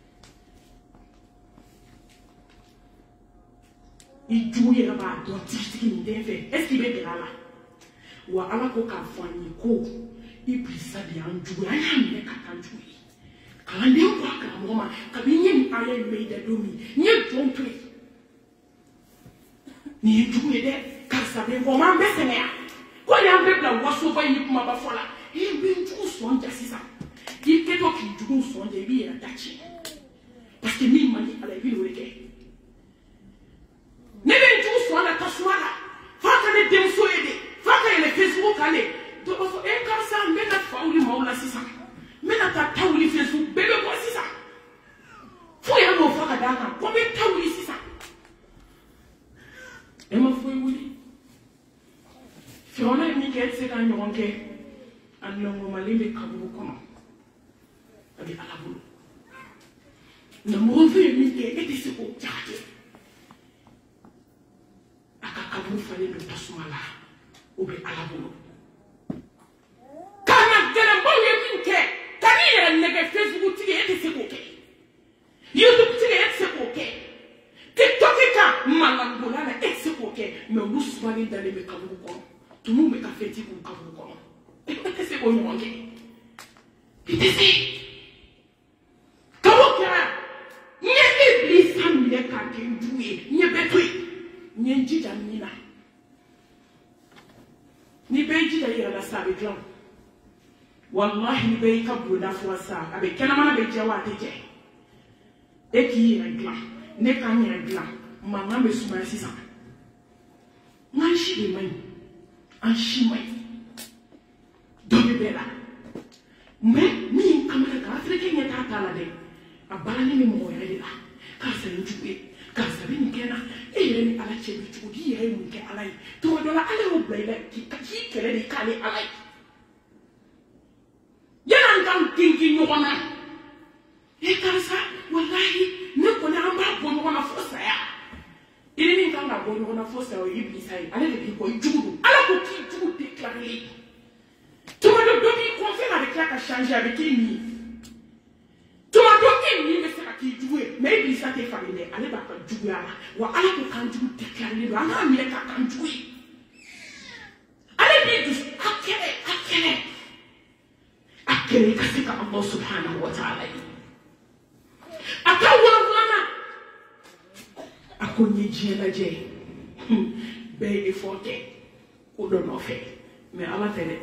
Il jouait là-bas, donc, tiki, il n'est fait. Est-ce qu'il est là? Ou à la coca, il prit ça bien, joué, il y a un joué. Quand on est au bois, quand on a une aïe, mais il a domi, il a trompé. Ni joué des, car ça vient vraiment baisser. Quand il y a un peu de la voix sauvage, il m'a pas fait là. Il y a un jour son jassisa. Il est toi qui joue son débit et attaché. Parce que mille mani à la ville où il est. N'est pas un jour son la tassoira. Faut que les démons aident. Faut que les Facebook allent. Donc, et comme ça, mais la fauli maula sisa. Mais la taouli Facebook, bébé quoi sisa. Faut y aller au fond à Dakar. Combien de taouli sisa? Et ma foi, oui. Fiona et Michael, c'est quand ils ont fait un long moment, les cabos comment. Avec à la boule. Le mauvais Michael était ce qu'on tient. À Kakabou, fallait le tassouma là. Ou bien à la boule. Facebook est ce qu'on fait. YouTube est ce qu'on fait. TikTok est Malangola est ce qu'on fait. Mais nous sommes allés dans les cabos. Tout le monde a fait des cabos. Et qu'est-ce qu'on fait? Qu'est-ce que il y a des églises qui ne sont pas douées, ni bétouées, ni djidamina. Ni béji d'ailleurs la salle de l'homme. Wallahi ni béji kabou la foi ça. Avec quel amant béji à watéke. Et qui est gland, n'est qu'un gland. Maman me soumait 600. Moi, je suis un chimay. Donnez-le là. Mais, ni camarade africain n'est pas là. A balani mi mo yare la ka sa njuwe ka sa bi nkena e yere ni ala chebi chudi yere mu ke alai to do la ala o blaila ki kele ni kale alai yana ngam tingi nyona e ka sa wallahi ne ko na amba bo nyona fosa ya ile ni ngam bo nyona fosa o ibli sai ala de ko judu ala ko ki judu déclarer to do do bi confère avec la ka changer avec lui. Tu m'as dit que tu joues, mais il s'est fait famille. Allez, va jouer à la. Ou allez, quand tu déclarer, ou allez, mais quand tu joues. Allez, bien, à quel cas c'est Allah subhanahu wa ta'ala. À quoi on a connu Dieu la Dieu. Ben, il faut que on donne fait. Mais à la télé,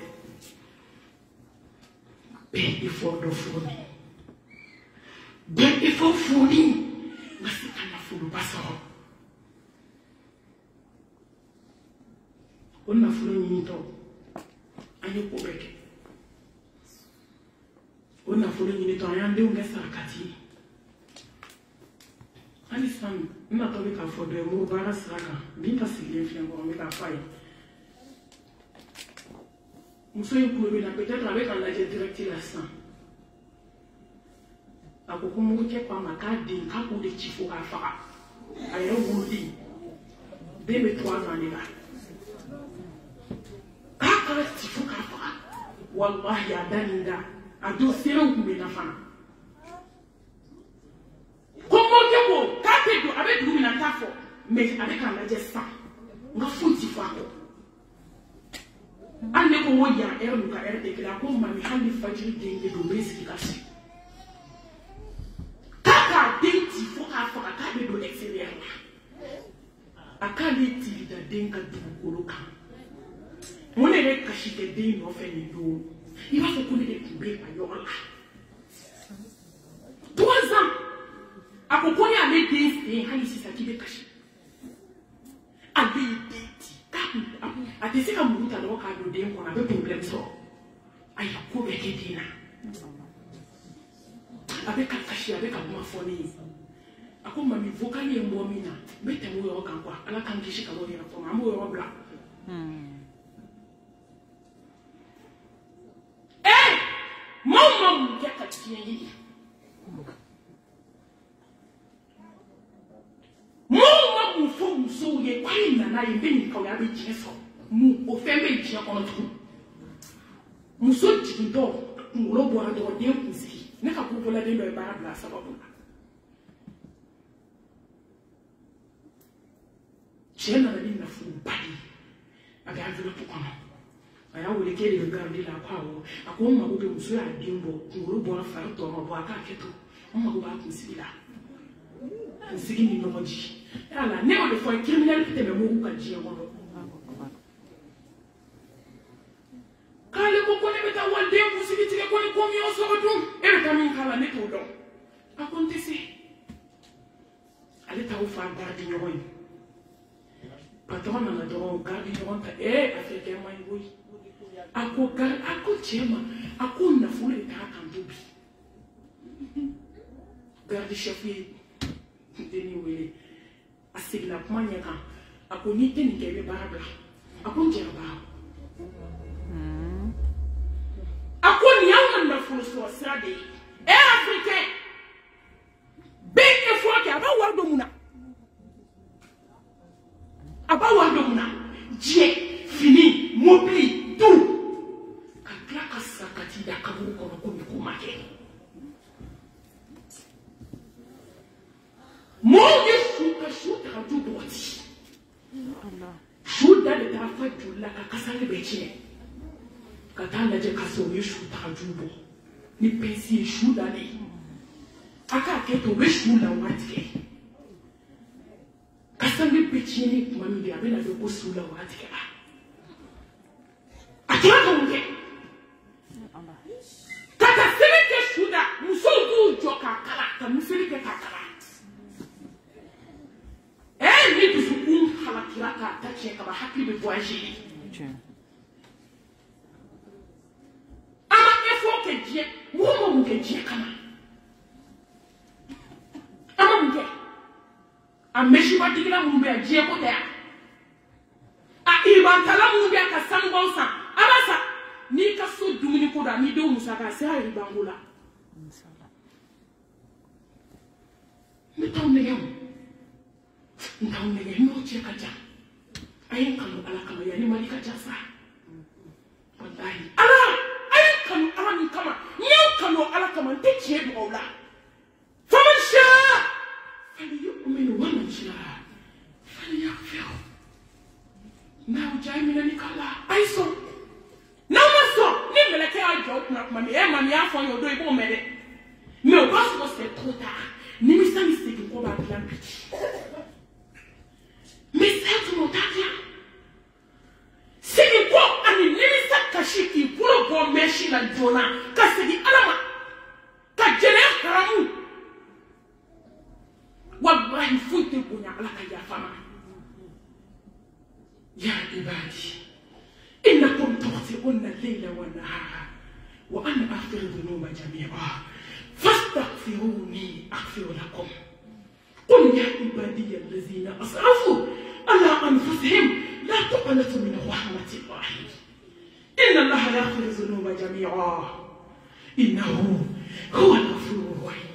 ben, il faut de fournir. Ben, il faut fournir. Mais c'est quand il faut le passer. On a fourni une minute. On a fourni on a fourni une minute. On a fourni une minute. On a fourni une fourni une minute. Peut-être avec un agent direct là. A ko ko mo ke kwa makadi ka ko de chifo ka fa ayo wudi bebe 3 ans là ka chifo ka fa wallahi adanida ado sero ku be na fa ko mo ke ko ka te do abe du na ta fo mais avec un agent ça nga futi fa ko ande ko wo ya eru ka de kila ko ma mi handi fajiri de do meski ka si il faut faire des données extérieures. À quand est-il d'un cas de Bukoloka? On est caché des dés, on fait des dos. Il va se connaître des poubelles à Yola. 3 ans. À propos, il y a des dés, il y a ici ça qui est caché. À des dés, à des séquelles, on a le droit de dire qu'on avait problème. Aïe, quoi, avec les dés. Avec un cachet, avec un mafoné. Ako mami vocali e momina bete mo yo kan kwa ala kan kishi ka mo yo ko ma mo yo bla Mama ya ka tiye mama mu fo mu so ye kwai na na ye be ka ya be jeso mu o fe me je ko no tu mu so ti do mu ro bo ra do de ku si ne ka ku bola de lo ba bla sababu chena na ni na fu badi aga avelo to kono aya wole ke le garde la kwawo akoma go be muso ya dimbo ngoro bo na fa to ma bo aka keto mama go ba ku sibila sigi ni no ji ala ne o le fo criminel te me mo ka ji ngono kale ko ko ne beta wal de ku sigi tike ko ni ko mi o so dum e beta min kala ne to do acontece ale ta o fa garde nyoy patron na do garde nyoy ta africain mai boy ako chema ako na fule ta kandubi garde chef deni wele asigna kumanya ka ako ni teni kebe barabla ako jerba ako ni yawan na fule so srade africain beke fo ke aba wardo muna je fini mobili tout kakla sakati da kaburu kono ko mi kumake mo ye shuka radu boti Allah shuda de ta fa julla ka kasale beche katanda je kaso ye shuta radu bo ni pensi shuda ne aka keto we shula watike kasale beche ni kuma mi bi abena do ko sula watike Atonge. Kata seleke shuda musodu joka kala museleke kakala. Ni bisu halakiraka tache kama haki be voyager. Ama efo ke je, mo mo ke je kama. Ama mke. Ameshi badigila mu be je ko da. Iba tala mu be ka sangonsa. Abasa ni ka so dumuni ko da ni do musaka sai ari bangula inshallah mi tawne yam no che ka ja ayin kanu ala kama yani malika jasa wallahi ala ayin kanu ala ni kama nyaw kanu ala kama te che do wala faman sha fali yu'minu wa man sha fali yakfir na ujamina ni kala aiso no so ni me le ke ajo na kuma me e ma mi afon yo do ibo me de me o pas ko c'est trop tard ni mi sa mi se ko ba plan piti me c'est tout mon tata c'est ko ani ni mi sa kashiki pour go meshi na jona ka se di alama ka jene haramu wallahi fuite ko nya ala ka ya fama ya ibadi إنكم تخطئون الليل والنهار وأنا أغفر الذنوب جميعا فاستغفروني أغفر لكم قل يا عبادي الذين أسرفوا على أنفسهم لا تقنطوا من رحمة الله إن الله يغفر الذنوب جميعا إنه هو الغفور الرحيم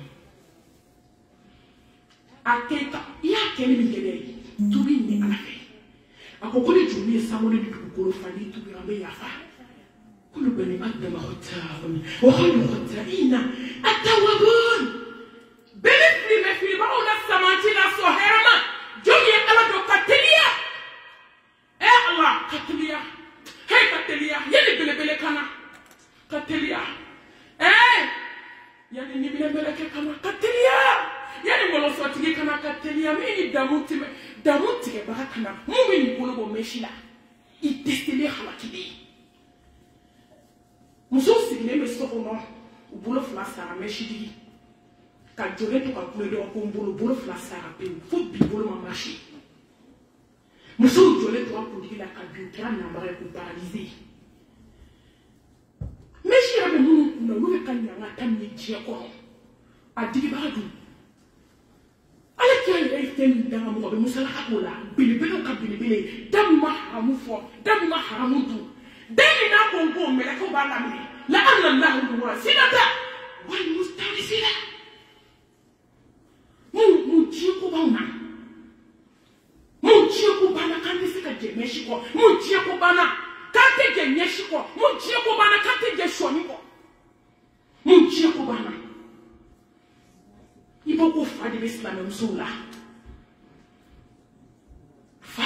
أكيد يا كلمة جديد تبيني على خير akokole jumi samole du kukolo fali tu birambe yafa kulu bani adama khattaun wa khayru khattaina atawabun bele fili ba ona samati na soherama jogi ala do katelia Allah katelia hey katelia yeli bele kana katelia yani ni bele kana katelia yani ngolo sotigi kana katelia mi damuti ke barakana mumi ni bolo bo meshila I destele halakide muso sigine me soko no bolo flasa meshidi ka jore to ka kule do ko bolo flasa pe fo bi bolo ma marché muso jole to ko digila ka bi kan na mare ko paralysé meshira be munu na no be kan nyanga tamni je ko adigi badu ala ke fɛn danga mɔgɔ bɛ musala ka ko la belebele ka belebele da ma haramu fɔ da ma haramu dun den min n'a ko n ko mɛlɛkɛw b'a laminɛ la an na lahu wa sinata wal mustawsila mun diɲɛ ko b'anw na mun diɲɛ ko banna k'an tɛ se ka jɛ ɲɛsi kɔ mun diɲɛ ko banna k'an tɛ jɛ ɲɛsi kɔ mun diɲɛ ko banna k'an tɛ jɛ sɔni kɔ mun diɲɛ ko banna i b'o ko fa de bɛ silamɛmusow la fa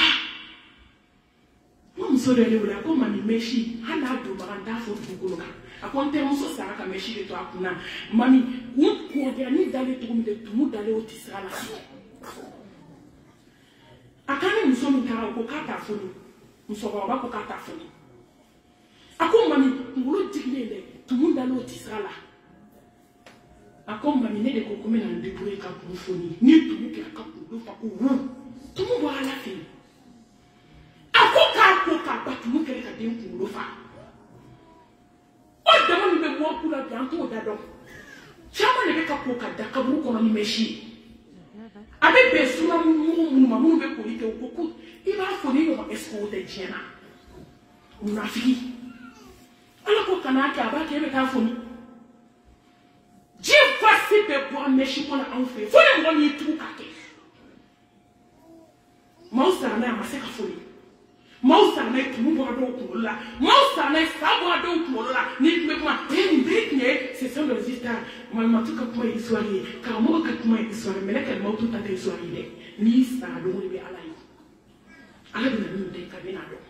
n muso dɔ de wele a ko mami mɛsi hali n'a donbaga n t'a fɔ dugukolo kan a ko n terimuso sara ka mɛsi de to a kunna mami kun kɔrɔkɛra ni dalen cogo min de tumu dalen o tɛ sira la a kan ni muso min taara o ko k'a t'a foni musokɔrɔba ko k'a t'a foni a ko mami kunkolo jigilen dɛ tumu dalen o tɛ sira la a ko mami ne de ko n bɛna n débrouiller ka kun foni ni tumu kɛra ka kunkolo fa ko wu tumu bɔ ala fɛ yen a ko k'a ba tumu kɛra ka den kunkolo fa o dama min bɛ bɔ ku la bi an t'o da dɔn caman de bɛ ka ko ka da kaburu kɔnɔ ni mɛsi ye a bɛ bɛn sunamugu minnu ma minnu bɛ koli kɛ o ko ko i b'a fɔ ni ɲɔgɔn est-ce que o tɛ diɲɛ na munafiki ala ko kan'a kɛ a b'a kɛ e bɛ taa foni ji fasi bɛ bɔ mɛsi kɔnɔ anw fɛ fo ni mɔgɔ min y'i tugu k'a kɛ maaw sara n'a ye a ma se ka foni maaw sara n'a ye tumu bɔra dɔw kunkolo la maaw sara n'a ye sa bɔra dɔw kunkolo la n'i tun bɛ kuma nin bɛɛ tun ye c'est ça les histoires malimatu ka kuma ye histoire ye karamɔgɔ ka kuma ye histoire ye mɛlɛ kɛlɛmaw t'u ta kɛ histoire ye dɛ n'i sara don o de bɛ ala ye ala bɛ na ni nin de ka bɛ n'a dɔn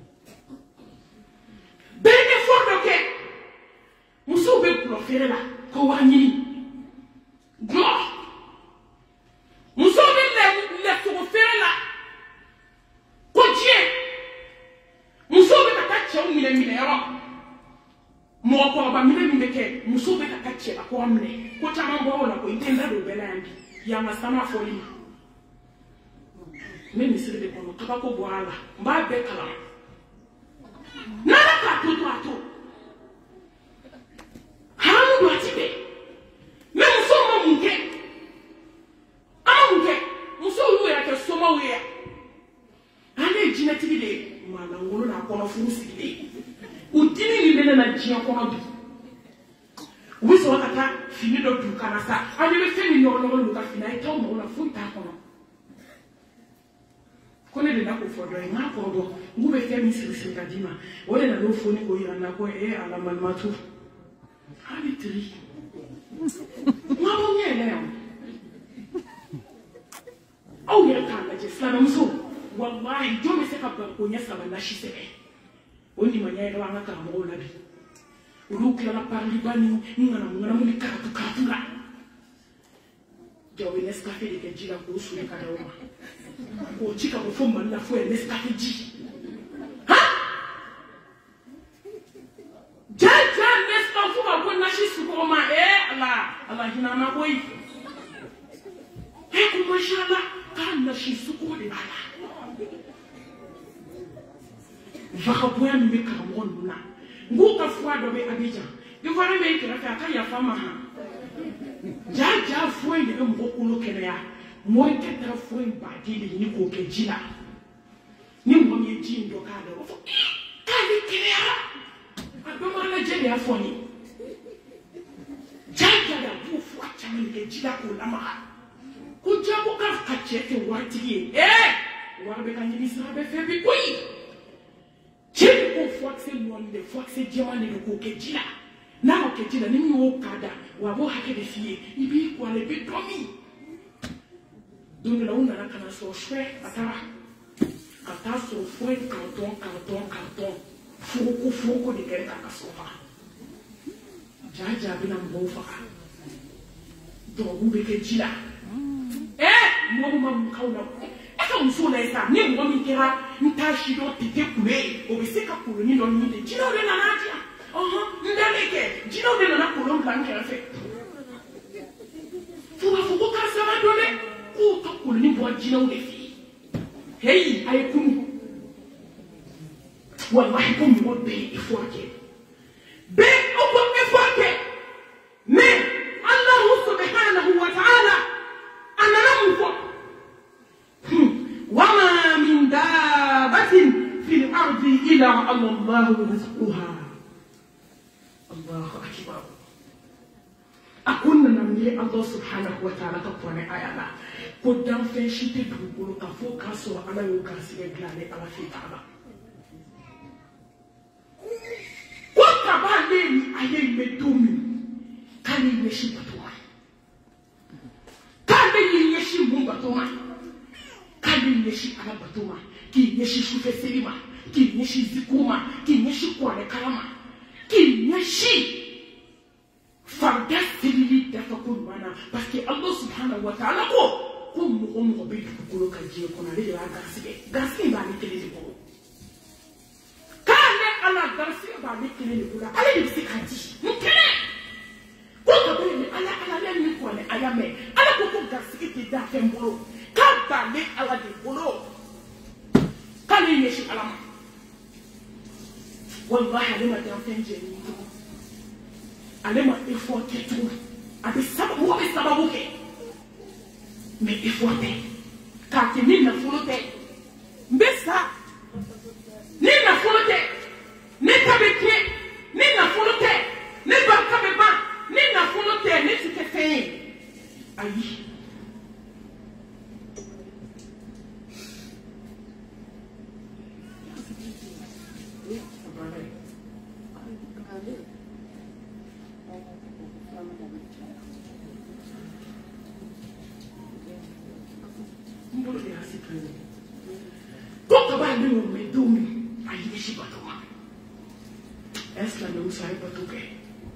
bɛɛ bɛ fɔ dɔ kɛ musow bɛ gulɔ feere la ko waa ɲini gulɔ musow bɛ lɛsogo feere la ko diɲɛ musow bɛ ka taa cɛw minɛ minɛyɔrɔ mɔgɔkɔrɔba minɛ min bɛ kɛ musow bɛ ka taa cɛlakɔrɔ minɛ ko caman bɔra o la ko i tɛ n da don o bɛɛ la yan bi yan ka sama fɔli ma n bɛ misiri de kɔnɔ kabako bɔra a la n b'a bɛɛ kalama n'ala k'a to to a to haramu don a ti bɛn mɛ musow ma mun kɛ an ma mun kɛ musow y'u yɛrɛ kɛ somaw ye yan ale ye jinɛtigi de ye malankolon n'a kɔnɔ furu sigilen u dimi min bɛ ne na diɲɛ kɔnɔ bi u bɛ sɔrɔ ka taa fini dɔ don kana sa an bɛ fɛn min nɔrɔnɔrɔlen don ka fini a ye t'aw mago la foyi t'a kɔnɔ ko ne de la k'o fɔ dɔ ye n k'a kɔrɔ dɔn n k'u bɛ fɛn min siri siri ka d'i ma o de nana o fɔ ne k'o yira n na ko ala malimatu a bɛ tiri n ka bɔ ɲɛ yɛrɛ yan aw yɛrɛ k'a lajɛ silamɛmuso wallahi jɔn bɛ se ka ban ko ɲɛ saba nasi sɛbɛ o limaniya yɛrɛ b'an ka karamɔgɔw la bi olu tilala pariliba ni ŋanamu ni karatu la jaw bɛ Nescafé de kɛ ji la k'o suli ka d'aw ma k'o ci ka bɔ fo Mali la fo yɛ Nescafé ji jaja Nescafé fo ka bɔ nasi sukɔrɔ ma ala hinɛna koyi ko mashallah k'a nasi sukɔrɔ de b'a la vagabond min bɛ karamɔgɔ ninnu na n k'u ka fura dɔ bɛ Abidjan devoir bɛ kɛrɛfɛ a ka yafa ma han jaja fura in de bɛ mɔgɔ kolo kɛnɛya mɔrikɛ taara fura in baden de ɲini k'o kɛ ji la ni mɔgɔ min ye ji in dɔ k'a la o b'a fɔ k'ale kɛnɛyara a bɛɛ ma lajɛ de y'a fɔ n ye jaja de a b'o fura caman de kɛ ji la k'o lamaga ko jago ka cɛ kɛ waritigi ye wari bɛ ka ɲini sira bɛɛ fɛ bi koyi. Cɛ ko furakisɛ nɔɔni de furakisɛ jɛman de k'o kɛ ji la n'a y'o kɛ ji la ni min y'o k'a da wa a b'o hakɛ de f'i ye i b'i ko a la i bɛ dɔ min don dɔ la u nana ka na sɔrɔ suɛ a taara ka taa sɔrɔ fura in carton foroko de kɛra k'a ka so faga jaja bɛna mɔgɔw faga dɔgɔkun bɛ kɛ ji la mɔgɔw ma mun k'aw la ka muso la sa ni mɔgɔ min kɛra n t'a si dɔ tete kule ye o bɛ se ka koloni dɔ ɲini de jinɛw de nana di yan n dalen kɛ jinɛw de nana kolon bila n kɛrɛfɛ fo b'a fɔ ko karisa ma dɔn dɛ k'o ka koloni bɔ jinɛw de fɛ yen heyi a ye kunu walahi ko mɔgɔ bɛɛ ye effort kɛ bɛɛ aw ko effort kɛ mais Allahu subhanahu wa ta'ala a nana mun fɔ harrama Allahu rizquha. Allahu akbar. Akuna namile Allah subhanahu wa ta'ala ka pone ayala. Ko dan fe shite dugukolo ka fo ka so ala yo ka sige glane ala fi ta'ala. Ko ka ba le ni aye medumi. Kali yeshi batoma. Kali yeshi mumba toma. Kali yeshi ala batoma. Ki yeshi shufe selima. Ki yeshi zikuma. Ki yeshi kwale kalama. Ki yeshi farda selili dafa kurwana. Parce que Allah subhanahu wa ta'ala ko mo be dukolo ka je ko na le ya gasike ba ni tele ko. Kale ala gasike ba ni tele ko la. Ale ni sikati. Mukele. Ko ka be ni ala le ni ko le ayame. Ala ko gasike ti da fembolo. Ka ba le ala de bolo. Kale yeshi alama. Wallahi alima dan fenje ni to. Alima effort tout. Abi sababu ke. Mais effort te. Ka ke ni na folote. Mbesa. Ni na folote. Ni tabeke. Ni na folote. Ni barka beba. Ni na folote. Ni tike fe. Ayi. Pourquoi pas nous mettons à l'échec à toi? Est-ce que nous savons pas tout faire?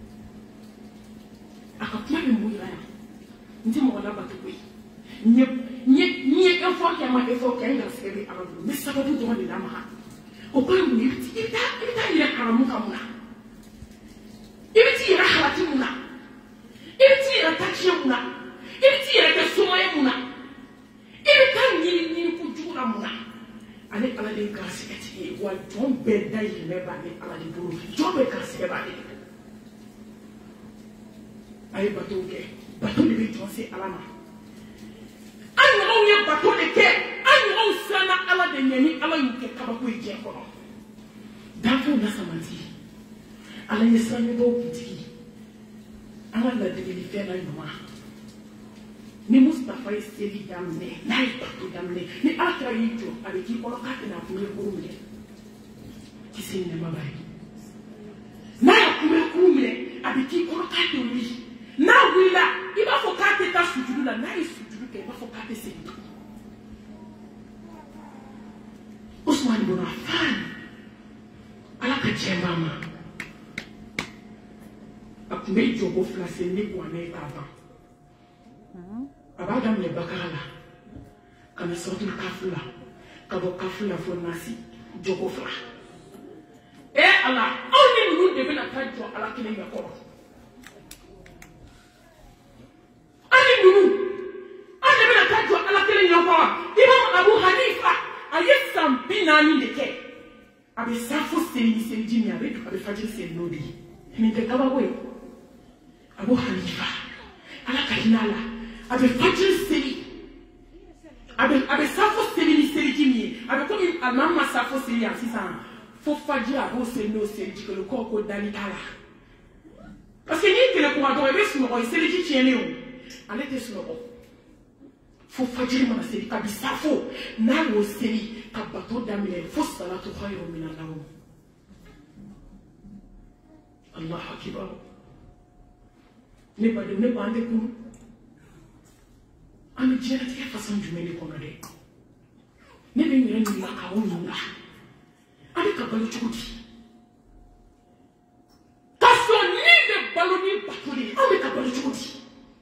À quoi tu as mouillé là? Dis-moi là pas tout faire. Ni effort qui a mal effort qui a inscrit à vous. Mais ça va vous donner la main. Au point où il est à la mouka mouna. Il est à la hâte mouna. Il est à la tachi mouna. Il est à la soumaya mouna. Il est à la kujura mouna. Ale ala de gasikati wa don be dai me ba ni ala de buru jo be gasike ba ni ay bato de be tonse alama an no ye bato de ke an no sana ala de nyani ala yuke kaba ko ije ko dafo na samati ala ye sanyo do kitiki ala la de li fe na yuma ni Mustafa Seli damne na ipatu damne ni atra yito avec qui kolokate na kumwe kumwe kisine mabai na kumwe kumwe avec qui kolokate wi na wila iba fokate ta sujudu la na isujudu ke iba fokate se Usman ibn Affan ala ka chembama akumbe jogo flase ni kwa na itaba Abadam le bakala kana sortu kafula kabo kafula fo nasi jogo fra ala oni nu de bena tajo ala kile ya ko ani bena tajo ala kile ya ko Imam Abu Hanifa ayesam binani deke abi safo seli jimi abi fajir sel nodi ni de kaba boy Abu Hanifa ala kahinala avec fajr seli avec safo seli jimi avec comme maman safo seli en 600 faut fajr abo seli que le corps dali tala parce que ni que le corps doit être sur le seli qui tient léo en était sur le faut fajr mana seli ka bisafo na wo seli ka bato damile faut salatu khairu min an-nawm Allahu akbar ne pas ande kun Ami jena tia façon du mene ko ngade ne be ngire ni la ka wonu la ami ka balu chukuti kaso ni de baloni batuli ami ka balu chukuti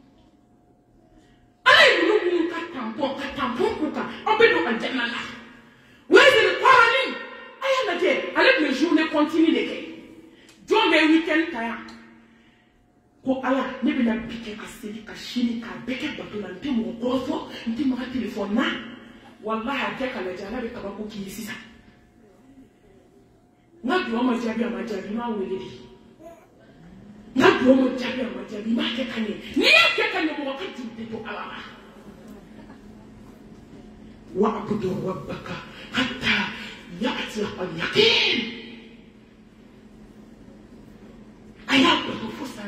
ale nu ka tampon ko ka obedo aljanna la wezi le qurani aya na ke ale le journée continue de ke jonge weekend taya ko ala ne be na bike ka seli ka shini ka beke bato na ntimo ko ntimo ka telephone na wallahi ake ka na jana be ka ba ko ki sisa na duwa ma jabi ma wele di na duwa ma jabi ma ke kanye ni ke kanye mo ka tunte to ala wa abudu rabbaka hatta ya'ti al-yaqin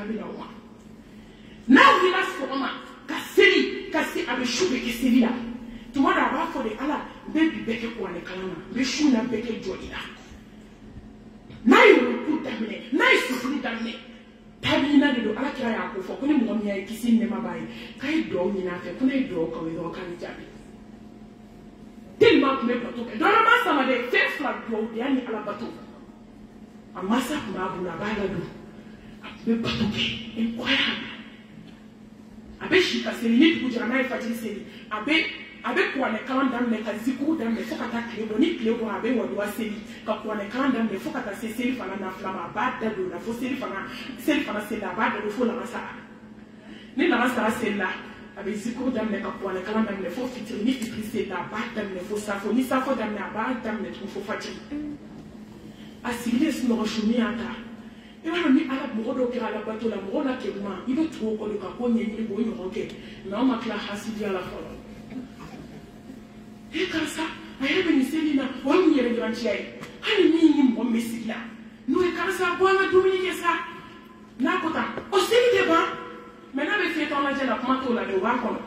tabina wa na wila soma kaseli kasi abeshube keseli la tumara ba fo de ala bebi beke ko ne kalana be shuna beke jodina na yo ku tamine na isufuni tamine tabina de do ala kira ya ko fo ko ni mo mi ya kisi ne mabai kai do ni na fe ko ne do ko yo kan jabi tellement que mes bateaux dans la masse ça m'a dit fait flag do yani ala bateau amasa kuma bu na ba la do mes bateaux incroyable abe shika seli ku jana na fati seli abe ko ne kalanda me ka ziku da me fokata klebo ni klebo abe wadu aseli ka ko ne kalanda me fokata seli fana na flama ba da do na fo seli fana sela ba da do fo la masa ni la masa sela abe ziku da me ka ko ne kalanda me fo fitiri ni fitiri sela ba da me fo safo ni safo da me ba da me fo fati asili es no shumi ata ina ni ala modo kira la bato la modo ke ma ibe to ko le ka ko nyenyi bo nyo ke na ma kla hasidi ala folo e kansa ayebe ni selina wani yere granchi ai hani ni mo mesigla no e kansa bo na dumini ke sa na kota o seli de ba me na be feto na jela kuma to la de wa ko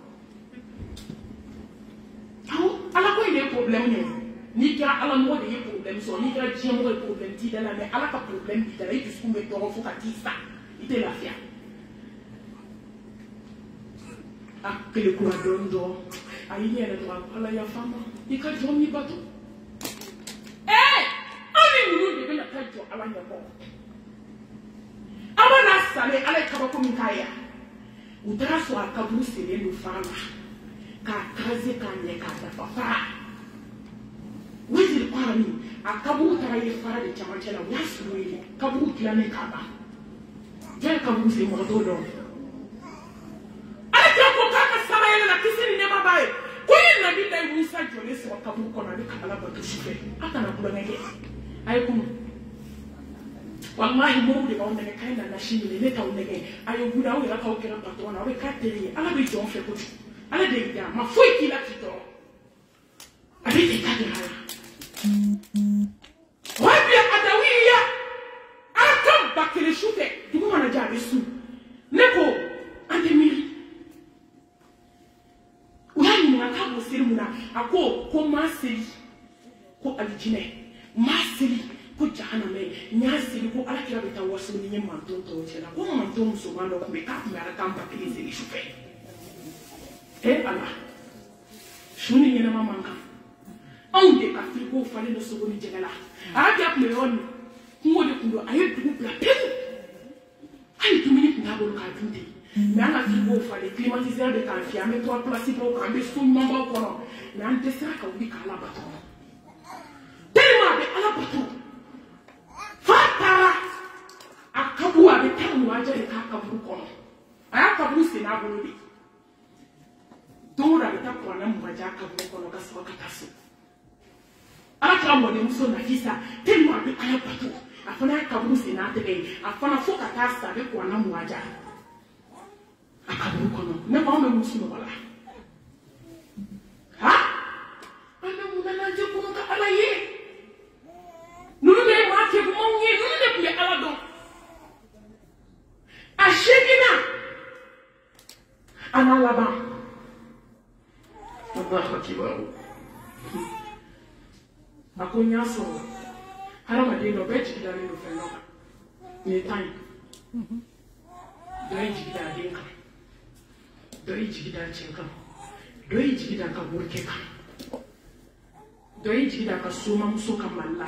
aw ala ko ile problem ne ni kira ala mo de problème so ni kira jien mo problème ti dala mais ala ka problème di dala itu skumbe to fo ka ti sa ite la fia akele ko adondo ayi ni ele to ala ya fama ika jomi bato ami ni de na ka jo ala nya ko amana sale ala ka ba ko mi kaya utara so akaburu sele no fama ka kaze ka nye ka da papa wizir kwani akabu taraye fara de chamachela wasuri kabu kilane kaba je kabu se mododo ati ko kaka sama yele na kisini ne mabaye ko yin na bi dai musa jole se kabu ko na de kala ba to shife ata na kula ngeke ay kunu wallahi mo de ba on ne kaina na shini ne ta on ne ayo guda o ya ka o kera patona o ka tere ala be jon fe ko ala de ya ma foi ki la tito abi te ka de hala wabia adawiya atam bakele shute dugu mana jabe su neko andemiri uyani na kabo sirimuna ako ko masiri ko alijine masiri ko jahaname nyasiri ko alakira beta wasu ni manton to chela ko manton so mando ko be ka mara kam bakele siri shufe ala shuni nyena mamanka on de Afrique au fallait de se remettre là. Avec le on, on de kundo aye tout la peine. Aye tout minute n'a pas le cas d'unité. Mais en Afrique au fallait climatiser de canfia, mais toi placé pour camber sous mambo kono. Mais en dessert ka ubi kala bato. Tellement de ala bato. Fatara akabu avec tamu aja de kakabu kono. Aya kabu se na bolobi. Dora beta kwa na mwaja kabu kono kaswa katasu. Ala mo ne muso na fisa tellement de ala bato afana kaburu sena tebe afana foka tasa be ko na muaja akaburu kono ne ba me muso no wala ha ana mu na je ko ka ala ye nunu ne ma ke mo nyi nunu ne ple ala don a shegina ana laba Allahu akbar akonya so harama de no bet gida no fe no ni tan doi jigida dinka doi jigida chenka doi jigida ka burkeka doi jigida ka suma muso ka malla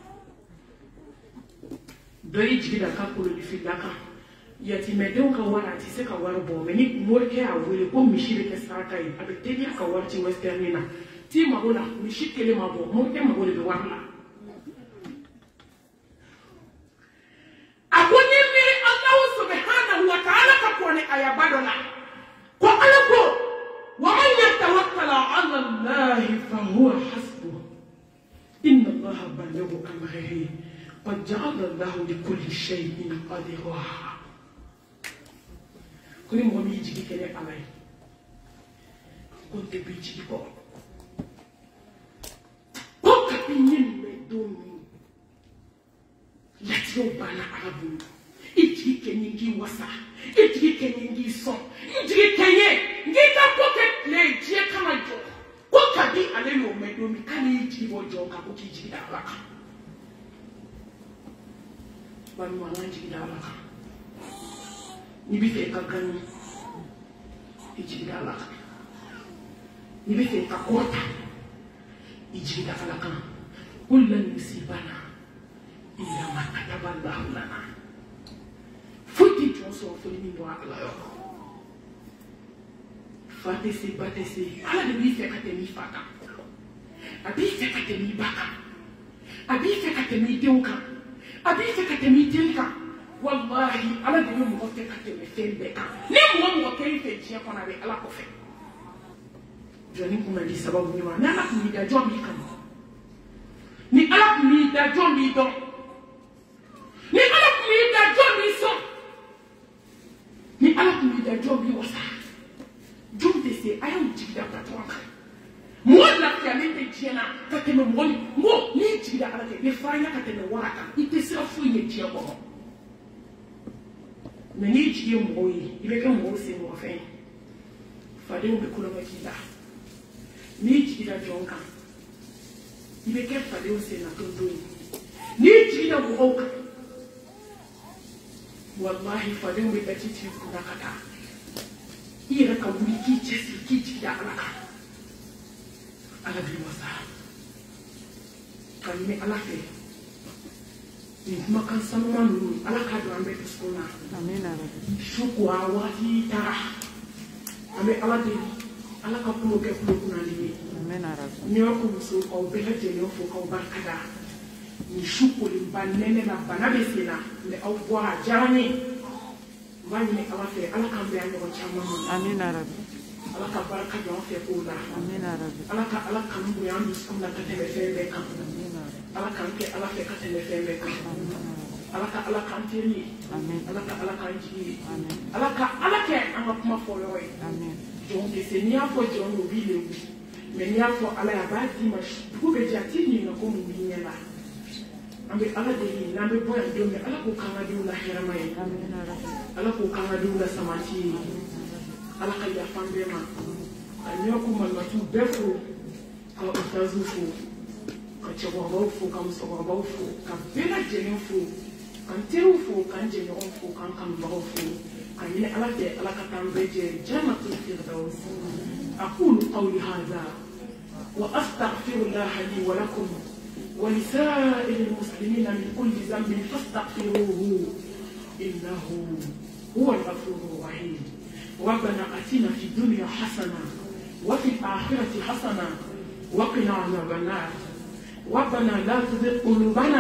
doi jigida ka kulu difilaka yati medeu ka warati se ka warbo meni morke a wele ko mishire ke saka yi abetelia ka warti westernina ti magola mishikele mabo morke magole be warla akonye mi Allah subhanahu wa ta'ala ka kone ayabadola ko ala ko wa man yatawakkala 'ala Allah fa huwa hasbuh inna Allah balighu amrihi qad ja'ala Allah li kulli shay'in qadira kuni mo mi jigi kele alay ko te bi jigi ko Let your banner arabu. It ijigi kenyi wasa ijigi kenyi son ijigi kenye ngita pocket le je kama jo ko kabi ale lo medo mi kani ijigi bojo ka ko ijigi da alaka ba mi wana ijigi da alaka ni bi fe ka gani ijigi da alaka ni bi fe ka kota ijigi da alaka kullan musibana illa ma kataba Allah lana futi jonso fo ni mo akla yo fatese batese ala de bi fe katemi faka abi fe katemi baka abi fe katemi deuka abi fe katemi tenka wallahi ala de mo fe katemi fembeka ni mo ke fe jia kona be ala ko fe joni kuma di sababu ni wa na ala ni da jombi kan ni ala ni da jombi don ni ala ni da jombi so ni ala ni da jombi wasa jombi se ayam jigda patwaka mo la fiamente jiena kateme mo ni jigda ala ke be fanya kateme waraka ite se afu ye jia ko me ni jigye mo yi ibe ke mo se mo fe fade o be kula ma jida ni jigda jonka ibe ke fade o se na tondo ni jigda mo oka wallahi fade o be tati kuna kata ira ka wiki chesi kiti da alaka ala bi wasa kan me alafe ni makan samanu alaka do ambe skona amina shukwa wati tara ambe alade alaka kulo ke kulo kuna ni amina rabbi ni ko muso ko be la je yo fo ko barkada ni shukuli banene na banabe sina le au bwa jani Vani alafe alaka mbe ande ko chama amina rabbi alaka baraka do fe ko la amina rabbi alaka mbu yandu skunda katebe febe kan amina alaka mke alafe katebe febe kan alaka antiri amen alaka nji amen alaka anga kuma fo yoy amen donc c'est nia fo jon no bile mais nia fo ala ya ba di ma ku be jati ni no ko mu nyela ambe ala de nambe boya do me ala ko kanga do la hera mai amina rabbi ala ko kanga do la samati ala ka ya fambe ma anyo ko man matu befo ka utazu fu ka chebo ba fu ka muso ba fu ka bela jeni fu kan teru fu kan jeni on fu kan ba fu kan ni ala de ala ka tambe je jannatul firdaus aqulu qawli hadha wa astaghfirullah li wa lakum ولسائر المسلمين من كل ذنب فاستغفروه إنه هو الغفور الرحيم ربنا آتنا في الدنيا حسنة وفي الآخرة حسنة وقنا عذاب النار ربنا لا تزغ قلوبنا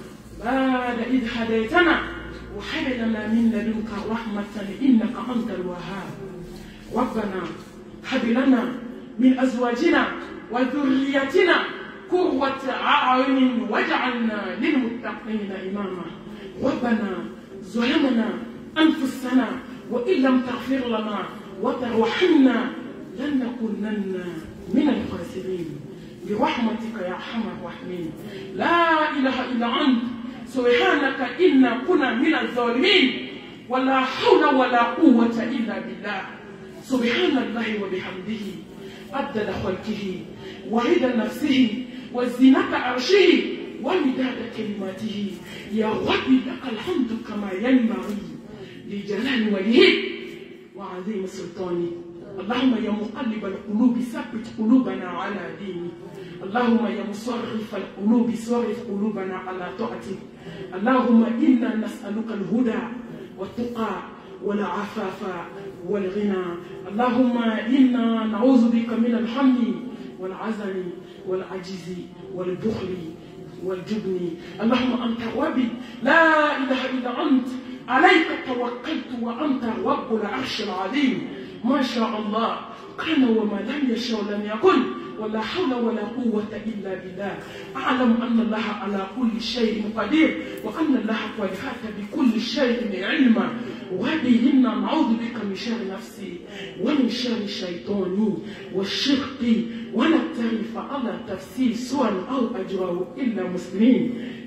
بعد إذ هديتنا وهب لنا من لدنك رحمة إنك أنت الوهاب ربنا هب لنا من أزواجنا وذريتنا قوة أعين واجعلنا للمتقين إماما ربنا ظلمنا أنفسنا وإن لم تغفر لنا وترحمنا لنكونن من الخاسرين برحمتك يا أرحم الراحمين لا إله إلا أنت سبحانك إنا كنا من الظالمين ولا حول ولا قوة إلا بالله سبحان الله وبحمده عدد خلقه ورضا نفسه وزنة عرشه ومداد كلماته يا رب لك الحمد كما ينبغي لجلال وجهك وعظيم سلطانك اللهم يا مقلب القلوب ثبت قلوبنا على دينك اللهم يا مصرف القلوب صرف قلوبنا على طاعتك اللهم إنا نسألك الهدى والتقى والعفاف والغنى اللهم إنا نعوذ بك من الهم والعزل والعجز والبخل والجبن اللهم أنت ربي لا إله إلا أنت عليك توكلت وأنت رب العرش العظيم ما شاء الله كان وما لم يشاء لم يكن ولا حول ولا قوة إلا بالله أعلم أن الله على كل شيء قدير وأن الله قد أحاط بكل شيء علما وبهن نعوذ بك من شر نفسي ومن شر الشيطان والشرك ونبتغي فألا تفسير سوءا أو أجره إلا مسلمين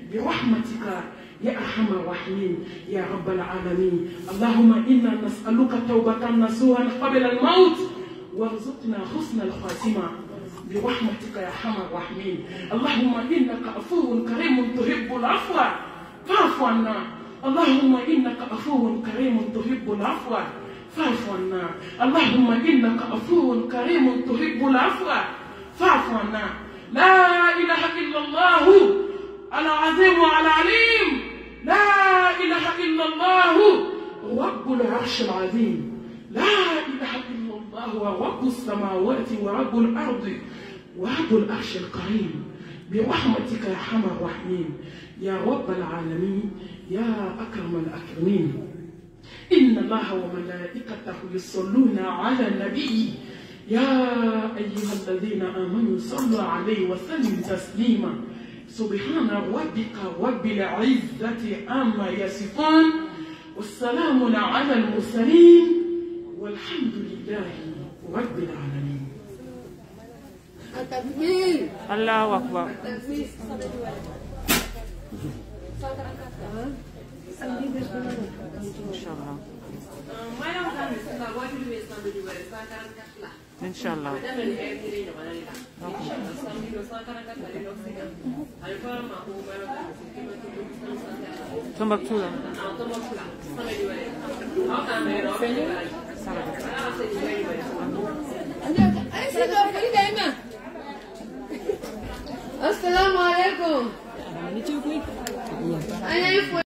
برحمتك يا أرحم الراحمين يا رب العالمين. اللهم إنا نسألك توبة نصوحا قبل الموت وارزقنا حسن الخاتمة برحمتك يا أرحم الراحمين. اللهم إنك عفو كريم تحب العفو فاعف عنا. اللهم إنك عفو كريم تحب العفو فاعف عنا. اللهم إنك عفو كريم تحب العفو فاعف عنا. لا إله إلا الله العظيم العليم. لا إله إلا الله رب العرش العظيم. لا إله إلا الله رب السماوات ورب الأرض ورب العرش الكريم برحمتك يا أرحم الراحمين يا رب العالمين يا أكرم الأكرمين. إن الله وملائكته يصلون على النبي يا أيها الذين آمنوا صلوا عليه وسلموا تسليما. سبحان ربك رب العزة عما يصفون والسلام على المرسلين والحمد لله رب العالمين. التكبير. الله أكبر. التكبير. إن شاء الله. إن شاء الله. Tombouctou. Assalamu alaikum.